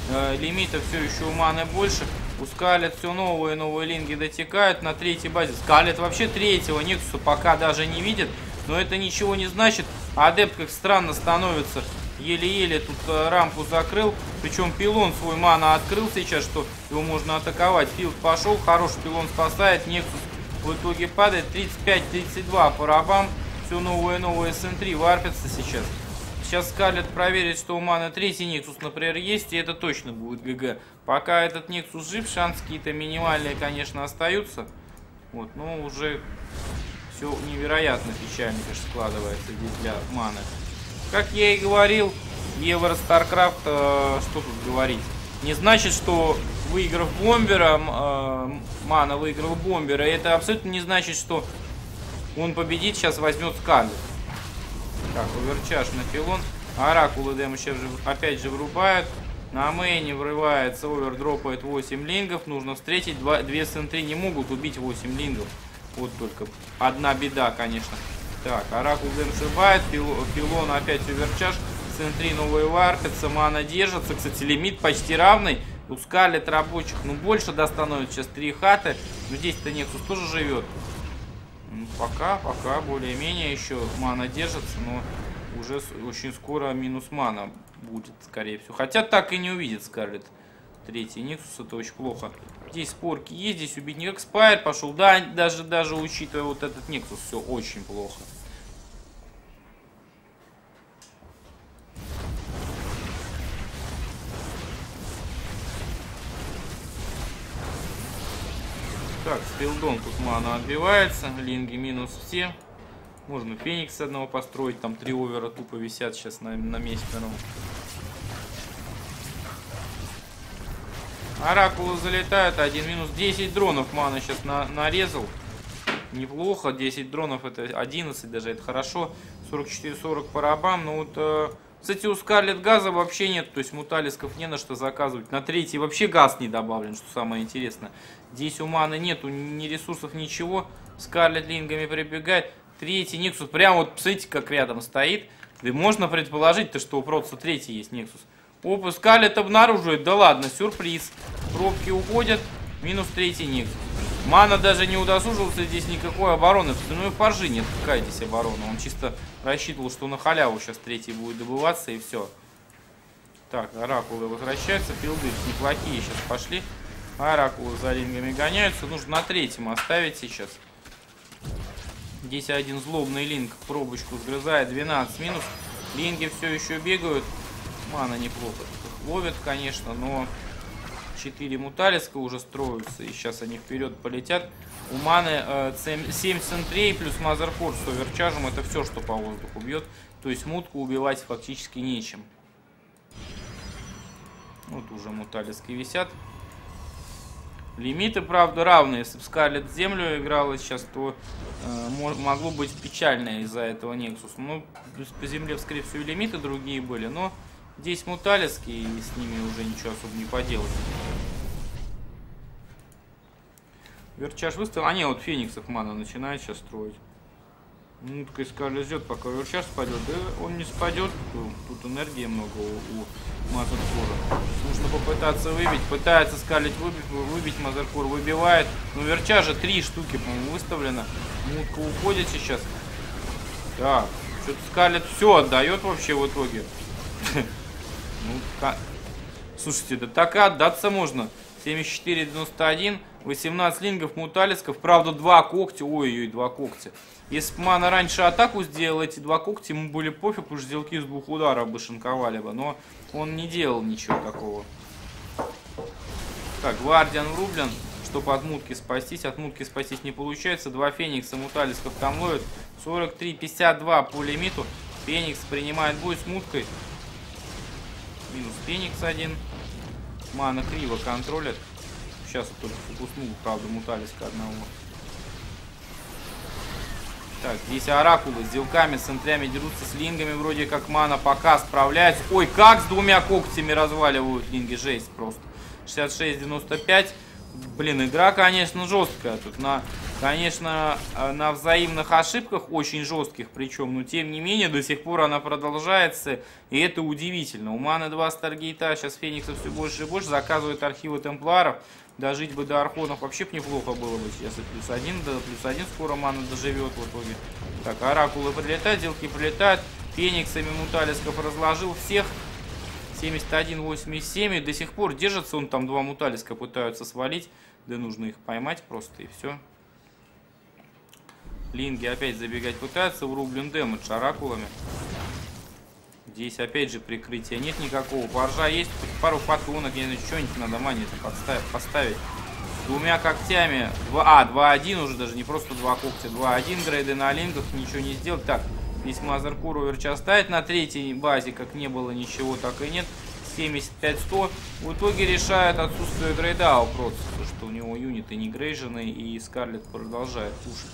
Лимита все еще у маны больше. У Скарлетт все новые и новые линги дотекают на третьей базе. Скарлетт вообще третьего Нексуса пока даже не видит. Но это ничего не значит. Адепт, как странно, становится. Еле-еле тут рампу закрыл. Причем пилон свой мана открыл сейчас, что его можно атаковать. Филд пошел, хороший пилон спасает. Нексус в итоге падает. 35-32 по рабам. Все новые и новые СН3 варпятся сейчас. Сейчас Скарлетт проверит, что у маны третий Нексус, например, есть. И это точно будет ГГ. Пока этот Нексус жив, шансы какие-то минимальные, конечно, остаются. Вот, но уже все невероятно печально, конечно, складывается здесь для маны. Как я и говорил, Евро Старкрафт, что тут говорить, не значит, что выиграв бомбера, мана выиграл бомбера, это абсолютно не значит, что он победит, сейчас возьмет Скарлетт. Так, оверчаж на пилон, оракулы демо сейчас же, опять же врубают, на мейне врывается, овер дропает 8 лингов, нужно встретить, две СН3 не могут убить 8 лингов, вот только одна беда, конечно. Так, оракул дем шибает, пилон опять оверчаж, СН3 новые варпятся, мана держится, кстати, лимит почти равный, у Скарлетт рабочих, ну, больше достанут сейчас 3 хаты, но здесь-то Нексус тоже живет. Пока, более-менее еще мана держится, но уже очень скоро минус мана будет, скорее всего. Хотя так и не увидит Скарлетт третий Нексус, это очень плохо. Здесь спорки есть, здесь убить не как Спайр пошел, да, даже учитывая вот этот Нексус, все очень плохо. Так, спилдон тут мана отбивается, линги минус все. Можно Феникс одного построить, там 3 овера тупо висят сейчас на месте. Оракулы залетают, 1 минус 10 дронов мана сейчас нарезал. Неплохо, 10 дронов это 11 даже, это хорошо. 44-40 по рабам, но вот... Кстати, у Скарлетт газа вообще нет, то есть муталисков не на что заказывать. На третий вообще газ не добавлен, что самое интересное. Здесь у маны нету ни ресурсов, ничего. Скарлетт лингами прибегает. Третий Нексус, прям вот, посмотрите, как рядом стоит. И можно предположить-то, что у Протса третий есть Нексус. Опа, Скарлетт обнаруживает, да ладно, сюрприз. Пробки уходят, минус третий Нексус. Мана даже не удосужился здесь никакой обороны. Ну и фаржи нет, какая здесь оборона. Он чисто рассчитывал, что на халяву сейчас третий будет добываться и все. Так, оракулы возвращаются. Филды неплохие сейчас пошли. Оракулы за лингами гоняются. Нужно на третьем оставить сейчас. Здесь один злобный линк пробочку сгрызает. 12 минус. Линги все еще бегают. Мана неплохо ловит, конечно, но... 4 муталиска уже строятся, и сейчас они вперед полетят. У маны 7 центрей плюс мазерфорд с оверчажем, это все, что по воздуху бьет. То есть мутку убивать фактически нечем. Вот уже муталиски висят. Лимиты, правда, равные. Если бы Скарлетт в землю играла сейчас, то могло быть печально из-за этого Нексуса. Ну, по земле, скорее всего, и лимиты другие были, но... Здесь муталиски, и с ними уже ничего особо не поделать. Верчаж выставил. А не, вот Фениксов мана начинает сейчас строить. Ну, так и Скарлетт ждет, пока Верчаж спадет. Да он не спадет. Тут энергии много у Мазерфора. Нужно попытаться выбить. Пытается Скарлетт выбить. Мазерфор выбивает. Но Верчажа 3 штуки, по-моему, выставлено. Мутка уходит сейчас. Так, что-то Скарлетт все отдает вообще в итоге. Ну, слушайте, да так и отдаться можно. 74-91, 18 лингов, муталисков. Правда, 2 когтя. Ой-ой, 2 когтя. Если бы мана раньше атаку сделал, эти 2 когтя ему были пофиг, уж сделки с 2 ударов бы шинковали бы. Но он не делал ничего такого. Так, Гвардиан врублен, чтобы от мутки спастись. От мутки спастись не получается. 2 Феникса муталисков там ловят. 43-52 по лимиту. Феникс принимает бой с муткой. Минус Феникс 1. Мана криво контролит. Сейчас вот только фокуснул, правда, муталиска одного. Так, здесь оракулы с делками, с центрями дерутся, с лингами. Вроде как мана пока справляется. Ой, как с 2 когтями разваливают линги. Жесть просто. 66-95. Блин, игра, конечно, жесткая. Тут на Конечно, на взаимных ошибках, очень жестких причем, но тем не менее, до сих пор она продолжается, и это удивительно. У Маны 2 Старгейта, сейчас Фениксов все больше и больше, заказывают архивы Темпларов, дожить бы до Архонов вообще бы неплохо было бы, сейчас и +1 скоро Мана доживет в итоге. Так, Оракулы прилетают, Делки прилетают, Фениксами Муталисков разложил всех, 71-87, и до сих пор держится, он там 2 Муталиска пытаются свалить, да нужно их поймать просто, и все. Линги опять забегать пытаются, врублен дэмэдж оракулами. Здесь опять же прикрытия нет никакого. Боржа есть, пару фотонок, я не знаю, что-нибудь надо мане-то поставить. Двумя когтями, 2-1 уже, даже не просто 2 когтя, 2-1 грейды на лингах, ничего не сделать. Так, здесь Мазер Куроверча ставить на третьей базе, как не было ничего, так и нет. 75-100. В итоге решает отсутствие грейда у Протса, что у него юниты не грейжены, и Скарлет продолжает пушить.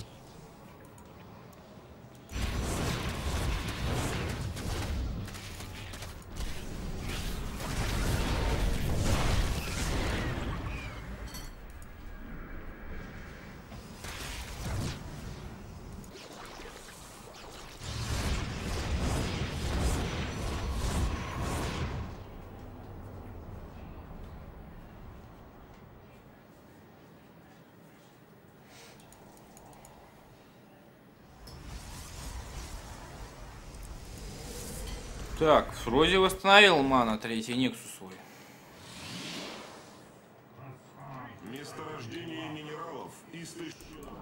Так, вроде восстановил Мана третий Нексус свой. Месторождение минералов истощено.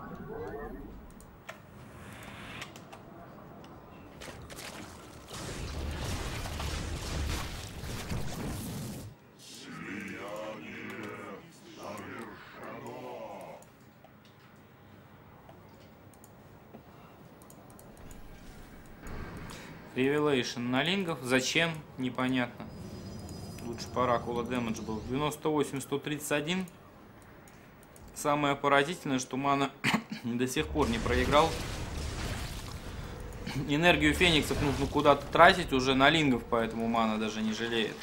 Ревелейшн на лингов. Зачем? Непонятно. Лучше по Оракула дэмэдж был. 98-131. Самое поразительное, что Мана до сих пор не проиграл. Энергию Фениксов нужно куда-то тратить уже на лингов, поэтому Мана даже не жалеет.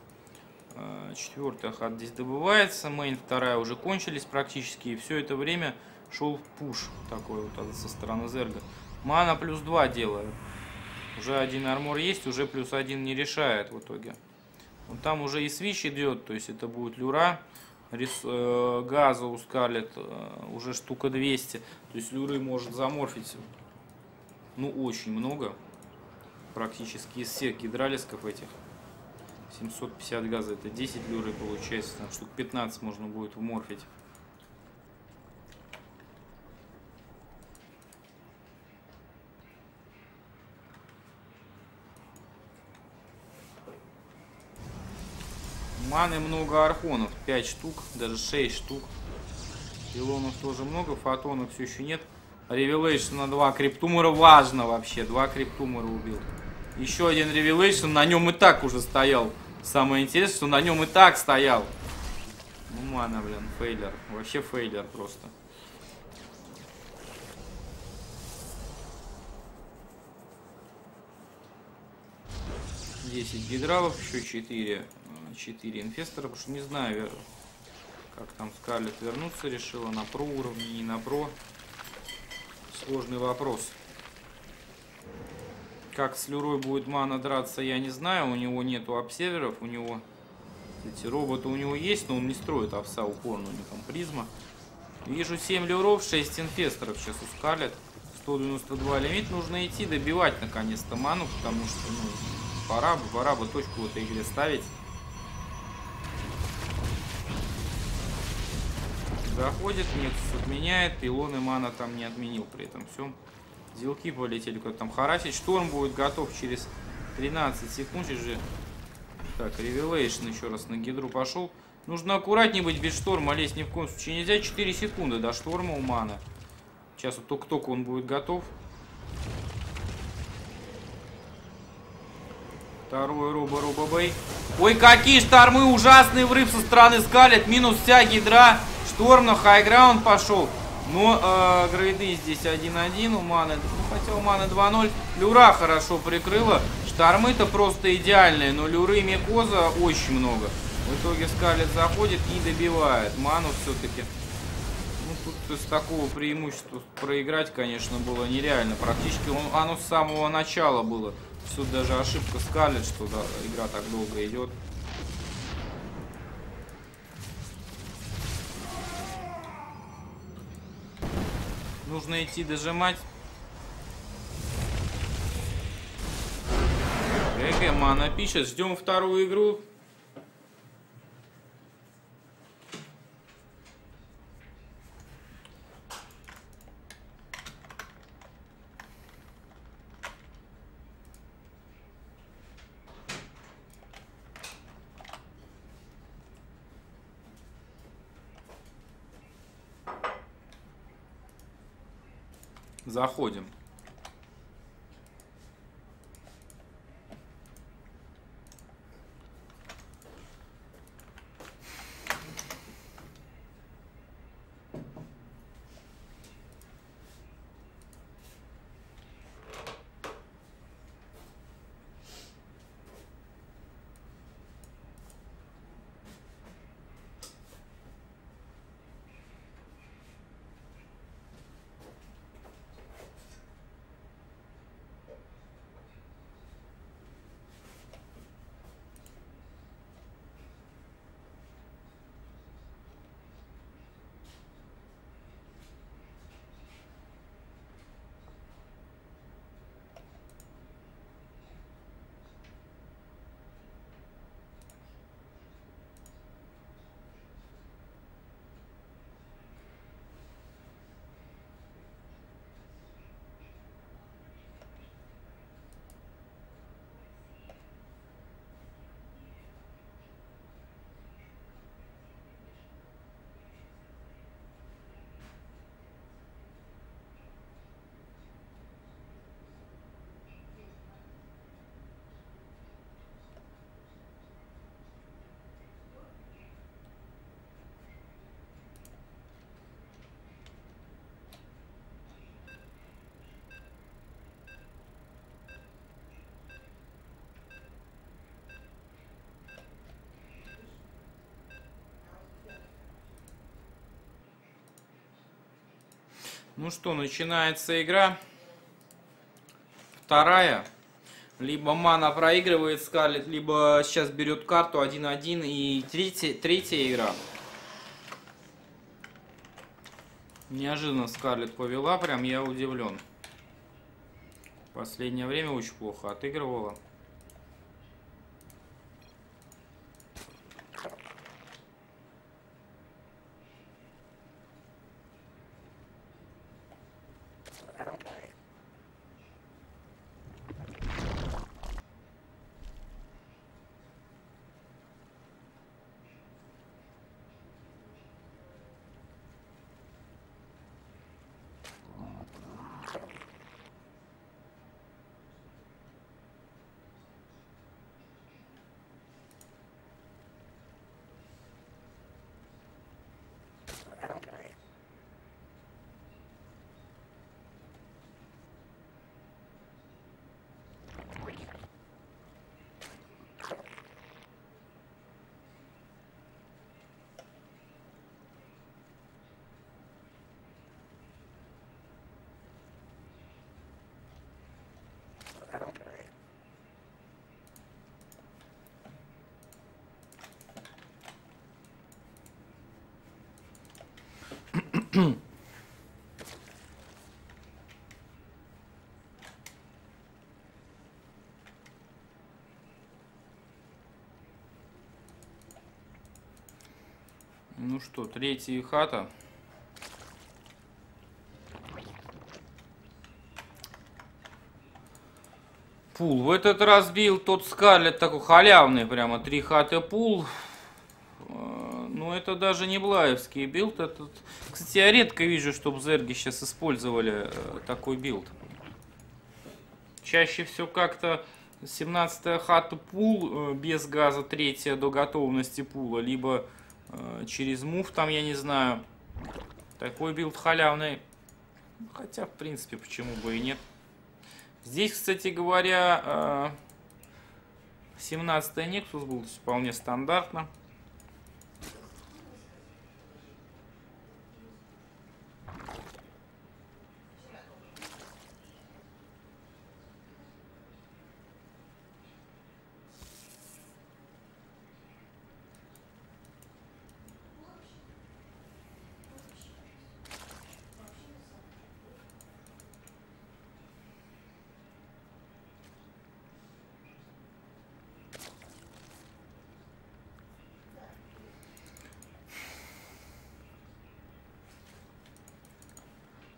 4-й хат здесь добывается. Мейн 2 уже кончились практически. И все это время шел пуш такой вот со стороны Зерга. Мана +2 делает. Уже 1 армор есть, уже +1 не решает в итоге. Вот там уже и свич идет, то есть это будет люра. Газа у Скарлет уже штука 200. То есть люры может заморфить, ну, очень много. Практически из всех гидралисков этих. 750 газа, это 10 люры получается. Там штук 15 можно будет вморфить. Маны много архонов, 5 штук, даже 6 штук. Пилонов тоже много, фотонов все еще нет. Ревелейшн на 2 криптумора, важно вообще, 2 криптумора убил. Еще один ревелейшн, на нем и так уже стоял. Самое интересное, что на нем и так стоял. Ну, Мана, блин, фейлер, вообще фейлер просто. Десять гидралов, еще 4 инфестора, потому что не знаю, как там Скарлет вернуться решила, на про уровне, не на про. Сложный вопрос. Как с Люрой будет Мана драться, я не знаю, у него нету обсерверов, у него, эти роботы у него есть, но он не строит овса упорно, у него там призма. Вижу 7 люров, 6 инфесторов сейчас у Скарлет, 192 лимит, нужно идти добивать наконец-то Ману, потому что, ну, пора бы точку в этой игре ставить. Заходит, Нексус отменяет, пилоны Мана там не отменил при этом все. Зилки полетели куда-то там харасить. Шторм будет готов через 13 секунд же. Так, Ревелейшн еще раз на гидру пошел. Нужно аккуратнее быть, без шторма лезть ни в коем случае нельзя. 4 секунды до шторма у Мана. Сейчас вот только он будет готов. Второй Роба-Бэй. Ой, какие штормы, ужасный врыв со стороны Скарлет. Минус вся гидра. Шторм на хайграунд пошел. Но грейды здесь 1-1 у Маны. Хотя у Маны 2-0. Люра хорошо прикрыла. Штормы-то просто идеальные. Но люры Микоза очень много. В итоге Скарлет заходит и добивает Ману все-таки. Ну, тут из такого преимущества проиграть, конечно, было нереально. Практически оно с самого начала было. Все даже ошибка Скарлетт, что да, игра так долго идет. Нужно идти дожимать. Мана пишет, ждем вторую игру. Заходим. Ну что, начинается игра. Вторая. Либо Мана проигрывает Скарлетт, либо сейчас берет карту 1-1. И третья игра. Неожиданно Скарлетт повела, прям я удивлен. В последнее время очень плохо отыгрывала. Ну что, третья хата. Пул. В этот раз бил тот Скарлетт такой халявный, прямо 3 хаты пул. Но это даже не блаевский билд. Этот... Кстати, я редко вижу, чтобы зерги сейчас использовали такой билд. Чаще все как-то 17-я хата пул без газа, 3-я до готовности пула, либо через мув, там я не знаю. Такой билд халявный. Хотя, в принципе, почему бы и нет. Здесь, кстати говоря, 17-й Nexus был вполне стандартно.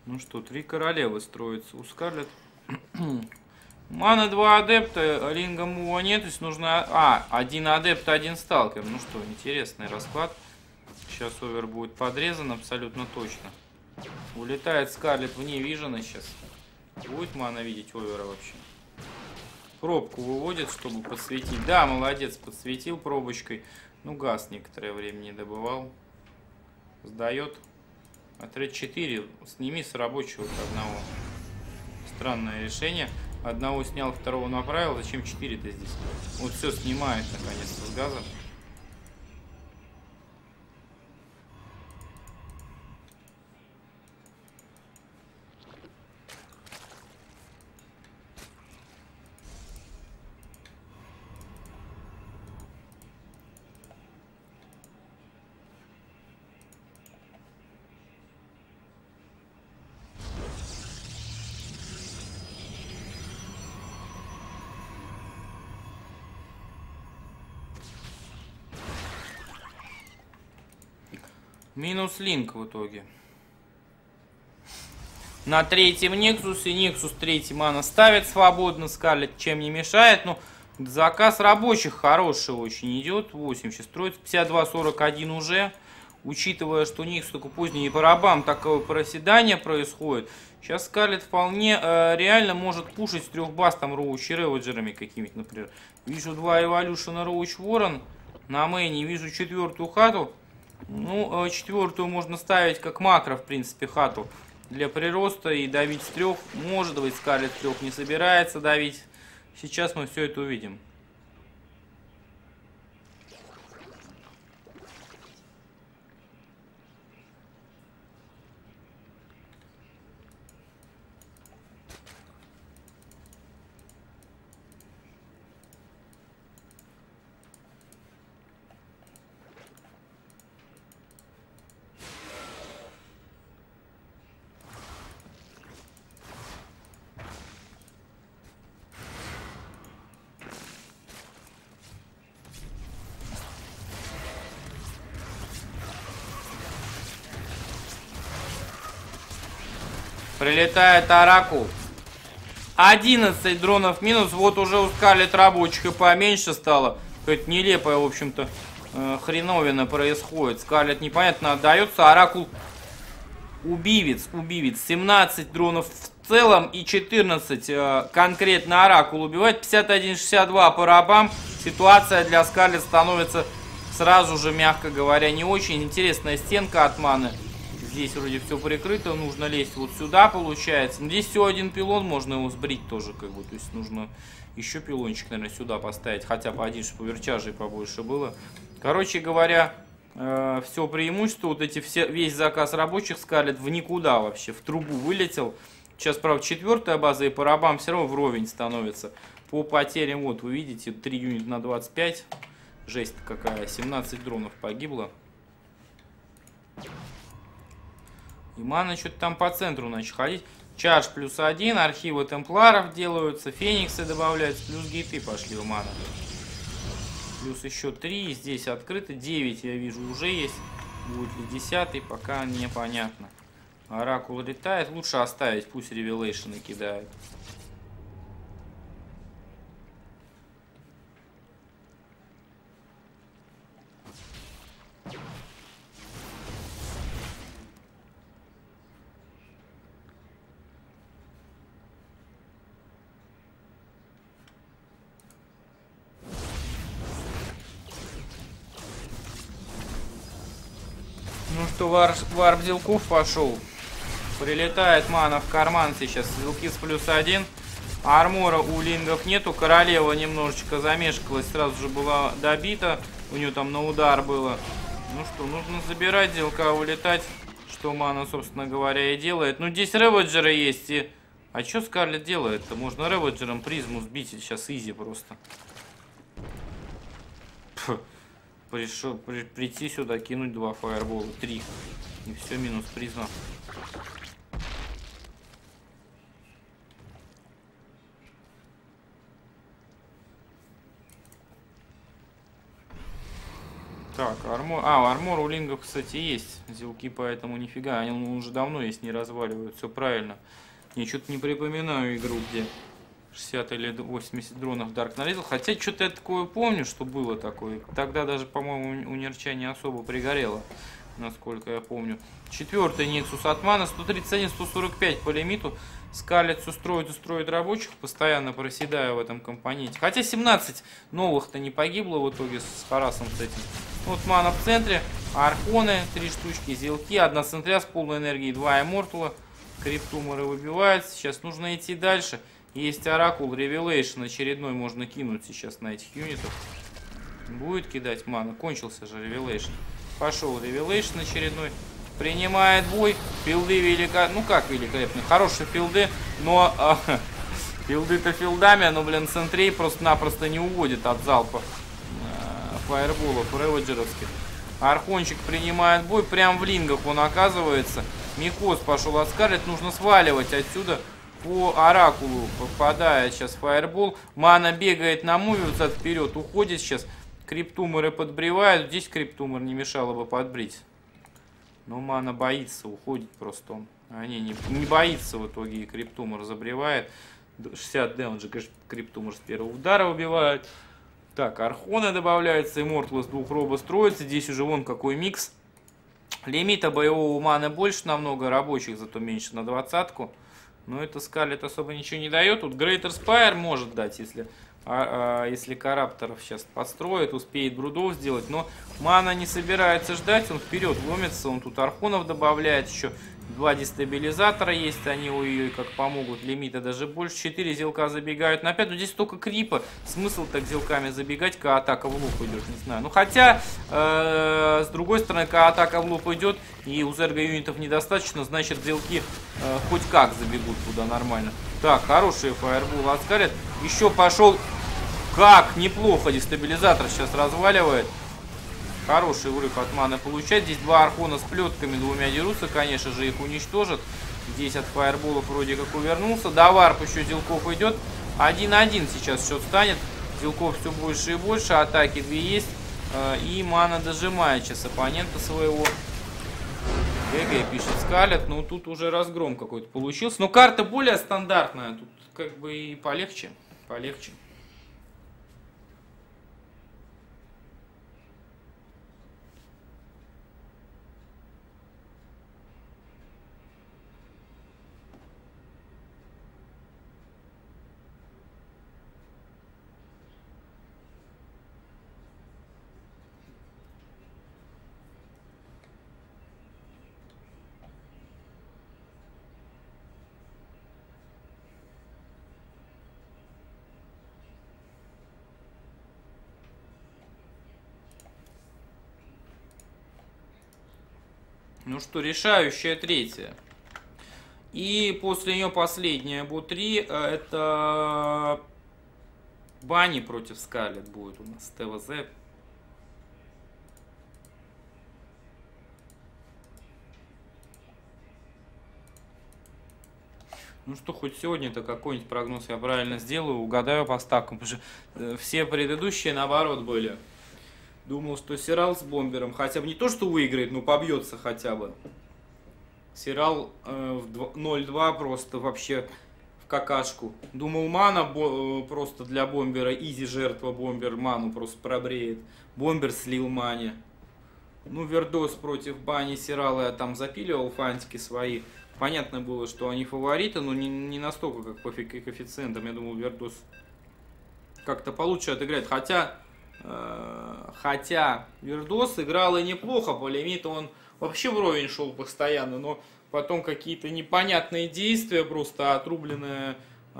Ну что, 3 королевы строятся у Скарлетт. Мана 2 адепта, ринга мува нет, то есть нужно... один адепт, один сталкер. Ну что, интересный расклад. Сейчас овер будет подрезан абсолютно точно. Улетает Скарлетт вне вижена сейчас. Будет мана видеть овера вообще? Пробку выводит, чтобы подсветить. Да, молодец, подсветил пробочкой. Ну, газ некоторое время не добывал. Сдает. Отряд 4. Сними с рабочего одного. Странное решение. Одного снял, второго направил. Зачем 4-то здесь? Вот все снимает наконец-то с газа. Минус линк в итоге. На третьем Нексусе. Нексус третий мана ставит свободно. Скарлетт чем не мешает. Но заказ рабочих хороший очень идет. 8 сейчас строится. 52-41 уже. Учитывая, что у них только поздние по рабам такое проседание происходит. Сейчас Скарлетт вполне реально может пушить с 3 баз там роучи реводжерами какими-то, например. Вижу 2 эволюшена роуч ворон. На мейне вижу 4-ю хату. Ну, 4-ю можно ставить как макро, в принципе, хату для прироста и давить с 3. Может быть, Скарлетт 3 не собирается давить. Сейчас мы все это увидим. Прилетает Оракул. 11 дронов минус. Вот уже у Скарлетт рабочих и поменьше стало. Какая-то нелепая, в общем-то, хреновина происходит. Скарлетт непонятно отдается. Оракул убивец. 17 дронов в целом и 14 конкретно Оракул убивает. 51-62 по рабам. Ситуация для Скарлетт становится сразу же, мягко говоря, не очень. Интересная стенка от маны. Здесь вроде все прикрыто, нужно лезть вот сюда, получается. Но здесь всего один пилон, можно его сбрить тоже, как бы. То есть нужно еще пилончик, наверное, сюда поставить. Хотя бы один, чтобы верчажей побольше было. Короче говоря, все преимущество, вот эти весь заказ рабочих Скарлетт в никуда вообще, в трубу вылетел. Сейчас, правда, 4-я база и по рабам все равно вровень становится. По потерям, вот, вы видите, 3 юнита на 25. Жесть какая, 17 дронов погибло. И мана что-то там по центру начал ходить. Чардж +1, архивы темпларов делаются, фениксы добавляются, плюс гейты пошли в ману. Плюс еще 3, здесь открыто, 9 я вижу уже есть. Будет ли 10-й, пока непонятно. Оракул летает, лучше оставить, пусть ревелейшены кидают. Ну что, варп Зилков пошел. Прилетает мана в карман сейчас. Зилки с +1. Армора у лингов нету. Королева немножечко замешкалась. Сразу же была добита. У нее там на удар было. Ну что, нужно забирать Зилка, улетать. Что мана, собственно говоря, и делает. Ну, здесь реводжеры есть. А что Скарлетт делает-то? Можно реводжером призму сбить. Сейчас изи просто. Пришел прийти сюда, кинуть 2 фаербола, 3. И все, минус призма. Так, армор... А, армор у лингов, кстати, есть. Зилки, поэтому нифига. Они уже давно есть, не разваливают. Все правильно. Я что-то не припоминаю игру, где 60 или 80 дронов Dark нарезал. Хотя что-то я такое помню, что было такое. Тогда даже, по-моему, у Нерча не особо пригорело, насколько я помню. 4-й Nexus от Mana, 131, 145 по лимиту. Скалец устроит рабочих, постоянно проседая в этом компоненте. Хотя 17 новых-то не погибло в итоге с Харасом с этим. Вот Мана в центре, Архоны, 3 штучки, Зилки, 1 Сентря с полной энергией, 2 Иммортала. Криптуморы выбиваются. Сейчас нужно идти дальше. Есть Оракул, Ревелейшн очередной можно кинуть сейчас на этих юнитов. Будет кидать ману. Кончился же Ревелейшн. Пошел Ревелейшн очередной. Принимает бой. Филды великолепны. Ну как великолепны? Хорошие филды, но филды-то филдами, но, блин, Сентрей просто-напросто не уводит от залпа фаерболов реводжеровских. Архончик принимает бой. Прям в лингах он оказывается. Микос пошел от Скарлетт. Нужно сваливать отсюда по Оракулу. Попадает сейчас фаербол. Мана бегает на муве взад вперед. Уходит сейчас. Криптуморы подбревают. Здесь криптумор не мешало бы подбрить. Но Мана боится. Уходит просто он. А не боится в итоге. И криптумор забревает. 60 дэмэджа, конечно, криптумор с первого удара убивает. Так, Архоны добавляются. Иммортал с 2 роба строится. Здесь уже вон какой микс. Лимита боевого маны больше намного, рабочих зато меньше на 20-ку. Но это Скарлетт особо ничего не дает. Тут Greater Spire может дать, если Карапторов сейчас подстроит, успеет брудов сделать. Но мана не собирается ждать, он вперед ломится. Он тут Архонов добавляет еще. 2 дестабилизатора есть, они ой-ой как помогут. Лимита даже больше. 4 зелка забегают на 5. Но здесь только крипа. Смысл так зелками забегать, когда атака в луп идет, не знаю. Ну хотя, с другой стороны, когда атака в луп идет и у зерга юнитов недостаточно, значит зелки хоть как забегут туда нормально. Так, хорошие фаерболы от Скарлетт. Еще пошел. Как? Неплохо. Дестабилизатор сейчас разваливает. Хороший урыв от маны получать. Здесь 2 Архона с плетками, 2 дерутся, конечно же, их уничтожат. Здесь от фаерболов вроде как увернулся. До варп еще Зилков идет. 1-1 сейчас счет станет. Зилков все больше и больше. Атаки 2 есть. И мана дожимает сейчас оппонента своего. ГГ пишет Скарлетт. Ну тут уже разгром какой-то получился. Но карта более стандартная. Тут как бы и полегче. Полегче. Ну что, решающая третья. И после нее последняя Бу-3. Это Бани против Скарлетт будет у нас. ТВЗ. Ну что, хоть сегодня-то какой-нибудь прогноз я правильно сделаю, угадаю по ставкам. Потому что все предыдущие наоборот были. Думал, что Сирал с бомбером хотя бы не то, что выиграет, но побьется хотя бы. Сирал в 0-2 просто вообще в какашку. Думал, мана просто для бомбера, изи жертва, бомбер ману просто пробреет. Бомбер слил мане. Ну, Вердос против Бани Сирала я там запиливал фантики свои. Понятно было, что они фавориты, но не настолько, как по коэффициентам. Я думал, Вердос как-то получше отыграет. Хотя Вердос играл и неплохо, по лимиту он вообще вровень шел постоянно, но потом какие-то непонятные действия, просто отрубленная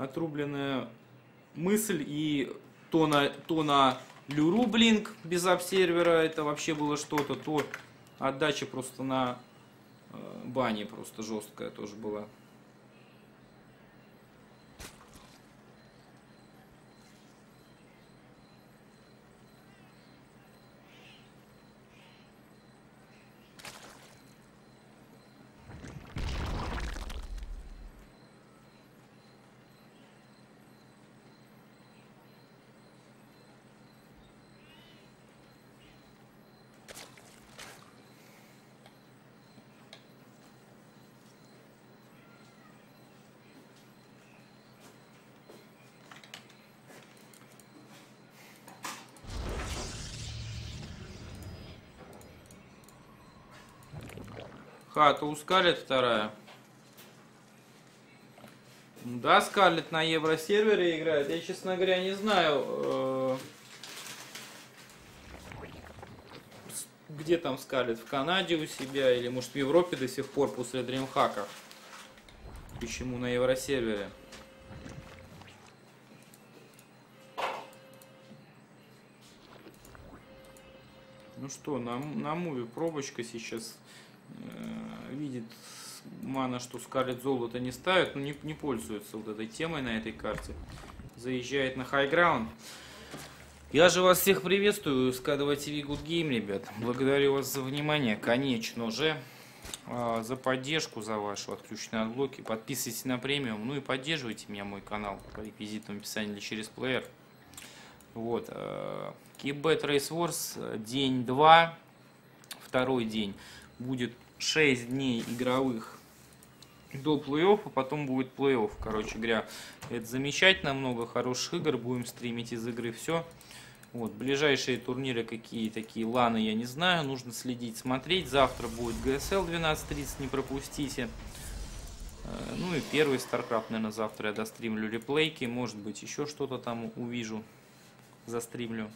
мысль, и то на Люру блинк без обсервера, это вообще было что-то, то отдача просто на Бани просто жесткая тоже была. Хата у Скарлетт вторая. Да, Скарлетт на Евросервере играет. Я, честно говоря, не знаю, где там Скарлетт, в Канаде у себя или, может, в Европе до сих пор после Дримхака. Почему на Евросервере? Ну что, на муве пробочка сейчас видит Мана, что Скарлетт золото не ставит, но не пользуется вот этой темой на этой карте. Заезжает на хайграунд. Я же вас всех приветствую, Скадова ТВ Good Game, ребят. Благодарю вас за внимание, конечно же, за поддержку, за ваши отключенные отблоки. Подписывайтесь на премиум, ну и поддерживайте меня, мой канал, по реквизитам в описании или через плеер. Вот. Keybet Race Wars, день 2, второй день. Будет 6 дней игровых до плей-оффа, потом будет плей-офф. Короче говоря, это замечательно, много хороших игр, будем стримить из игры все. Вот, ближайшие турниры какие такие, ланы, я не знаю, нужно следить, смотреть. Завтра будет GSL 12:30, не пропустите. Ну и первый StarCraft, наверное, завтра я достримлю реплейки, может быть еще что-то там увижу, застримлю.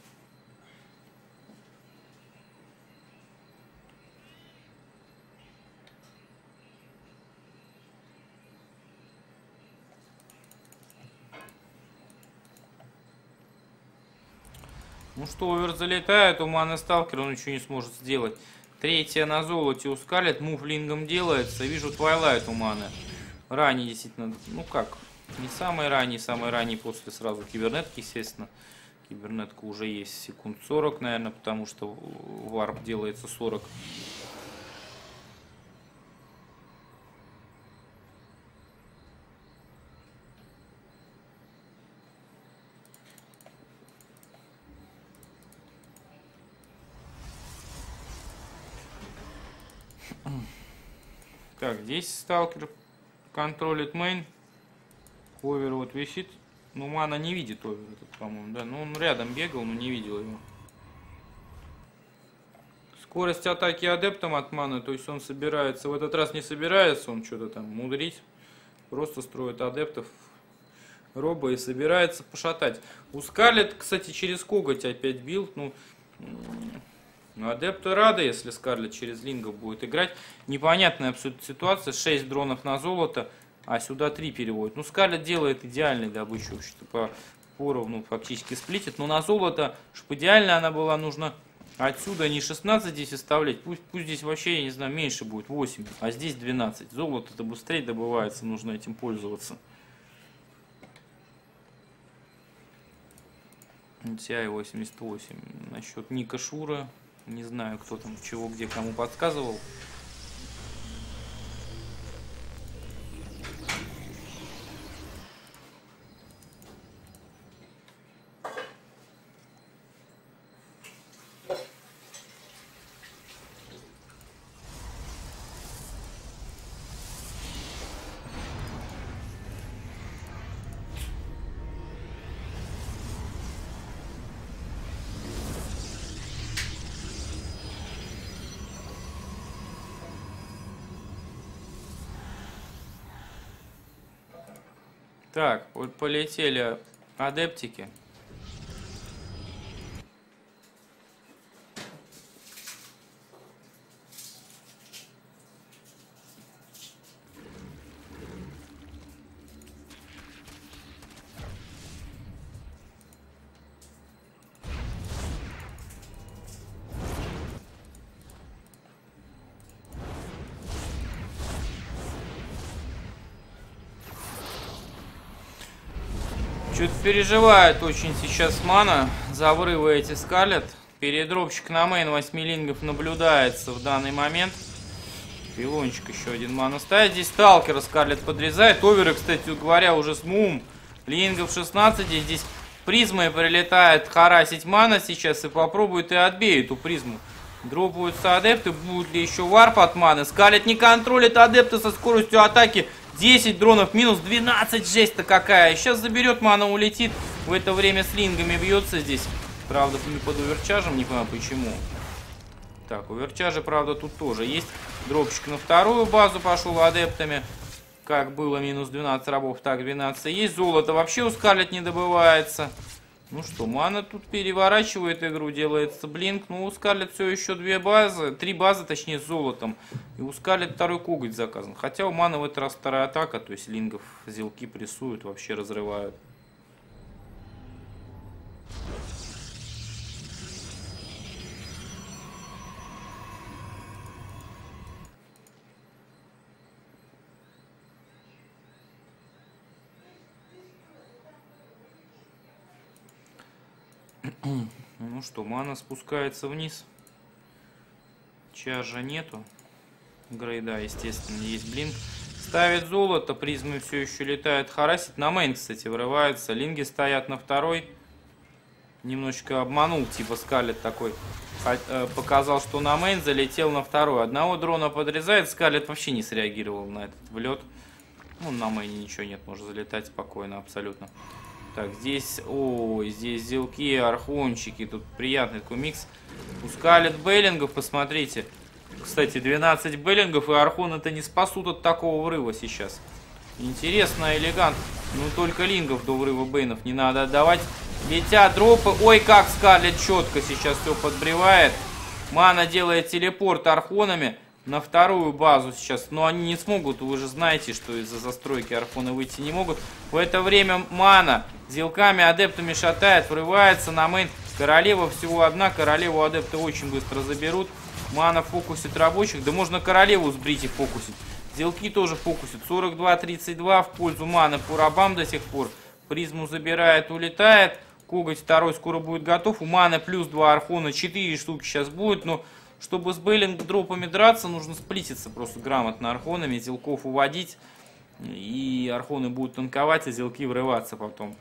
Ну что, овер залетает, у Маны Сталкер, он ничего не сможет сделать. Третья на золоте у Скарлетт, мув лингом делается. Вижу Твайлайт у Маны. Ранний действительно, ну как, не самый ранний после сразу кибернетки, естественно. Кибернетка уже есть секунд 40, наверное, потому что варп делается 40. Так, здесь сталкер контролит мейн. Овер вот висит. Ну, Мана не видит овер этот, по-моему, да. Ну, он рядом бегал, но не видел его. Скорость атаки адептом от Маны, то есть он собирается, в этот раз не собирается он что-то там мудрить. Просто строит адептов роба и собирается пошатать. У Скарлетт, кстати, через коготь опять билд, ну... Адепты рады, если Скарлетт через лингов будет играть. Непонятная абсолютно ситуация. 6 дронов на золото, а сюда 3 переводит. Ну, Скарлетт делает идеальную добычу. Вообще-то поровну фактически сплитит. Но на золото, чтобы идеально она была, нужно отсюда не 16 здесь оставлять. Пусть здесь вообще, я не знаю, меньше будет, 8. А здесь 12. Золото-то быстрее добывается, нужно этим пользоваться. TI 88. Насчет Ника Шура. Не знаю, кто там чего, где, кому подсказывал. Так, вот полетели адептики. Что-то переживает очень сейчас Мана за врывы эти Скарлетт. Передропчик на мейн 8 лингов наблюдается в данный момент. Пилончик еще один Мана ставит. Здесь сталкера Скарлетт подрезает. Оверы, кстати говоря, уже с мум. Лингов 16. Здесь призмой прилетает харасить Мана сейчас и попробует и отбей эту призму. Дропаются адепты. Будет ли еще варп от Маны? Скарлетт не контролит адепты со скоростью атаки 10 дронов минус 12, жесть-то какая. Сейчас заберет, Мана улетит. В это время с лингами бьется здесь. Правда, не под оверчажем, не понимаю почему. Так, оверчажи, правда, тут тоже есть. Дропчик на вторую базу пошел адептами. Как было минус 12 рабов, так 12 есть. Золото вообще у Скарлетт не добывается. Ну что, мана тут переворачивает игру, делается блинк. Ну, у Скарлетт все еще 3 базы, точнее, с золотом. И у Скарлетт второй коготь заказан. Хотя у маны в этот раз вторая атака, то есть лингов зелки прессуют, вообще разрывают. Ну что, мана спускается вниз. Чаржа нету. Грейда, естественно, есть блинк. Ставит золото, призмы все еще летают, харасит. На мейн, кстати, вырывается. Линги стоят на второй. Немножечко обманул, типа Скарлетт такой. Показал, что на мейн, залетел на второй. Одного дрона подрезает, Скарлетт вообще не среагировал на этот влет. Ну, на мейне ничего нет, можно залетать спокойно, абсолютно. Так, здесь, ой, здесь зелки, архончики, тут приятный такой микс. У Скарлетт бейлингов, посмотрите. Кстати, 12 бейлингов, и архоны-то не спасут от такого врыва сейчас. Интересно, элегант. Ну, только лингов до врыва бейнов не надо отдавать. Летят дропы. Ой, как Скарлетт четко сейчас все подбревает. Мана делает телепорт архонами на вторую базу сейчас. Но они не смогут, вы же знаете, что из-за застройки архоны выйти не могут. В это время мана зелками, адептами шатает, врывается на мейн. Королева всего одна, королеву адепты очень быстро заберут. Мана фокусит рабочих, да можно королеву сбрить и фокусить. Зелки тоже фокусит. 42-32 в пользу маны по рабам до сих пор. Призму забирает, улетает. Коготь второй скоро будет готов. У маны плюс 2 архона, 4 штуки сейчас будет. Но чтобы с бейлинг дропами драться, нужно сплититься просто грамотно архонами. Зелков уводить. И архоны будут танковать, а зелки врываться потом.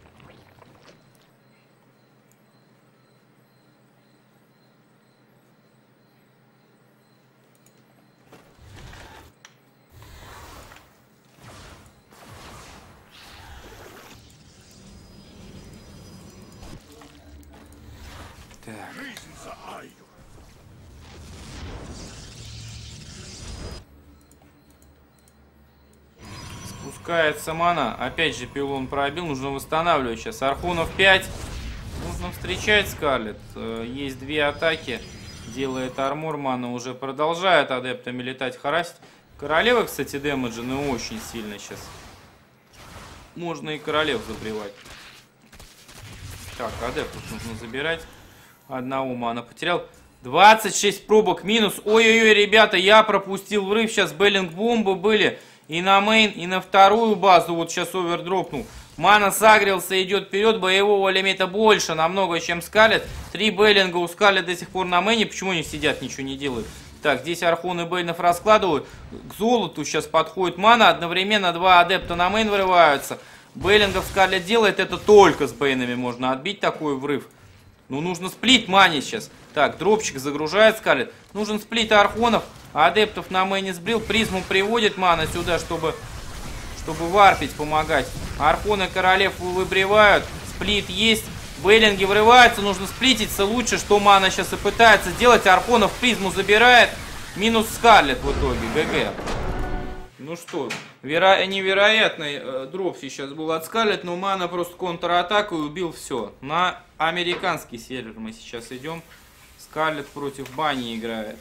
Спускается мана. Опять же пилон пробил. Нужно восстанавливать сейчас. Архонов 5. Нужно встречать Скарлетт. Есть 2 атаки. Делает армор. Мана уже продолжает адептами летать, харасить. Королева, кстати, дэмэджены очень сильно сейчас. Можно и королев забревать. Так, адептов нужно забирать. Одного мана потерял. 26 пробок минус. Ой-ой-ой, ребята, я пропустил врыв. Сейчас бейлинг-бомбы были. И на мейн, и на вторую базу. Вот сейчас овердропнул. Мана сагрился, идет вперед. Боевого лимита больше намного, чем Скарлетт. 3 бейлинга у Скарлетт до сих пор на мейне. Почему они сидят, ничего не делают? Так, здесь архоны бейнов раскладывают. К золоту сейчас подходит мана. Одновременно 2 адепта на мейн вырываются. Бейлингов Скарлетт делает. Это только с бейнами можно отбить такой врыв. Ну, нужно сплит мани сейчас. Так, дропчик загружает Скарлетт. Нужен сплит архонов. Адептов на мейне сбрил. Призму приводит мана сюда, чтобы варпить, помогать. Архоны королев выбривают. Сплит есть. Бейлинги врываются. Нужно сплититься лучше, что мана сейчас и пытается сделать. Архонов призму забирает. Минус Скарлетт в итоге. ГГ. Ну что, невероятный дроп сейчас был от Скарлетт, но мана просто контратаку и убил все. На американский сервер мы сейчас идем. Скарлетт против Бани играет.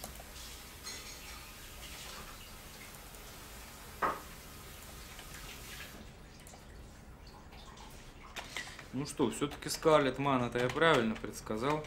Ну что, все-таки Скарлетт мана-то я правильно предсказал.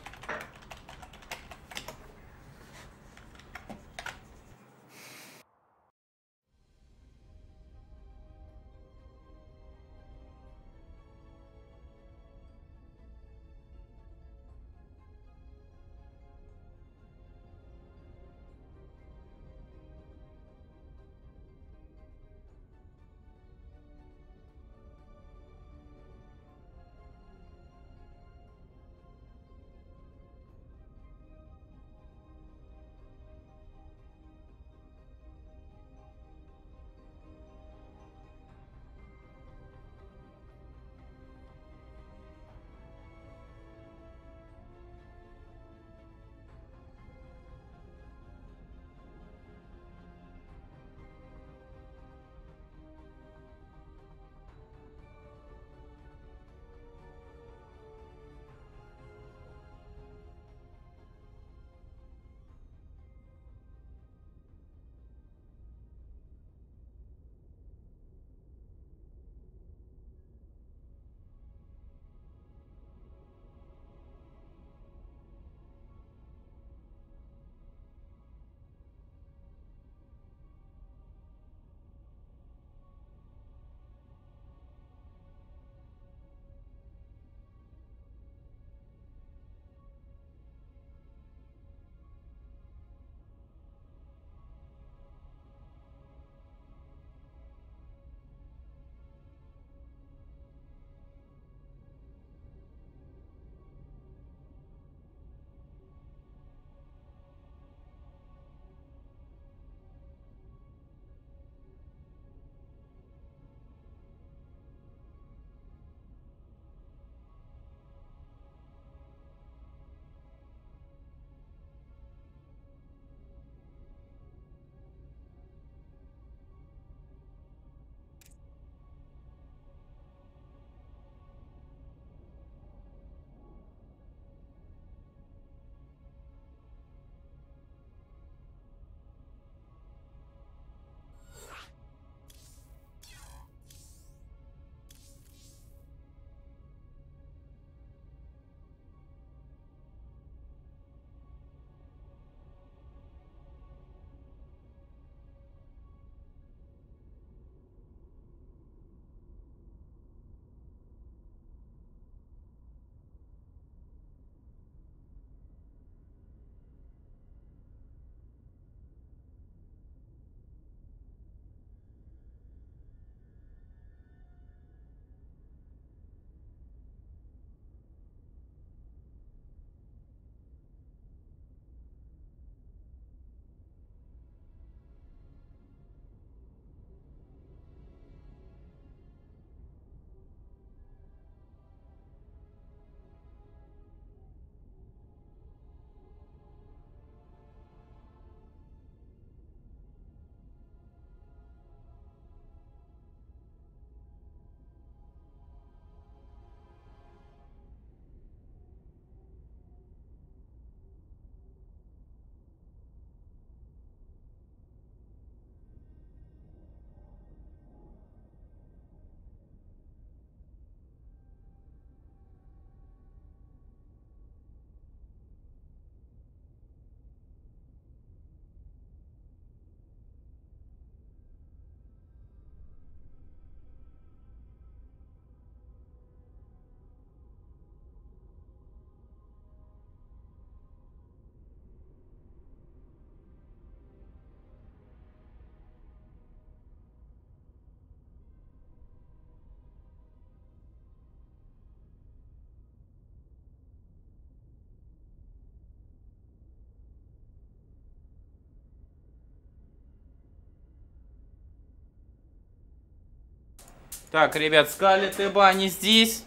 Так, ребят, Скарлетт и Банни здесь.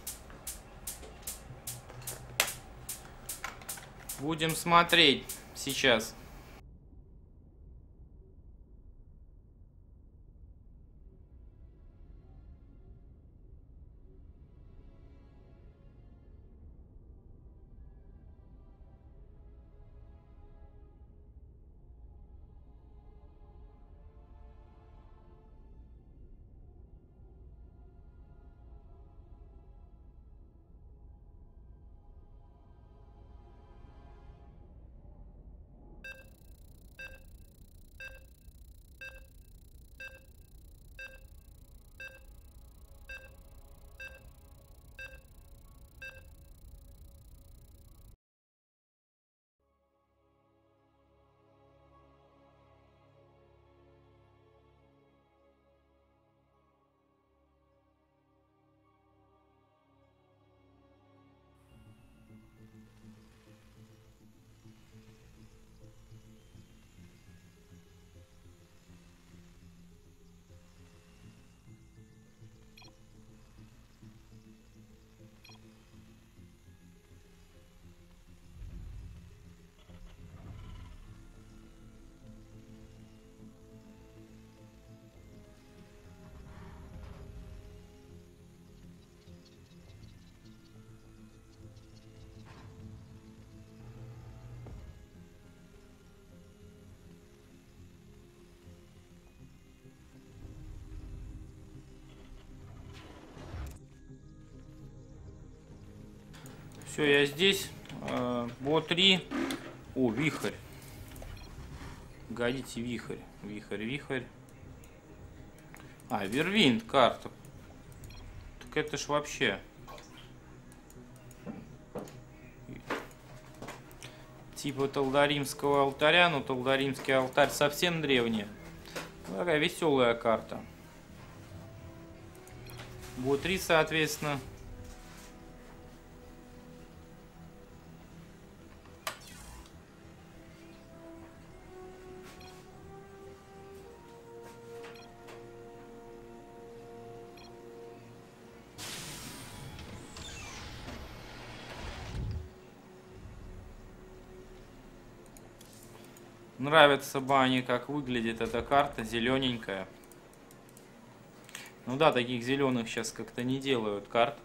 Будем смотреть сейчас. Все, я здесь. Бо-3. О, вихрь. Годите, вихрь. Вихрь. А, Вервинд карта. Так это ж вообще. Типа Талдаримского алтаря, но Талдаримский алтарь совсем древний. Такая веселая карта. Бо-3, соответственно. Нравится Бане, как выглядит эта карта, зелененькая. Ну да, таких зеленых сейчас как-то не делают карт.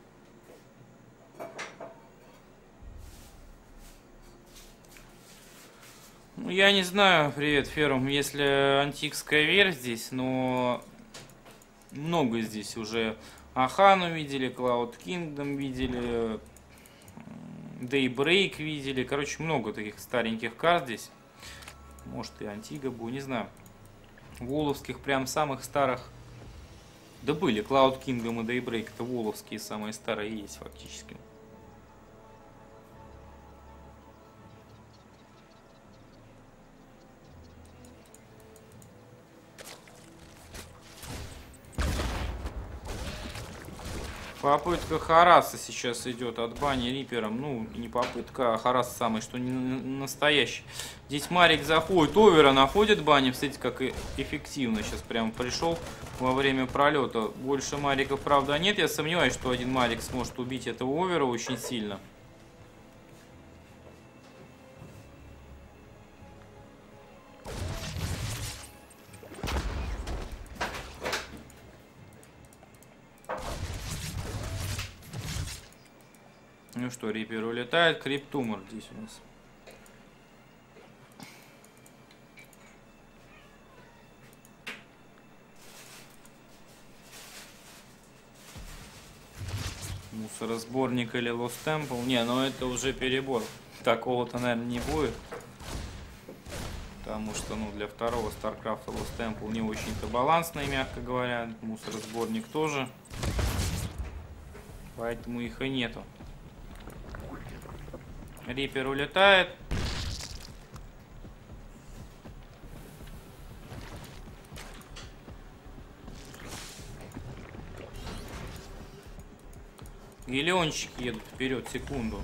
Ну, я не знаю, привет, Ферум, если антикская верь здесь, но много здесь уже. Ахану видели, Cloud Kingdom видели, Daybreak видели. Короче, много таких стареньких карт здесь. Может и Антигабу, не знаю. Воловских прям самых старых. Да были, Cloud Kingdom и Daybreak, это воловские самые старые есть фактически. Попытка Хараса сейчас идет от Бани Рипером. Ну, не попытка, а Харас самый, что не настоящий. Здесь Марик заходит, овера находит Бани. Смотрите, как эффективно сейчас прям пришел во время пролета. Больше Мариков, правда, нет. Я сомневаюсь, что один Марик сможет убить этого овера очень сильно. Ну что, Рипер улетает, Криптумор здесь у нас. Мусоросборник или Lost Temple. Не, ну это уже перебор. Такого-то, наверное, не будет. Потому что, ну, для второго StarCraft Lost Temple не очень-то балансный, мягко говоря. Мусоросборник тоже. Поэтому их и нету. Рипер улетает. Гелиончики едут вперед, секунду.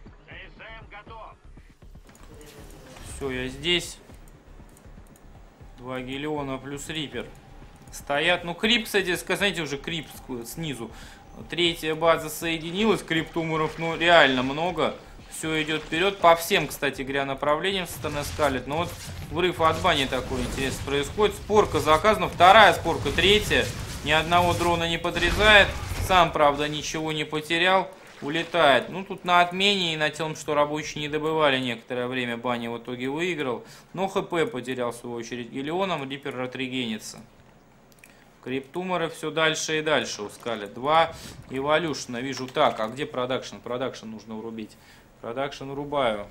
КСМ готов. Все, я здесь. 2 Гелиона плюс Риппер. Стоят. Ну, Крип, кстати, знаете, уже Крип снизу. Третья база соединилась. Криптумеров, ну, реально много. Все идет вперед. По всем, кстати говоря, направлениям со стороны Скарлетт. Но вот врыв от бани такой интересный происходит. Спорка заказана. Вторая спорка, третья. Ни одного дрона не подрезает. Сам, правда, ничего не потерял. Улетает. Ну, тут на отмене и на том, что рабочие не добывали некоторое время, Банни в итоге выиграл. Но ХП потерял, в свою очередь, Гелионом. Риппер отрегенится. Криптумеры все дальше и дальше у Скарлетт. 2 Эволюшна. Вижу так. А где продакшн? Продакшн нужно урубить. Продакшн урубаю.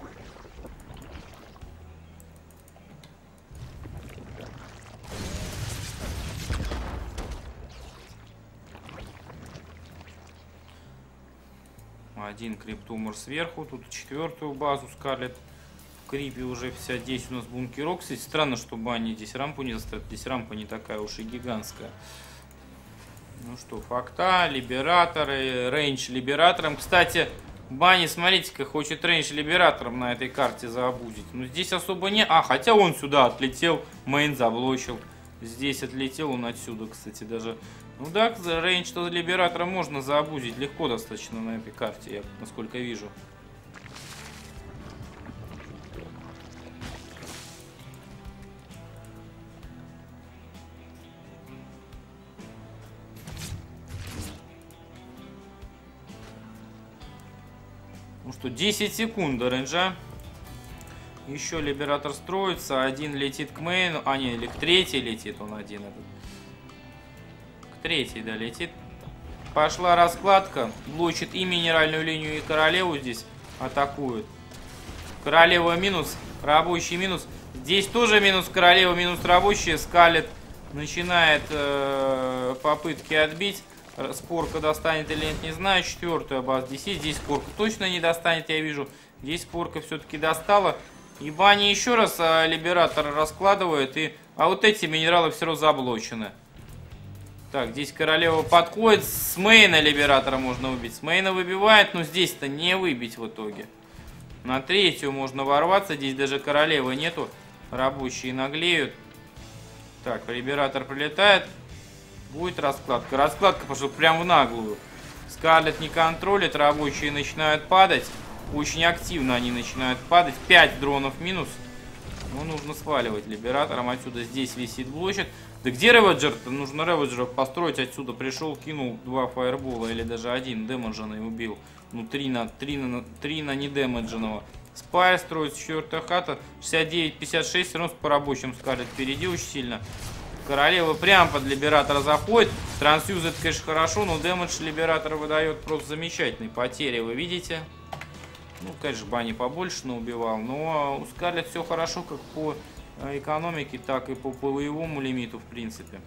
Один Криптумер сверху. Тут четвертую базу Скарлетт. В Крипе уже вся. Здесь у нас бункерок. Кстати, странно, что Банни здесь рампу не заставит. Здесь рампа не такая уж и гигантская. Ну что, факта, либераторы, рейндж либератором. Кстати, Банни, смотрите-ка, хочет рейндж либератором на этой карте заобузить. Но здесь особо не... А, хотя он сюда отлетел, мейн заблочил. Здесь отлетел он отсюда, кстати, даже... Ну да, рейндж либератора можно заобузить легко достаточно на этой карте, я насколько вижу. Ну что, 10 секунд до рейнджа. Еще либератор строится. Один летит к мейну. А, не, или к третьей летит он один этот. К третьей, да, летит. Пошла раскладка. Блочит и минеральную линию, и королеву здесь атакуют. Королева минус, рабочий минус. Здесь тоже минус королева, минус рабочие. Скарлетт начинает попытки отбить. Спорка достанет или нет, не знаю. Четвертая база DC. Здесь спорка точно не достанет, я вижу. Здесь спорка все-таки достала. И Банни еще раз либератор раскладывает. А вот эти минералы все равно заблочены. Так, здесь королева подходит. С мейна либератора можно убить. С мейна выбивает, но здесь-то не выбить в итоге. На третью можно ворваться. Здесь даже королевы нету. Рабочие наглеют. Так, либератор прилетает. Будет раскладка. Раскладка пошла прям в наглую. Скарлетт не контролит. Рабочие начинают падать. Очень активно они начинают падать. 5 дронов минус. Ну, нужно сваливать либератором отсюда. Здесь висит блочек. Да где Реведжер-то? Нужно Реведжера построить отсюда. Пришел, кинул 2 фаербола. Или даже один демедженный убил. Ну, 3 на недемедженного. Спайр строит, 4-я хата. 69-56. Все равно по рабочим Скарлетт впереди очень сильно. Королева прям под либератора заходит. Трансюз это, конечно, хорошо, но дэмэдж либератора выдает просто замечательный. Потери вы видите. Ну, конечно, Банни побольше наубивал, но у Скарлетт все хорошо как по экономике, так и по боевому лимиту, в принципе.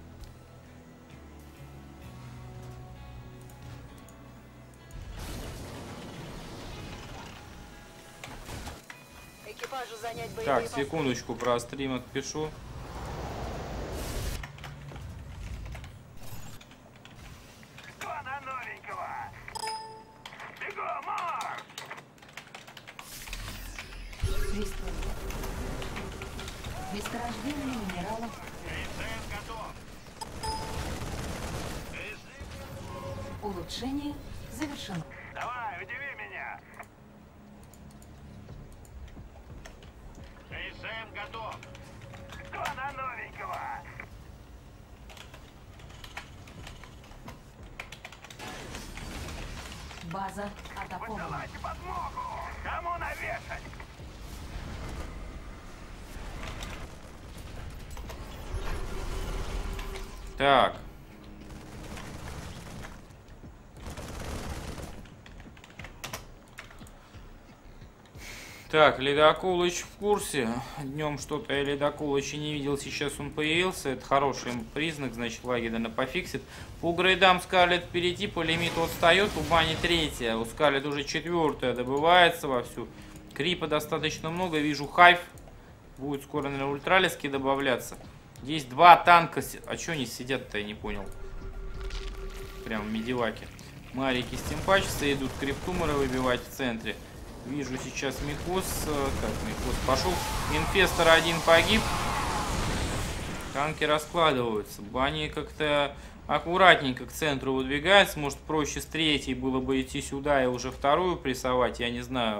Так, секундочку, про стрим отпишу. Месторождение минералов. Улучшение завершено. Давай, удиви меня. СМ готов. Кто на новенького? База атакована. Давайте подмогу. Кому навешать? Так. Так, Ледоколыч в курсе. Днем что-то я Ледоколыча не видел, сейчас он появился. Это хороший признак, значит, лаги, наверное, пофиксит. По грейдам Скарлетт впереди, по лимиту отстает. У Банни 3-я, у Скарлетт уже 4-я добывается вовсю. Крипа достаточно много, вижу хайф. Будет скоро, наверное, ультралиски добавляться. Здесь 2 танка. А что они сидят-то, я не понял. Прям медиваки. Марики стимпачатся, идут криптумеры выбивать в центре. Вижу сейчас Микос. Так, Микос пошел. Инфестор один погиб. Танки раскладываются. Бани как-то аккуратненько к центру выдвигается. Может, проще с третьей было бы идти сюда и уже вторую прессовать, я не знаю.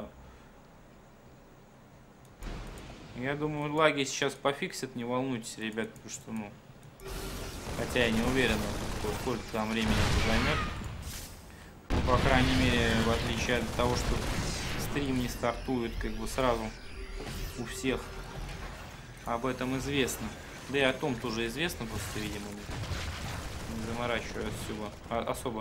Я думаю, лаги сейчас пофиксят, не волнуйтесь, ребят, потому что, ну... Хотя я не уверен, сколько там времени это займет. Ну, по крайней мере, в отличие от того, что стрим не стартует как бы сразу у всех. Об этом известно. Да и о том тоже известно, просто, видимо, не заморачиваюсь особо.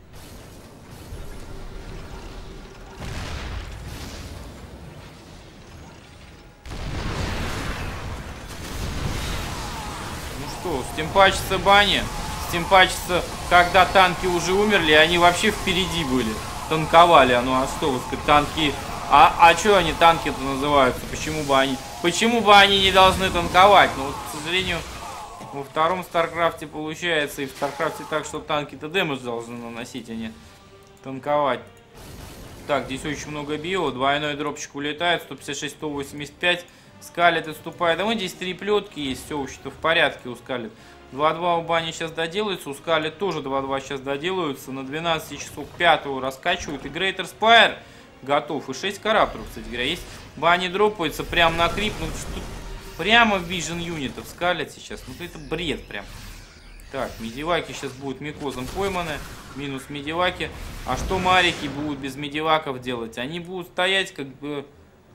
Ну что, стимпачится бани. Стимпачится, когда танки уже умерли, они вообще впереди были. Танковали, ну а что, танки... А что они танки-то называются? Почему бы они не должны танковать? Ну, вот, к сожалению, во втором Старкрафте получается, и в Старкрафте так, что танки-то дэмэдж должны наносить, а не танковать. Так, здесь очень много био, двойной дропчик улетает, 156, 185, скалит и отступает. А вот здесь 3 плетки есть, все вообще-то в порядке у скалит. 2-2 у бани сейчас доделаются, у скалит тоже 2-2 сейчас доделаются, на 12 часов 5-го раскачивают, и Greater Spire готов. И 6 карапторов, кстати говоря, есть. Бани дропаются прямо на крип. Ну, что, прямо в Vision юнитов скалят сейчас. Ну, это бред прям. Так, медиваки сейчас будут микозом пойманы. Минус медиваки. А что марики будут без медиваков делать? Они будут стоять как бы...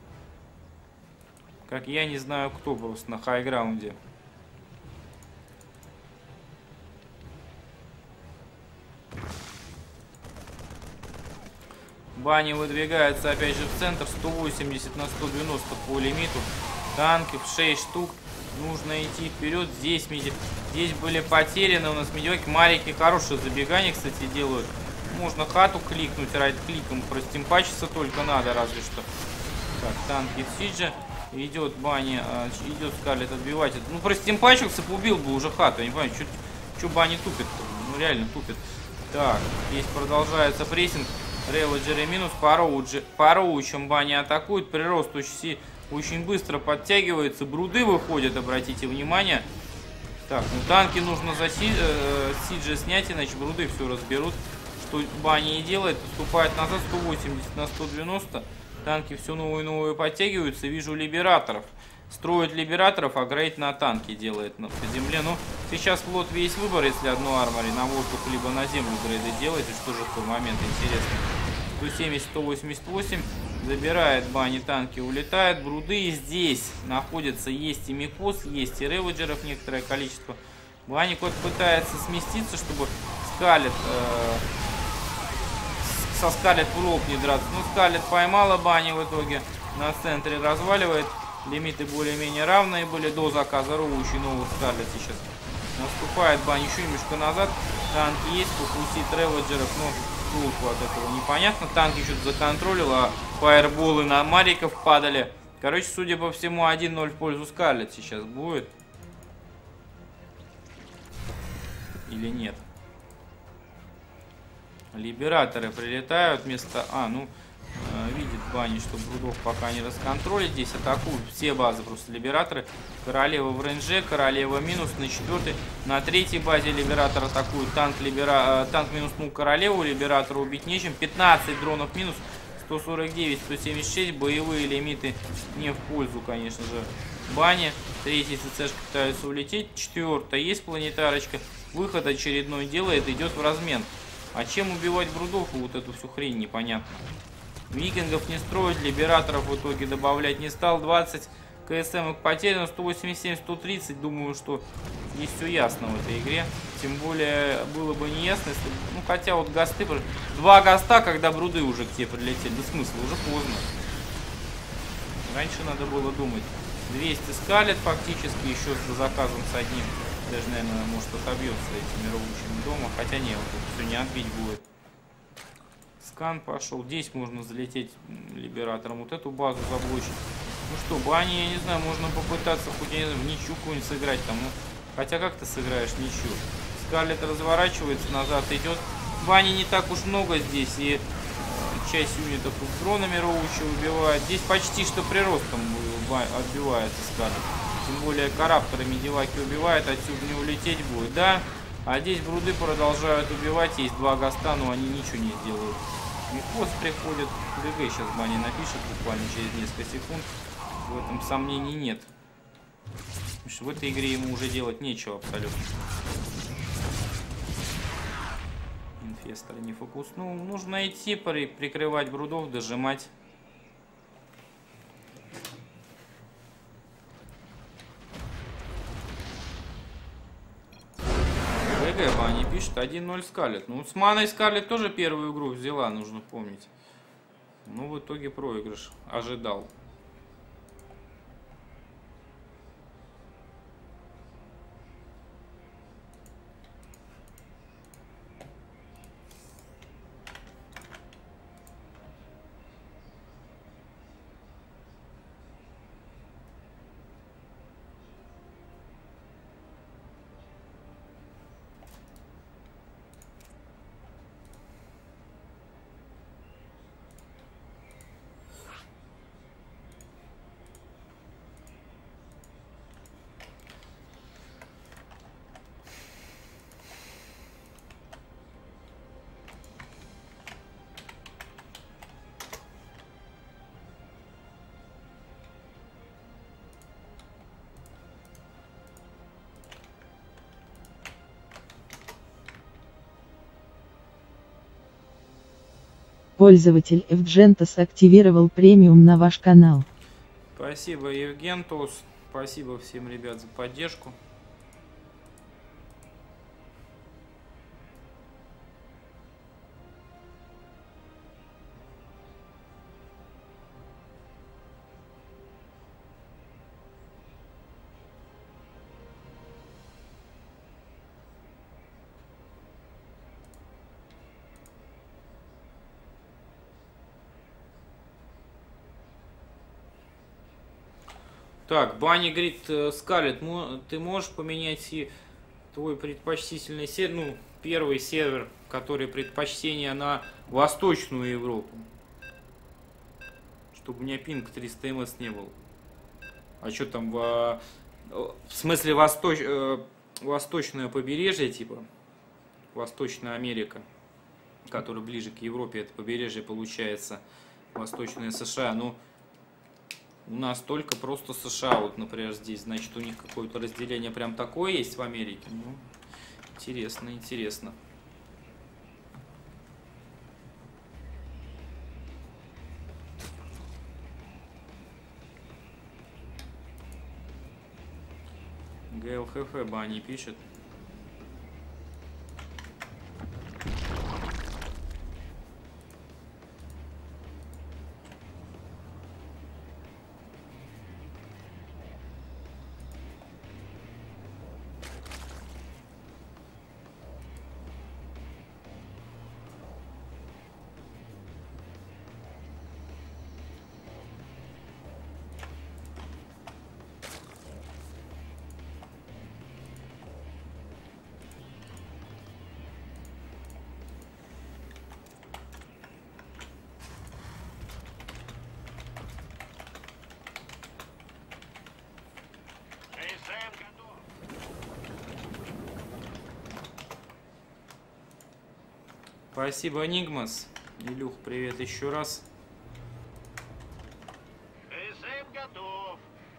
Как я не знаю кто просто на хайграунде. Бани выдвигается опять же в центр. 180 на 190 по лимиту. Танков 6 штук. Нужно идти вперед. Здесь были потеряны у нас медиваки. Марики хорошее забегание, кстати, делают. Можно хату кликнуть райт-кликом. Простимпачиться только надо, разве что. Так, танки в сидже. Идет бани, идет скалит отбивать. Ну, простимпачился, убил бы уже хату. Я не понимаю, что бани тупит. Ну, реально тупит. Так, здесь продолжается прессинг. Реводжеры минус, по роучам бани атакуют, прирост очень быстро подтягивается, бруды выходят, обратите внимание. Так, ну танки нужно за сиджи снять, иначе бруды все разберут. Что бани и делает, отступает назад, 180 на 190, танки все новые и новые подтягиваются, вижу либераторов. Строит либераторов, а грейд на танки делает по земле. Ну, сейчас флот весь выбор, если одну армори на воздух, либо на землю грейды делает. И что же в тот момент интересно. 170, 188. Забирает бани, танки улетают. Бруды здесь находятся. Есть и микос, есть и реводжеров некоторое количество. Бани кот пытается сместиться, чтобы скалит... со скалит в лоб не драться. Ну, скалит поймала бани в итоге. На центре разваливает. Лимиты более-менее равные были до заказа роучей, новых скарлет сейчас. Наступает бань еще немножко назад. Танки есть, покусит реводжеров, но толку от этого непонятно. Танки что-то законтролил, а фаерболы на мариков падали. Короче, судя по всему, 1-0 в пользу скарлет сейчас будет. Или нет? Либераторы прилетают вместо... видит бани, что брудов пока не расконтролит. Здесь атакуют все базы, просто либераторы. Королева в рейнже, королева минус на 4-й. На 3-й базе либератор атакует. Танк минуснул королеву, либератора убить нечем. 15 дронов минус, 149, 176. Боевые лимиты не в пользу, конечно же, бани. 3-й ЦЦшка пытается улететь. 4-я есть планетарочка. Выход очередной делает, идет в размен. А чем убивать брудов? Вот эту всю хрень непонятно. Викингов не строить, либераторов в итоге добавлять не стал. 20 КСМ потеряно, 187, 130. Думаю, что здесь все ясно в этой игре. Тем более было бы не ясно, если... Ну, хотя вот гасты... 2 гаста, когда бруды уже к тебе прилетели. Да смысл, уже поздно. Раньше надо было думать. 200 скалит фактически, еще с заказом с одним. Даже, наверное, может отобьется этими роучами дома. Хотя нет, вот это все не отбить будет. Скан пошел. Здесь можно залететь либератором. Вот эту базу заблочить. Ну что, бани, я не знаю, можно попытаться хоть, я не знаю, в ничью какую-нибудь сыграть там. Ну, хотя как ты сыграешь ничью? Скарлет разворачивается, назад идет. Бани не так уж много здесь. И часть юнитов с дронами роучи убивает. Здесь почти что приростом отбивается Скарлет. Тем более карапторы медиваки убивает, отсюда не улететь будет, да? А здесь бруды продолжают убивать, есть два гаста, но они ничего не сделают. Микос приходит, ГГ сейчас Баня напишет буквально через несколько секунд. В этом сомнений нет. Потому что в этой игре ему уже делать нечего абсолютно. Инфестор не фокус. Ну, нужно идти, прикрывать брудов, дожимать. ГГ Баня пишет 1-0 Скарлетт. Ну, с маной Скарлетт тоже первую игру взяла, нужно помнить. Ну, в итоге проигрыш. Ожидал. Пользователь Evgentos активировал премиум на ваш канал. Спасибо, Евгентус. Спасибо всем, ребят, за поддержку. Так, Банни говорит, Скарлетт, ты можешь поменять и твой предпочтительный сервер, ну, первый сервер, который предпочтение на Восточную Европу. Чтобы у меня пинг 300 ms не был. А что там, в смысле восточное побережье, типа, Восточная Америка, которая ближе к Европе, это побережье получается, Восточная США, ну, у нас только просто США, вот, например, здесь, значит, у них какое-то разделение прям такое есть в Америке. Ну, интересно, интересно. ГЛХФ Банни пишет. Спасибо, Нигмас. Илюх, привет еще раз. СМ готов.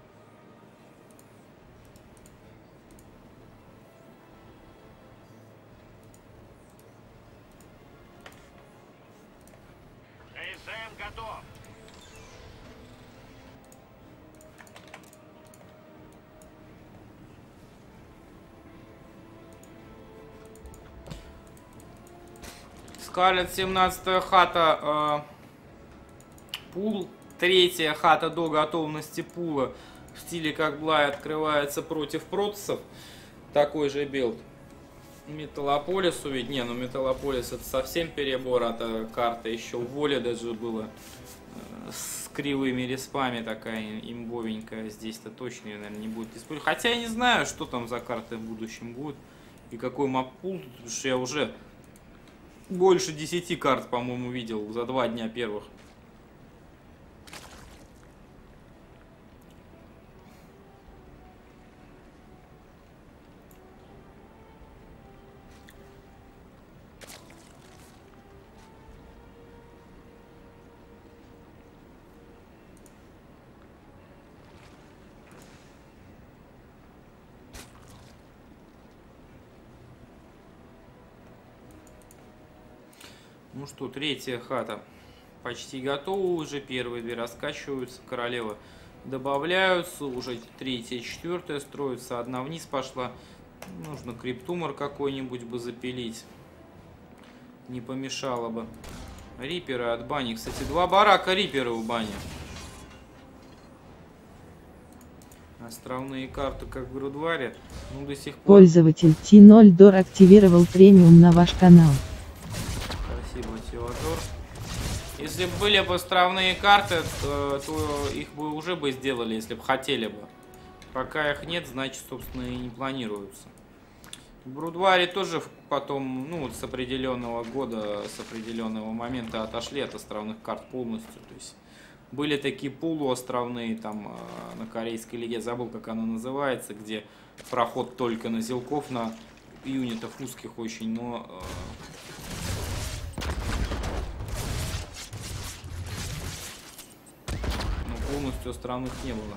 СМ готов. Скарлетт, 17-я хата, пул, 3-я хата до готовности пула в стиле как Блай открывается против протасов. Такой же билд. Металлополису ведь, не, ну Металлополис это совсем перебор, это карта еще в воле даже было с кривыми респами такая имбовенькая. Здесь-то точно ее, наверное, не будет использовать. Хотя я не знаю, что там за карты в будущем будет и какой мап-пул, потому что я уже больше 10 карт, по-моему, видел за 2 дня первых. Ну что, третья хата почти готова уже. Первые две раскачиваются. Королевы добавляются. Уже третья, четвертая строится. Одна вниз пошла. Нужно криптумор какой-нибудь бы запилить. Не помешало бы. Риперы от бани. Кстати, 2 барака рипера у бани. Островные карты, как в Грудваре. Ну, до сих пор. Пользователь T0 Дор активировал премиум на ваш канал. Спасибо, Теодор. Если бы были бы островные карты, то их бы уже бы сделали, если бы хотели бы. Пока их нет, значит, собственно, и не планируются. В Брудваре тоже потом, ну, вот с определенного года, с определенного момента отошли от островных карт полностью. То есть были такие полуостровные, там, на корейской лиге, забыл, как она называется, где проход только на зелков, на юнитов узких очень, но... полностью островных не было.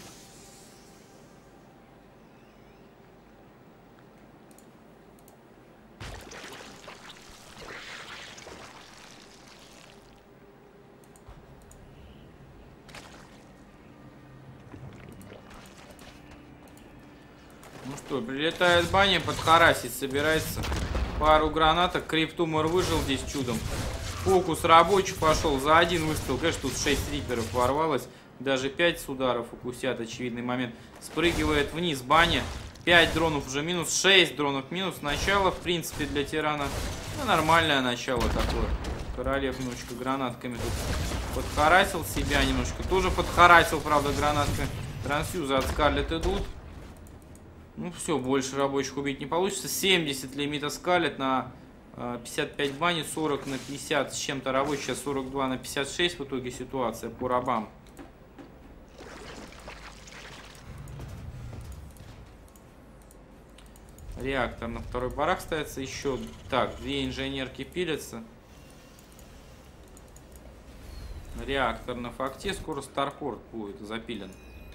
Ну что, прилетает баня, подхарасить собирается. Пару гранаток, криптумор выжил здесь чудом. Фокус рабочий пошел за один выстрел. Конечно, тут 6 риперов ворвалось. Даже 5 с ударов укусят, очевидный момент. Спрыгивает вниз баня. 5 дронов уже минус, 6 дронов минус. Начало, в принципе, для тирана. Ну, нормальное начало такое. Королев немножечко гранатками тут подхарасил себя немножко. Тоже подхарасил, правда, гранатками. Трансфьюзы от Скарлет идут. Ну все, больше рабочих убить не получится. 70 лимита Скарлет на 55 бани, 40 на 50 с чем-то рабочих. Сейчас 42 на 56 в итоге ситуация по рабам. Реактор на второй барак ставится еще. Так, 2 инженерки пилятся. Реактор на факте. Скоро Старпорт будет запилен.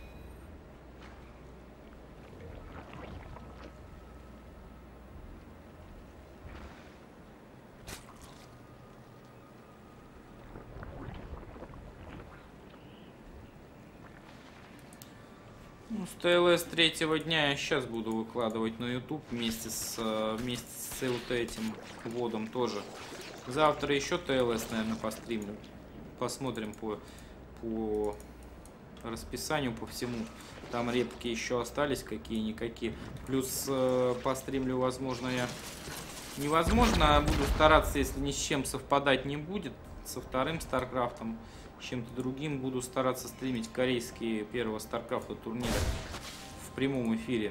Ну, с ТЛС третьего дня я сейчас буду выкладывать на YouTube вместе с вот этим вводом тоже. Завтра еще ТЛС, наверное, постримлю. Посмотрим по расписанию, по всему. Там репки еще остались какие-никакие. Плюс постримлю, возможно, я... Невозможно, а буду стараться, если ни с чем совпадать не будет. Со вторым Старкрафтом. Чем-то другим буду стараться стримить корейские первого Старкрафта турнира в прямом эфире.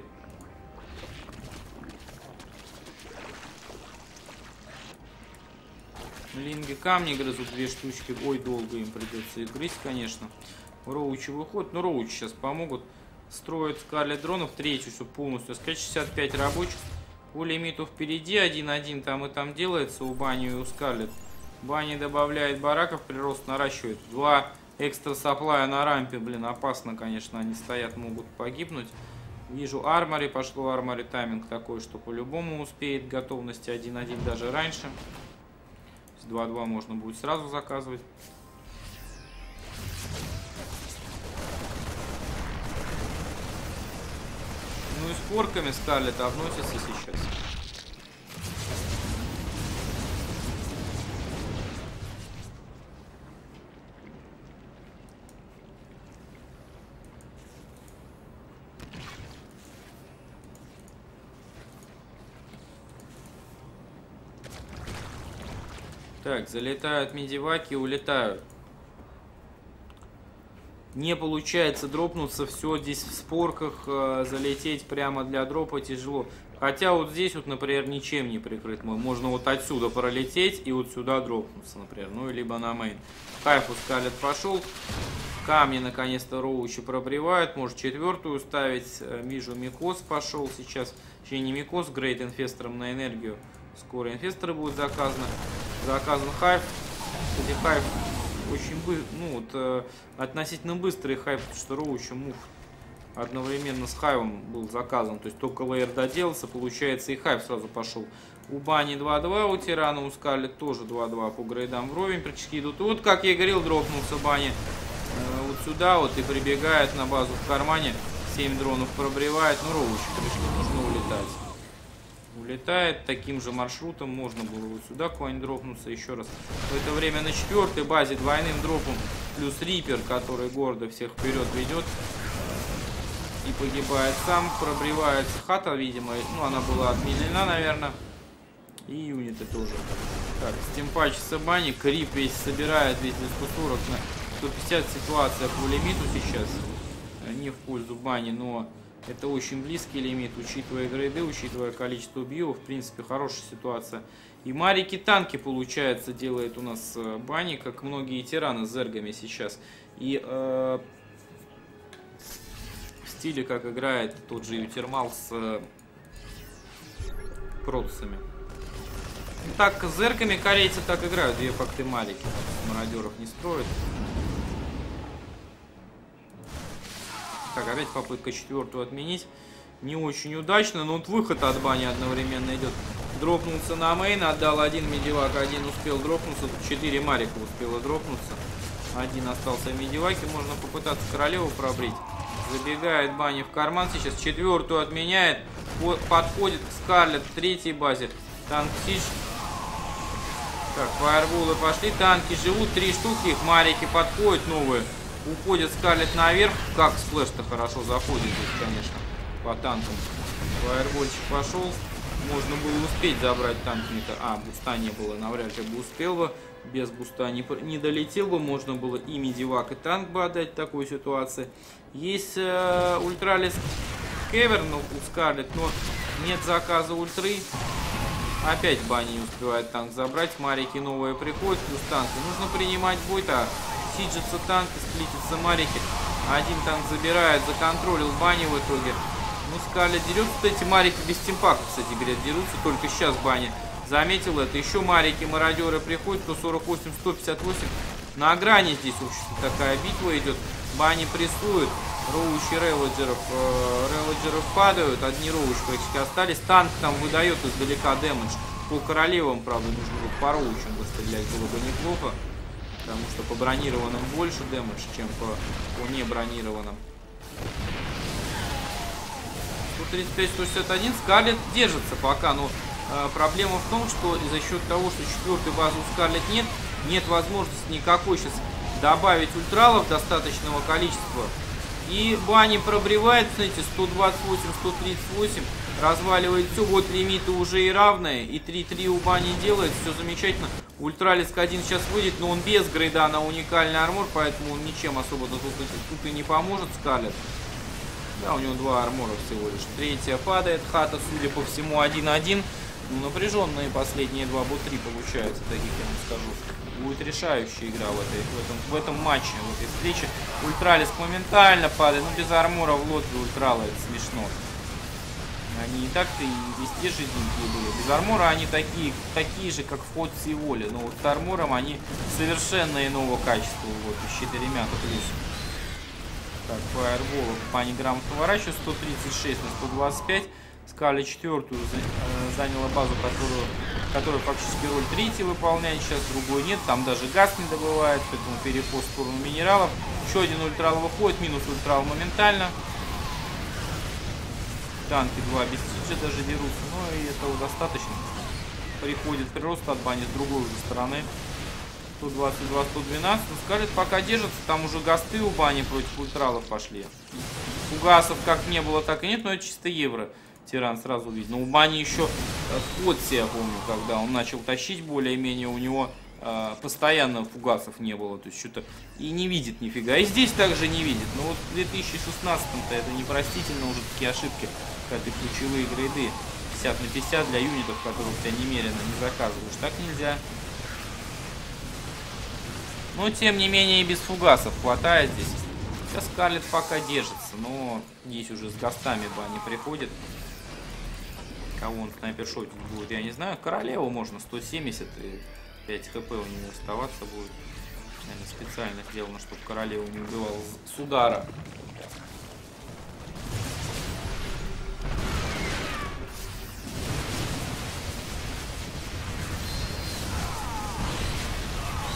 Линги камни грызут 2 штучки. Ой, долго им придется их грызть, конечно. Роучи выходят. Но Роучи сейчас помогут. Строят Скарлет дронов. Третью, чтобы полностью сказать. 65 рабочих. По лимиту впереди. 1-1 там и там делается у Бани и у Скарлет. Бани добавляет бараков, прирост наращивает. 2 экстра саплая на рампе, блин, опасно, конечно, они стоят, могут погибнуть. Вижу армори, пошло армори тайминг такой, что по-любому успеет, готовности 1-1 даже раньше. 2-2 можно будет сразу заказывать. Ну и с порками Скарлет обносится сейчас. Так, залетают медиваки, улетают. Не получается дропнуться, все здесь в спорках, залететь прямо для дропа тяжело. Хотя вот здесь вот, например, ничем не прикрыт. Можно вот отсюда пролететь и вот сюда дропнуться, например. Ну, либо на мейн. Хайфу Скарлет пошел. Камни наконец-то Роучи пробревают. Может 4-ю ставить. Вижу Микос пошел сейчас. Точнее не Микос, Грейт инфестором на энергию. Скоро инфесторы будут заказаны. Заказан хайп. Кстати, хайп очень относительно быстрый хайп, потому что Роучи мув одновременно с Хайвом был заказан. То есть только лейер доделался, получается, и Хайв сразу пошел. У Бани 2-2, у Тирана, у Скарлет тоже 2-2 по грейдам вровень практически идут. И вот, как я и говорил, дропнулся Бани вот сюда вот и прибегает на базу в кармане. 7 дронов пробревает, ну ровочек пришли, нужно улетать. Улетает таким же маршрутом, можно было вот сюда куда-нибудь дропнуться еще раз. В это время на 4-й базе двойным дропом плюс Риппер, который гордо всех вперед ведет. И погибает сам, пробревается хата, видимо, ну она была отменена, наверное. И юниты тоже. Так, стимпачится Бани, крип весь собирает, весь до 140 на 150, ситуация по лимиту сейчас. Не в пользу Бани, но это очень близкий лимит, учитывая грейды, учитывая количество биов, в принципе, хорошая ситуация. И марики танки, получается, делает у нас Бани, как многие тираны с зергами сейчас. И в стиле, как играет тот же Ютермал с протусами. Так, с зерками корейцы так играют, две факты марики. Мародеров не строят. Так, опять попытка 4-ю отменить. Не очень удачно, но вот выход от Бани одновременно идет. Дропнулся на мейн, отдал один медивак, один успел дропнуться. Тут 4 марика успело дропнуться. Один остался в медиваке, можно попытаться королеву пробрить. Забегает Бани в карман, сейчас 4-ю отменяет. Подходит к Скарлет в 3-й базе. Танк Сидж. Так, фаерболы пошли, танки живут, 3 штуки, их марики подходят новые. Уходит Скарлет наверх. Как сплэш-то хорошо заходит здесь, конечно, по танкам. Фаербольчик пошел. Можно было успеть забрать танками-то. А, буста не было, навряд ли бы успел бы. Без буста не долетел бы. Можно было и медивак, и танк бы отдать в такой ситуации. Есть ультралис Кеверн у Скарлет, но нет заказа ультры. Опять Бани не успевает танк забрать. Марики новые приходят, плюс танки. Нужно принимать бой-то. Сиджится танк, сплитится марики. Один танк забирает, законтролил Бани в итоге. Ну, Скарлет дерется. Эти марики без тимпака, кстати говоря, дерутся. Только сейчас Бани заметил это. Еще марики, мародеры приходят. 148, 158. На грани здесь, в общем, такая битва идет. Бани прессует. Роучи реводжеров падают. Одни роучи практически остались. Танк там выдает издалека дэмэдж. По королевам, правда, нужно было по роучам выстрелять. Было бы неплохо. Потому что по бронированным больше дэмэдж, чем по небронированным. 135-161. Скарлет держится пока, но проблема в том, что за счет того, что 4-й базы у Скарлет нет возможности никакой сейчас добавить ультралов достаточного количества. И Бани пробревает, смотрите, 128, 138, разваливает все. Вот лимиты уже и равные, и 3-3 у Бани делает, все замечательно. Ультралиск 1 сейчас выйдет, но он без грейда на уникальный армор, поэтому он ничем особо тут и не поможет Скарлет. Да, у него 2 армора всего лишь. 3-я падает, хата, судя по всему, 1-1. Ну, напряженные последние 2 бот-3 получаются, таких я вам скажу. Будет решающая игра в этом матче, в этой встрече. Ультралиск моментально падает, но без армора в лодке ультрала, это смешно. Они и так-то и везде жиденькие были. Без армора они такие же, как в Ходсе и Воле. Но вот с армором они совершенно иного качества. Вот, с 4 плюс. Так, фаербол, Бани грамотно поворачивает. 136 на 125. Скарлет 4-ю заняла базу, которая фактически роль 3-й выполняет. Сейчас другой нет. Там даже газ не добывает. Поэтому переход в сторону минералов. Еще один ультрал выходит. Минус ультрал моментально. Танки 2 без сиджа даже дерутся. Но и этого достаточно. Приходит прирост от Бани с другой уже стороны. 122, 112. Но Скарлет пока держится. Там уже гасты у Бани против ультралов пошли. Фугасов как не было, так и нет. Но это чисто евро. Тиран сразу видно. У Бани еще в Ходсе, я помню, когда он начал тащить более-менее, у него постоянно фугасов не было. То есть что-то и не видит нифига. И здесь также не видит. Но вот в 2016-то это непростительно уже такие ошибки. Когда ты ключевые грейды 50 на 50 для юнитов, которых у тебя немерено не заказываешь. Так нельзя. Но тем не менее и без фугасов хватает здесь. Сейчас Скарлет пока держится. Но здесь уже с гастами Бани приходит. Кого он снайпершотить будет, я не знаю. Королеву можно 170 и 5 хп у него оставаться будет. Наверное, специально сделано, чтобы королеву не убивал с удара.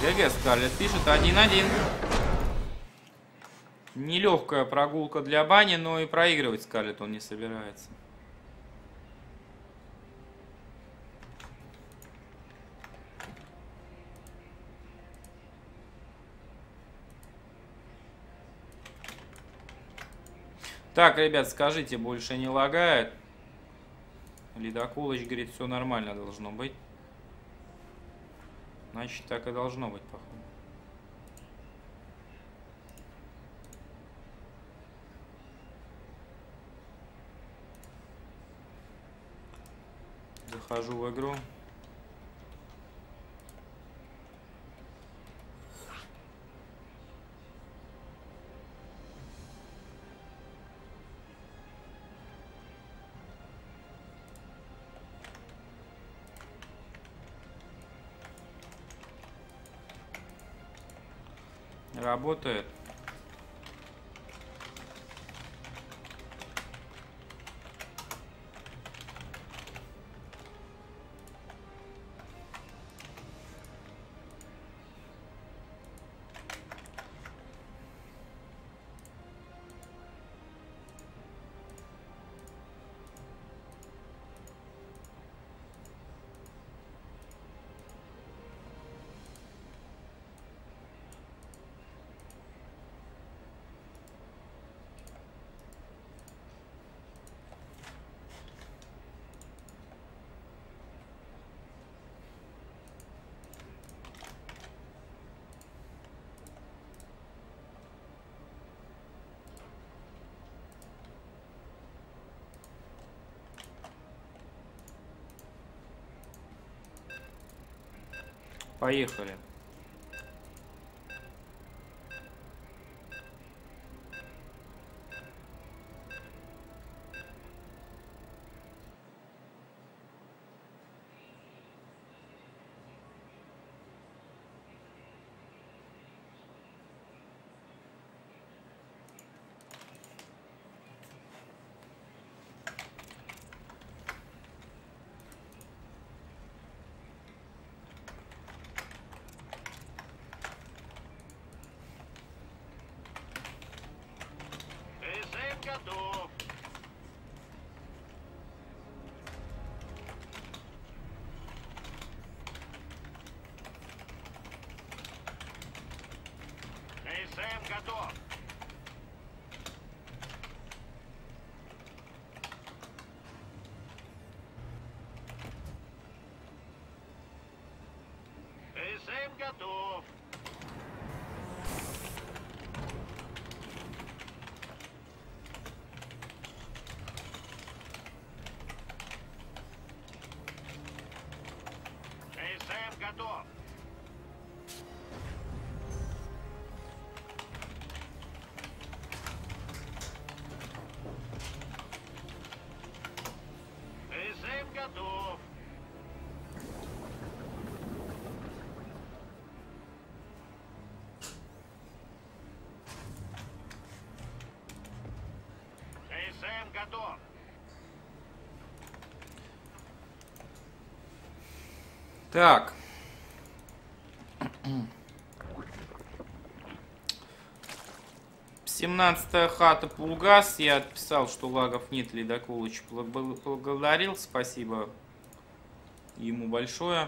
ГГ Скарлетт пишет 1-1. Нелегкая прогулка для бани, но и проигрывать Скарлетт он не собирается. Так, ребят, скажите, больше не лагает? Ледокулыч говорит, все нормально должно быть. Значит, так и должно быть, походу. Захожу в игру. Работает. Поехали. Готов. КСМ готов. КСМ готов. Готов. КСМ готов. КСМ готов. Так. 17-я хата Пулгас. Я отписал, что лагов нет. Ледокулыч благодарил. Спасибо ему большое.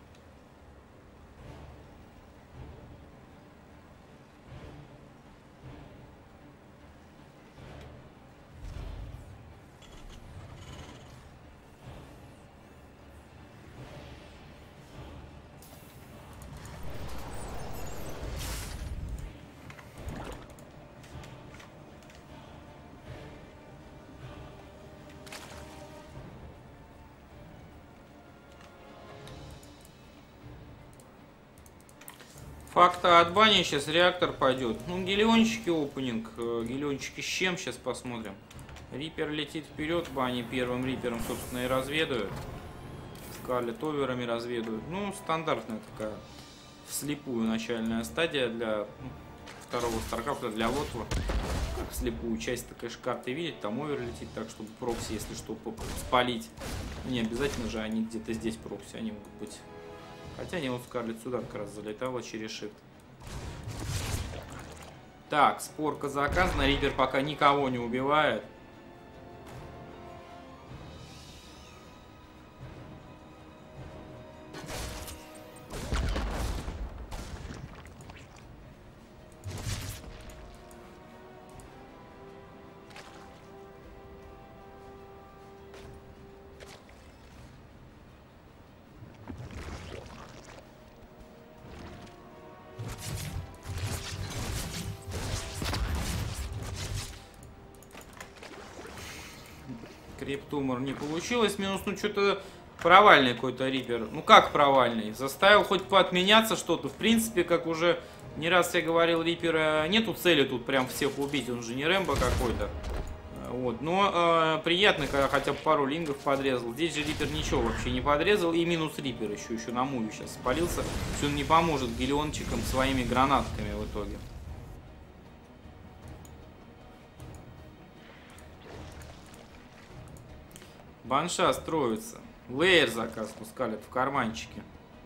Факта от бани, сейчас реактор пойдет. Ну, гелиончики опенинг. Гелиончики с чем, сейчас посмотрим. Риппер летит вперед, бани первым рипером, собственно, и разведывают. Скарлетт оверами разведывают. Ну, стандартная такая вслепую начальная стадия для второго Старкрафта, для Лотва. Как вслепую часть такая же карты видеть, там овер летит так, чтобы прокси, если что, спалить. Не обязательно же они где-то здесь прокси, они могут быть Хотя не, вот Скарлетт сюда как раз залетала через shift. Так, спорка заказана. Риппер пока никого не убивает. Криптумор не получилось. Минус, ну что-то провальный какой-то Риппер. Ну как провальный? Заставил хоть поотменяться что-то. В принципе, как уже не раз я говорил, Риппера нету цели тут прям всех убить. Он же не Рэмбо какой-то. Вот. Но приятно, когда хотя бы пару лингов подрезал. Здесь же Риппер ничего вообще не подрезал. И минус Риппер еще на муве сейчас спалился. Он не поможет гелиончикам своими гранатками в итоге. Банша строится. Лейер заказ пускали в карманчике.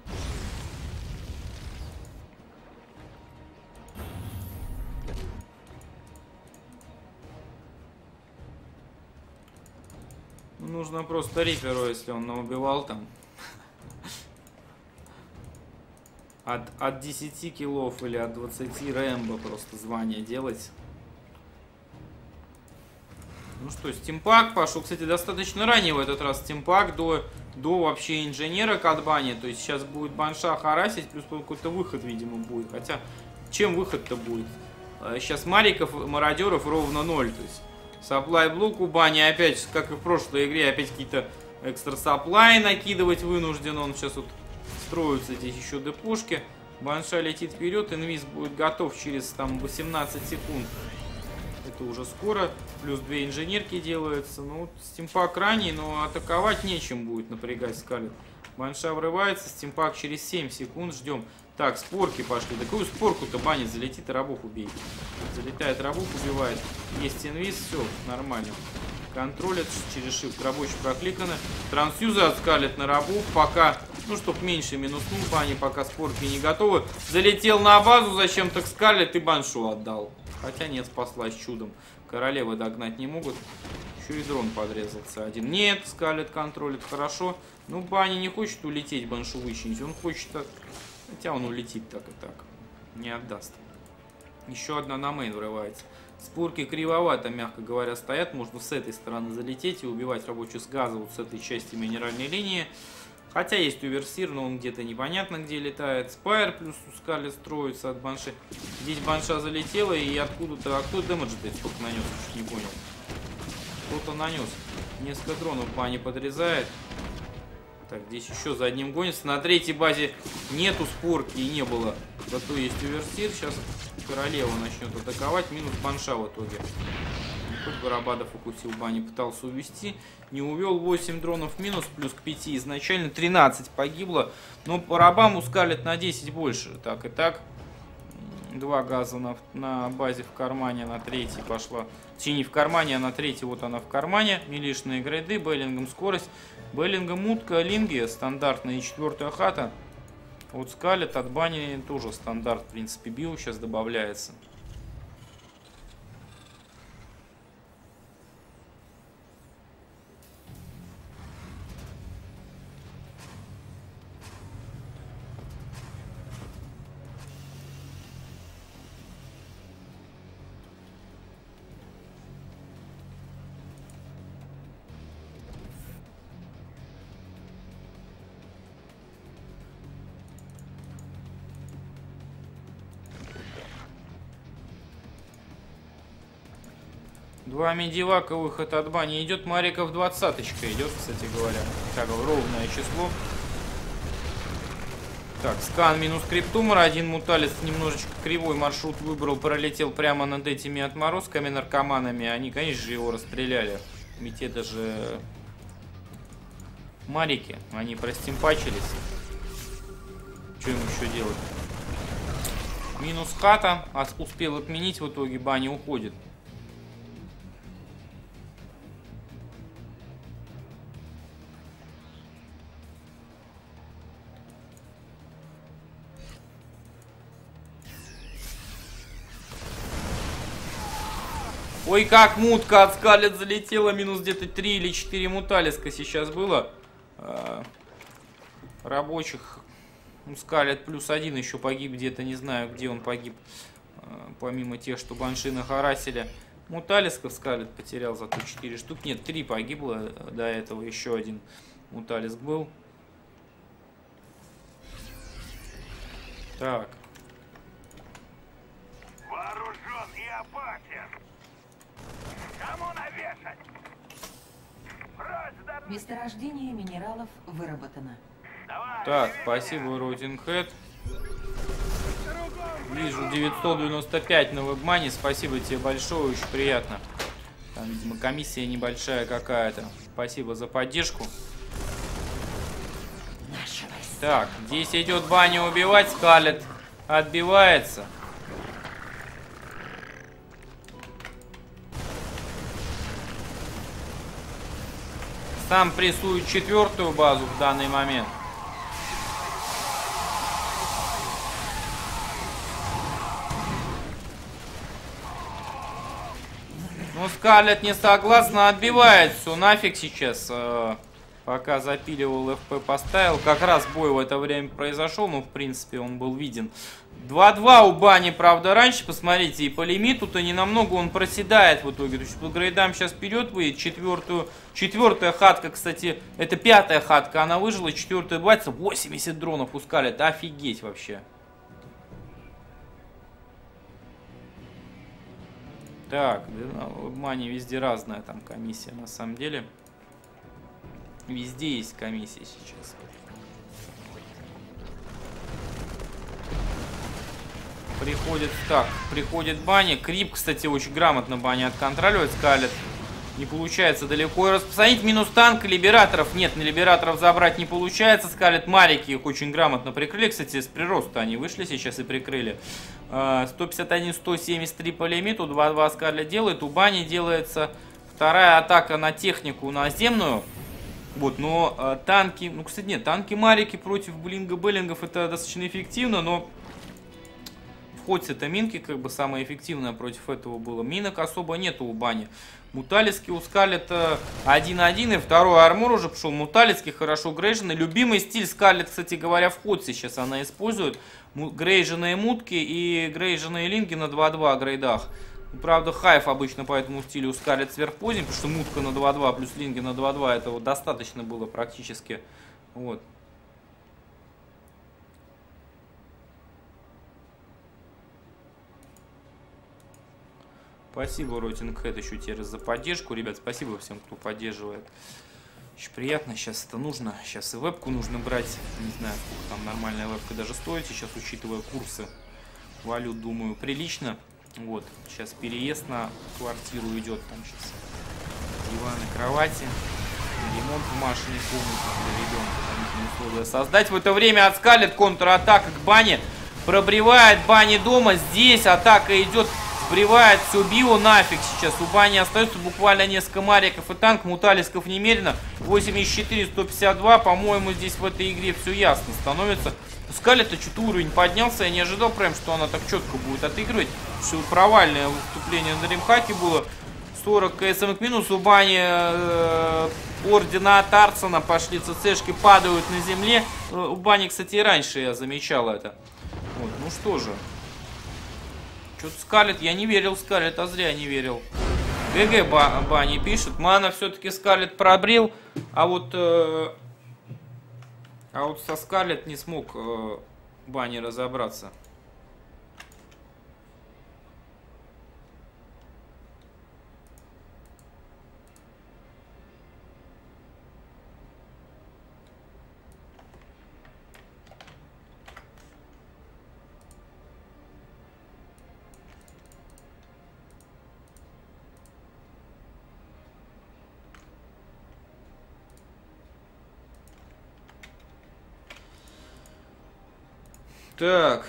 Нужно просто Рипперу, если он наубивал там. От 10 киллов или от 20 Рэмбо просто звание делать. Ну что, стимпак пошел. Кстати, достаточно ранее в этот раз стимпак до вообще инженера Кадбани. То есть сейчас будет Банша харасить, плюс какой-то выход, видимо, будет. Хотя, чем выход-то будет? Сейчас мариков, мародеров ровно 0. То есть, сапплай блок у Бани опять, как и в прошлой игре, опять какие-то экстра сапплай накидывать вынужден. Он сейчас вот строятся здесь еще депушки. Банша летит вперед, инвиз будет готов через там 18 секунд. Это уже скоро. Плюс 2 инженерки делаются. Ну, стимпак ранний, но атаковать нечем будет напрягать Скарлетт. Банша врывается, стимпак через 7 секунд. Ждем. Так, спорки пошли. Да какую спорку-то банит? Залетит и рабов убей. Залетает рабов, убивает. Есть инвиз, все, нормально. Контролят через shift. Рабочий прокликано. Трансюзы от Скарлетт на рабов. Пока, ну, чтоб меньше минуснул, бани, пока спорки не готовы. Залетел на базу, зачем-то к Скарлетт и Баншу отдал. Хотя нет, спаслась чудом. Королевы догнать не могут. Еще и дрон подрезался один. Нет, Скарлетт контролит хорошо. Ну, Бани не хочет улететь, Баншу вычинить. Он хочет... Хотя он улетит так и так. Не отдаст. Еще одна на мейн врывается. Спорки кривовато, мягко говоря, стоят. Можно с этой стороны залететь и убивать рабочих с газа вот с этой части минеральной линии. Хотя есть оверсир, но он где-то непонятно где летает. Спайр плюс у Скарлетт строится от Банши. Здесь Банша залетела и откуда-то... А кто дэмэдж-то сколько нанес? Чуть не понял. Кто-то нанес. Несколько дронов Бани подрезает. Так, здесь еще за одним гонится. На третьей базе нету спорки и не было. Зато есть оверсир. Сейчас королева начнет атаковать. Минус Банша в итоге. Хоть Барабадов укусил Бани, пытался увести. Не увел. 8 дронов минус, плюс к 5 изначально. 13 погибло. Но по рабам у Скарлетт на 10 больше. Так и так. 2 газа на базе в кармане. На третий пошла. Точнее, не в кармане, а на третий вот она в кармане. Милишные грейды. Беллингом скорость. Беллингом утка, линги. Стандартная и 4-я хата. Вот Скарлетт от Бани тоже стандарт. В принципе, био сейчас добавляется. Два медивака, выход от Бани. Идет Мариков 20-очка. Идет, кстати говоря. Так, ровное число. Так, скан минус криптумор. Один муталец немножечко кривой маршрут выбрал. Пролетел прямо над этими отморозками, наркоманами. Они, конечно же, его расстреляли. Ведь это же Марики. Они простимпачились. Что им еще делать? Минус хата. Успел отменить. В итоге Бани уходит. Ой, как мутка от Скарлетт залетела. Минус где-то 3 или 4 муталиска сейчас было. Рабочих. У Скарлетт +1 еще погиб где-то. Не знаю, где он погиб. Помимо тех, что банши харасили. Муталисков Скарлетт потерял зато 4 штук. Нет, 3 погибло. До этого еще один муталиск был. Так. Вооружен и опасен. Кому навешать? Прочь да... Месторождение минералов выработано. Давай, Так, спасибо, Ротинхед. Вижу 995 на вебмане. Спасибо тебе большое, очень приятно. Там, видимо, комиссия небольшая какая-то. Спасибо за поддержку. Так, здесь идет баня убивать. Скарлетт отбивается. Сам прессует 4-ю базу в данный момент. Ну, Скарлетт не согласна, отбивает все нафиг сейчас. Пока запиливал, ФП поставил. Как раз бой в это время произошел, но в принципе он был виден. 2-2 у бани, правда, раньше, посмотрите, и по лимиту-то не намного он проседает в итоге. То есть по грейдам сейчас вперед выйдет. Четвертая хатка, кстати, это 5-я хатка, она выжила, 4-я бается, 80 дронов у Скарлетт, офигеть вообще. Так, в мане везде разная там комиссия на самом деле. Везде есть комиссия сейчас. Приходит баня. Крип, кстати, очень грамотно баня отконтроливает. Скарлетт не получается далеко распространить. Минус танк, либераторов нет. На либераторов забрать не получается. Скарлетт марики их очень грамотно прикрыли. Кстати, с прироста они вышли сейчас и прикрыли. 151-173 по лимиту. 2-2 Скарлетт делает. У бани делается вторая атака на технику наземную. Вот, но танки... Ну, кстати, нет, танки-марики против блинга-беллингов это достаточно эффективно, но... В ходсе это минки, как бы самое эффективное против этого было. Минок особо нету у бани. Муталиски у Скарлетт 1-1, и второй армор уже пошел. Муталиски хорошо грейжены. Любимый стиль Скарлетт, кстати говоря, в ходсе сейчас она использует. Грейженые мутки и грейженые линги на 2-2 грейдах. Правда, хайф обычно по этому стилю у Скарлетт сверхпоздний, потому что мутка на 2-2 плюс линги на 2-2 этого достаточно было практически. Вот. Спасибо, Ротинг-Хэт, еще тебе раз за поддержку. Ребят, спасибо всем, кто поддерживает. Очень приятно. Сейчас это нужно. Сейчас и вебку нужно брать. Не знаю, сколько там нормальная вебка даже стоит. Сейчас, учитывая курсы валют, думаю, прилично. Вот. Сейчас переезд на квартиру идет. Там сейчас диваны, кровати. Ремонт в Машиной комнате для ребенка. Условия создать. В это время от Скарлетт контратака к бане. Пробревает бани дома. Здесь атака идет. Сбривает все био нафиг сейчас. У бани остается буквально несколько мариков и танк. Муталисков немерено. 84, 152. По-моему, здесь в этой игре все ясно становится. У Скарлетт что-то уровень поднялся. Я не ожидал прям, что она так четко будет отыгрывать. Все провальное выступление на Дримхаке было. 40 КСМ к минусу. У бани ордена от Арсена пошли. ЦЦшки падают на земле. У бани, кстати, и раньше я замечал это. Вот, ну что же. Что-то Скарлетт, я не верил Скарлетт, а зря не верил. ГГ бани пишет. Мана все-таки Скарлетт пробрил, а вот со Скарлетт не смог бани разобраться. Так.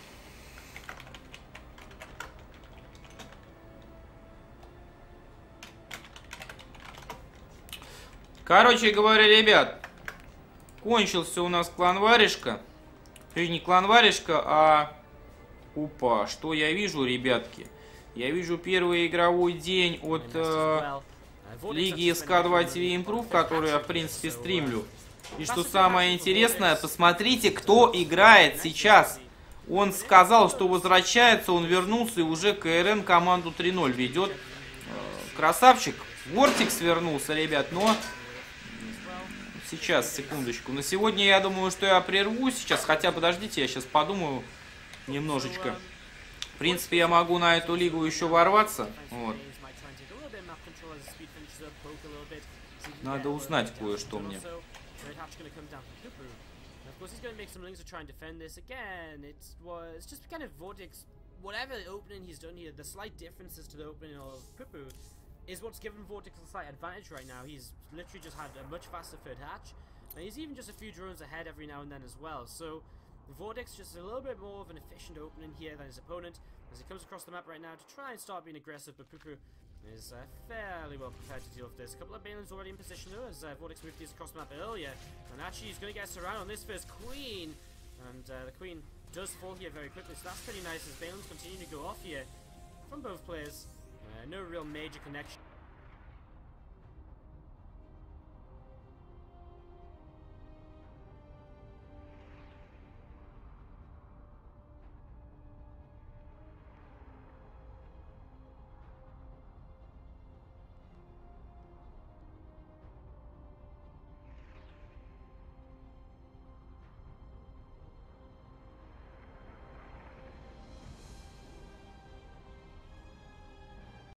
Короче говоря, ребят, кончился у нас клан Варежка. И не клан Варежка, а... Опа, что я вижу, ребятки? Я вижу первый игровой день от Лиги СК2 TV Improve, которую я, в принципе, стримлю. И что самое интересное, посмотрите, кто играет сейчас. Он сказал, что возвращается, он вернулся и уже КРН команду 3-0 ведет. Красавчик. Вортикс вернулся, ребят, но... Сейчас, секундочку. На сегодня я думаю, что я прерву сейчас. Хотя, подождите, я сейчас подумаю немножечко. В принципе, я могу на эту лигу еще ворваться. Вот. Надо узнать кое-что мне. Is what's given Vortex a slight advantage right now. He's literally just had a much faster third hatch, and he's even just a few drones ahead every now and then as well. So Vortex just a little bit more of an efficient opening here than his opponent as he comes across the map right now to try and start being aggressive, but Pupu is fairly well prepared to deal with this. A couple of Balins already in position though as Vortex moved these across the map earlier, and actually he's going to get surrounded on this first Queen, and the Queen does fall here very quickly, so that's pretty nice as Balins continue to go off here from both players. No real major connection.